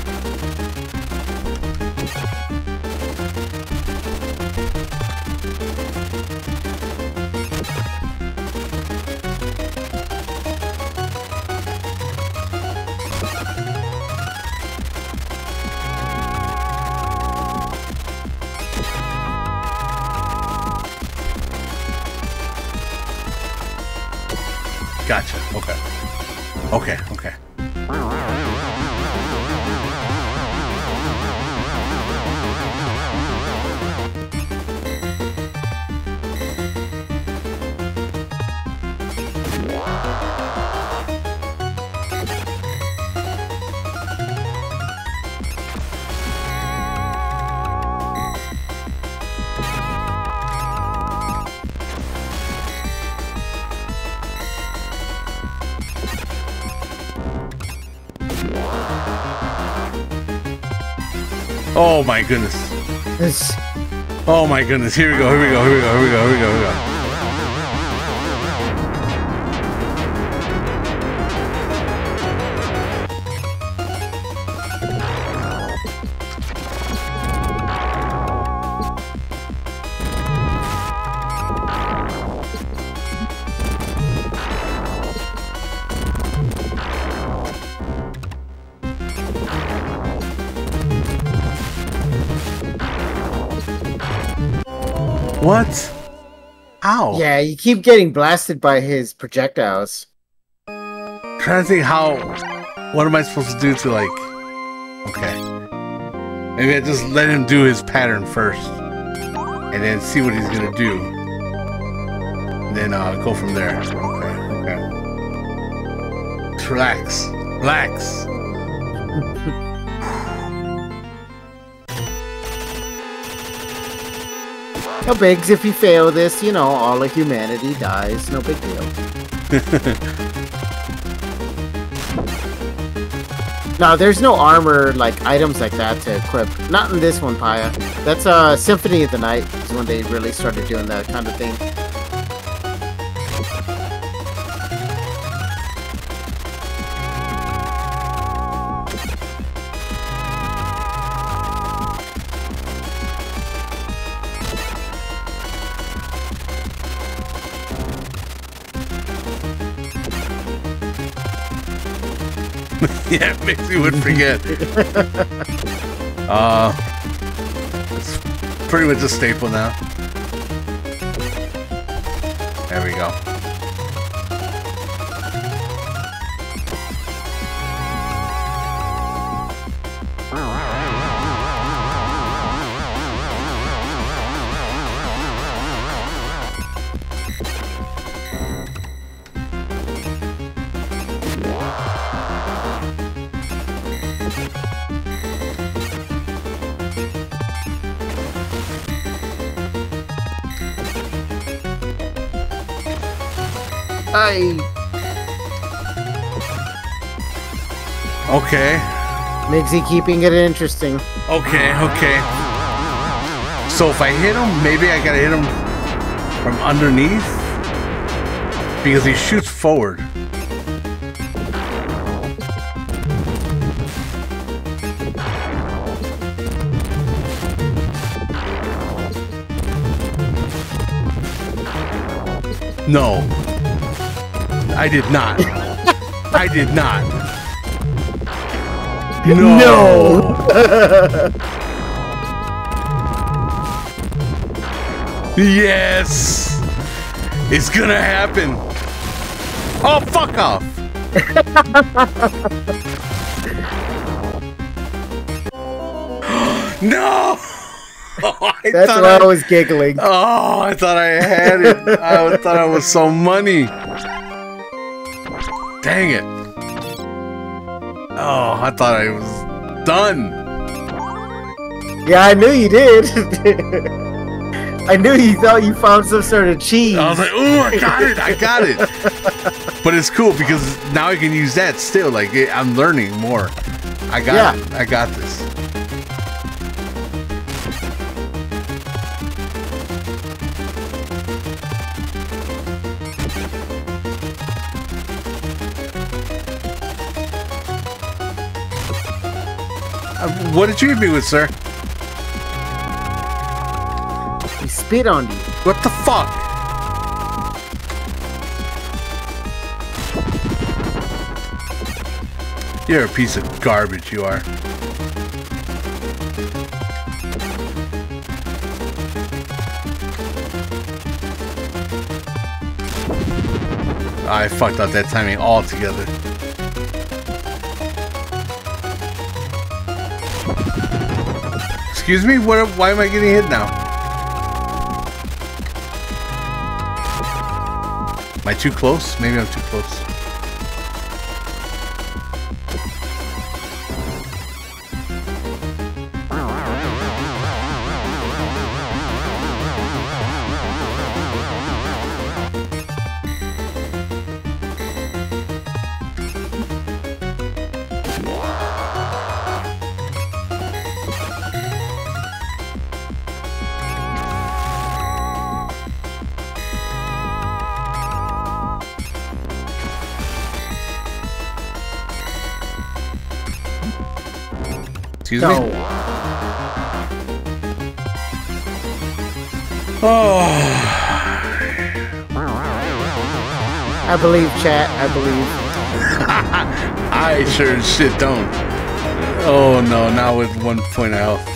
Gotcha. Okay. Oh my goodness. Oh my goodness. Here we go. What? How? Yeah, you keep getting blasted by his projectiles. I'm trying to think what am I supposed to do to like... Okay. Maybe I just let him do his pattern first. And then see what he's gonna do. And then go from there. Okay. Just relax. No bigs, if you fail this, you know, all of humanity dies. No big deal. No, there's no armor, like, items like that to equip. Not in this one, Paya. That's Symphony of the Night is when they really started doing that kind of thing. Yeah, it makes you would forget. It's pretty much a staple now. There we go. Okay. Migsy keeping it interesting. Okay. So if I hit him, maybe I gotta hit him from underneath because he shoots forward. No. I did not. I did not. No. Yes. It's gonna happen. Oh, fuck off. No. That's why I was giggling. Oh, I thought I had it. I thought I was so money. Dang it. Oh, I thought I was done. Yeah, I knew you did. I knew you thought you found some sort of cheese. I was like, ooh, I got it. But it's cool because now I can use that still. Like, I'm learning more. I got it. I got this. What did you hit me with, sir? He spit on you. What the fuck? You're a piece of garbage, you are. I fucked up that timing altogether. Excuse me? Why am I getting hit now? Am I too close? Maybe I'm too close. Excuse me? Oh. I believe, chat. I believe. I sure as shit don't. Oh no, now with 1 point of health.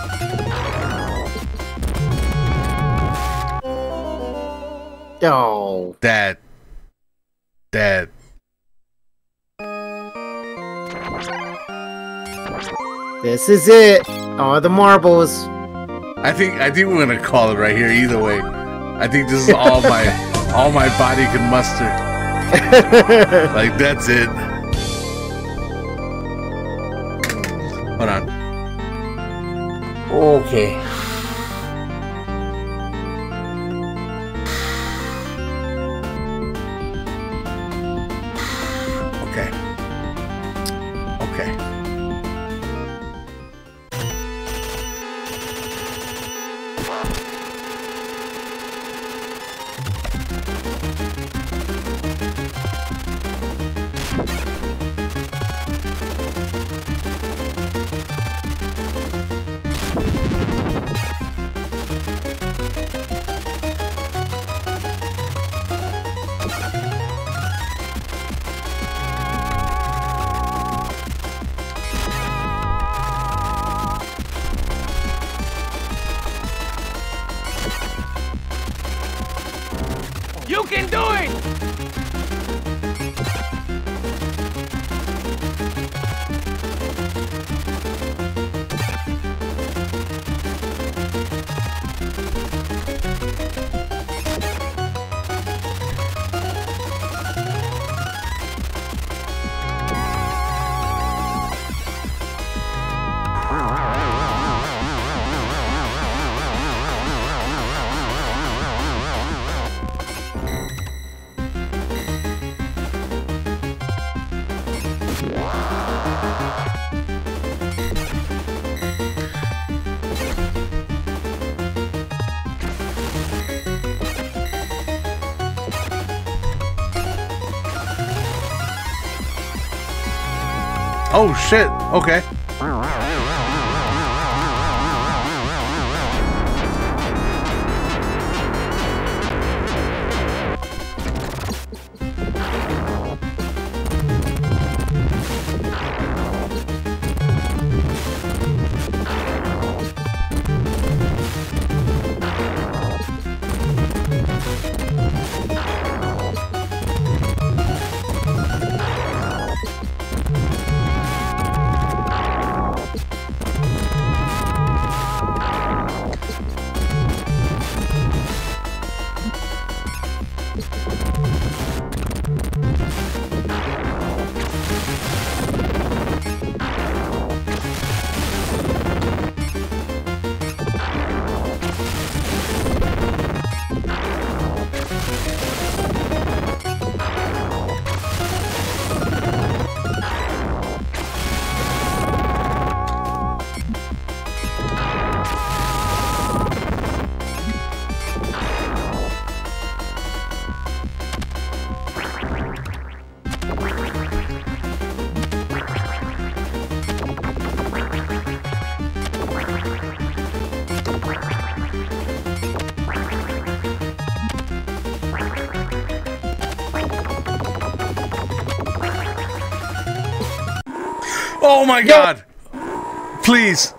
Oh. That. This is it. All the marbles. I think we're gonna call it right here. Either way, I think this is all my body can muster. Like that's it. Hold on. Okay. Okay. Oh shit, okay. Oh my god! Please!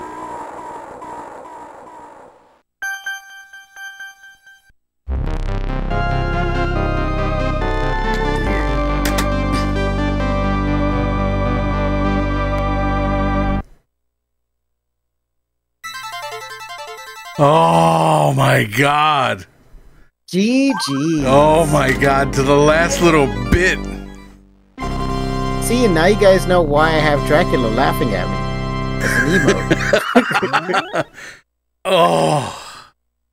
Oh my god! GG. Oh my god, to the last little bit. See, and now you guys know why I have Dracula laughing at me. As an emote. Oh.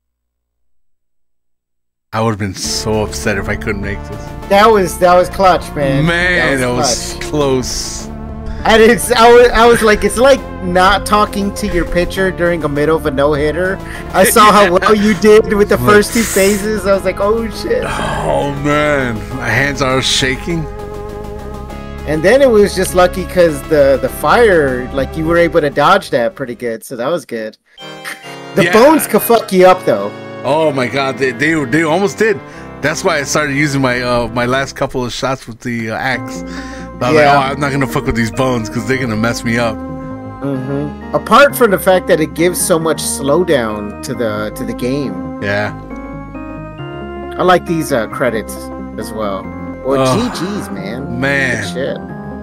I would have been so upset if I couldn't make this. That was clutch, man. Man, that was close. And I was like, it's like not talking to your pitcher during the middle of a no-hitter. I saw how well you did with the first two phases. I was like, oh shit. Oh man, my hands are shaking. And then it was just lucky because the fire, like you were able to dodge that pretty good, so that was good. The bones could fuck you up though. Oh my god, they almost did. That's why I started using my my last couple of shots with the axe. I was like, oh, I'm not gonna fuck with these bones because they're gonna mess me up. Apart from the fact that it gives so much slowdown to the game. Yeah. I like these credits as well. Well, GG's, man. Man. Good shit.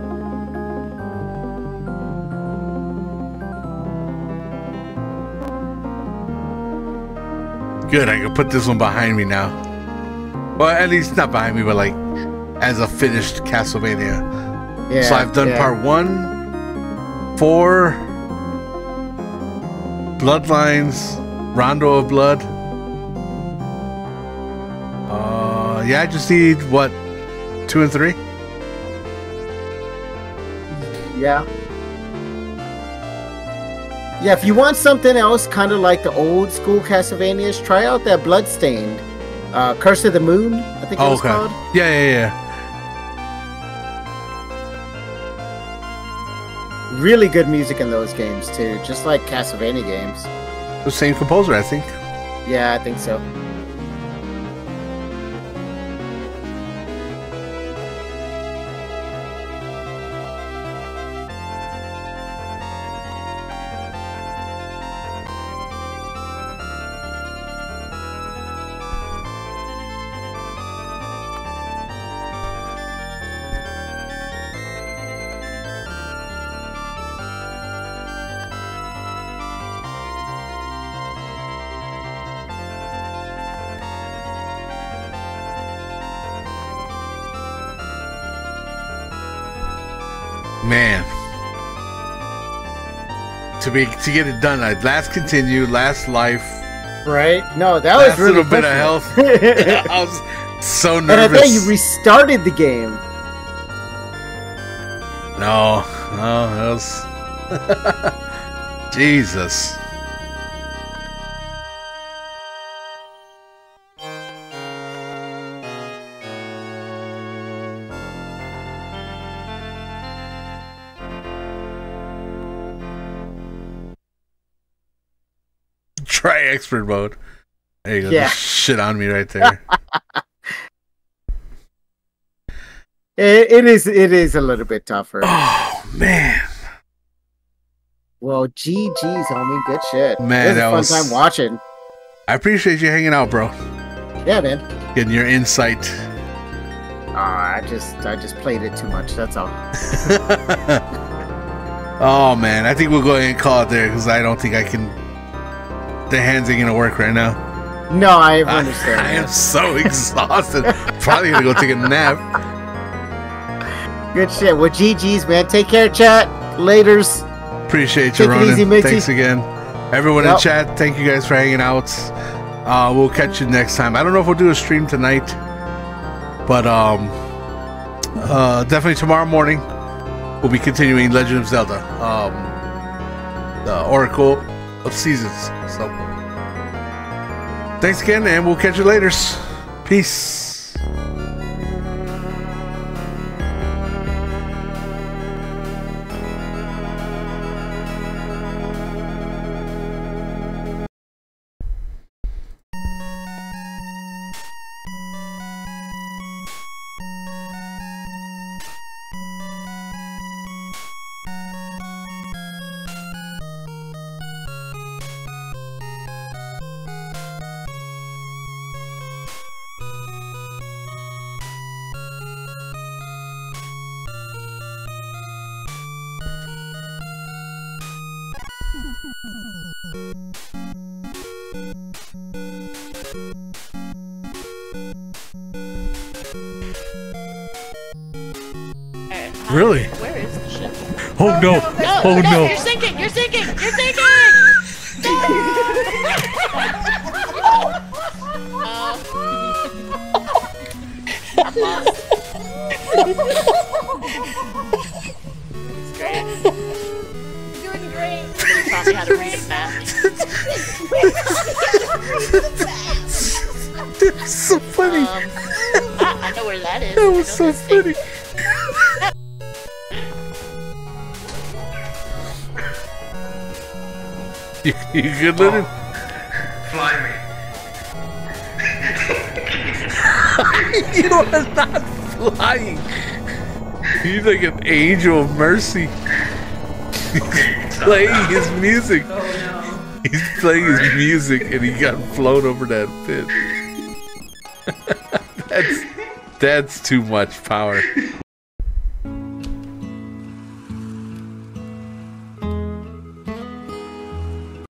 Good, I can put this one behind me now. Well, at least not behind me, but like as a finished Castlevania. Yeah. So I've done part 1, 4, Bloodlines, Rondo of Blood. Yeah, I just need what? 2 and 3? Yeah. Yeah, if you want something else, kind of like the old school Castlevanias, try out that Bloodstained. Curse of the Moon, I think it was called. Yeah. Really good music in those games, too. Just like Castlevania games. The same composer, I think. Yeah, I think so. Man, to get it done, I'd last continue, last life. Right? No, that was really little bit of health. I was so nervous. And I bet you restarted the game. No, that was Jesus. Try expert mode. There you go. Yeah. Just shit on me right there. It is a little bit tougher. Oh man. Well, GG's, homie. Good shit. Man, it was a fun time watching. I appreciate you hanging out, bro. Yeah, man. Getting your insight. I just played it too much. That's all. Oh man, I think we'll go ahead and call it there because I don't think I can. The hands ain't gonna work right now. No, I understand. I am so exhausted. Probably gonna go take a nap. Good shit. Well, GG's, man. Take care, chat. Laters. Appreciate you, Take it Ronan. easy, matey. Thanks again. Everyone in chat, thank you guys for hanging out. We'll catch you next time. I don't know if we'll do a stream tonight, but definitely tomorrow morning we'll be continuing Legend of Zelda, the Oracle of Seasons. So thanks again, and we'll catch you later. Peace. Really? Where is the ship? Oh no! Oh no! You're sinking! You're sinking! You're sinking! I'm lost. It's great. Doing great. Somebody taught me how to read a map. That's so funny. I know where that is. That was so funny. You good, Lennon? Fly me. You are not flying. He's like an angel of mercy. He's playing his music. Oh no. He's playing his music and he got flown over that pit. That's too much power.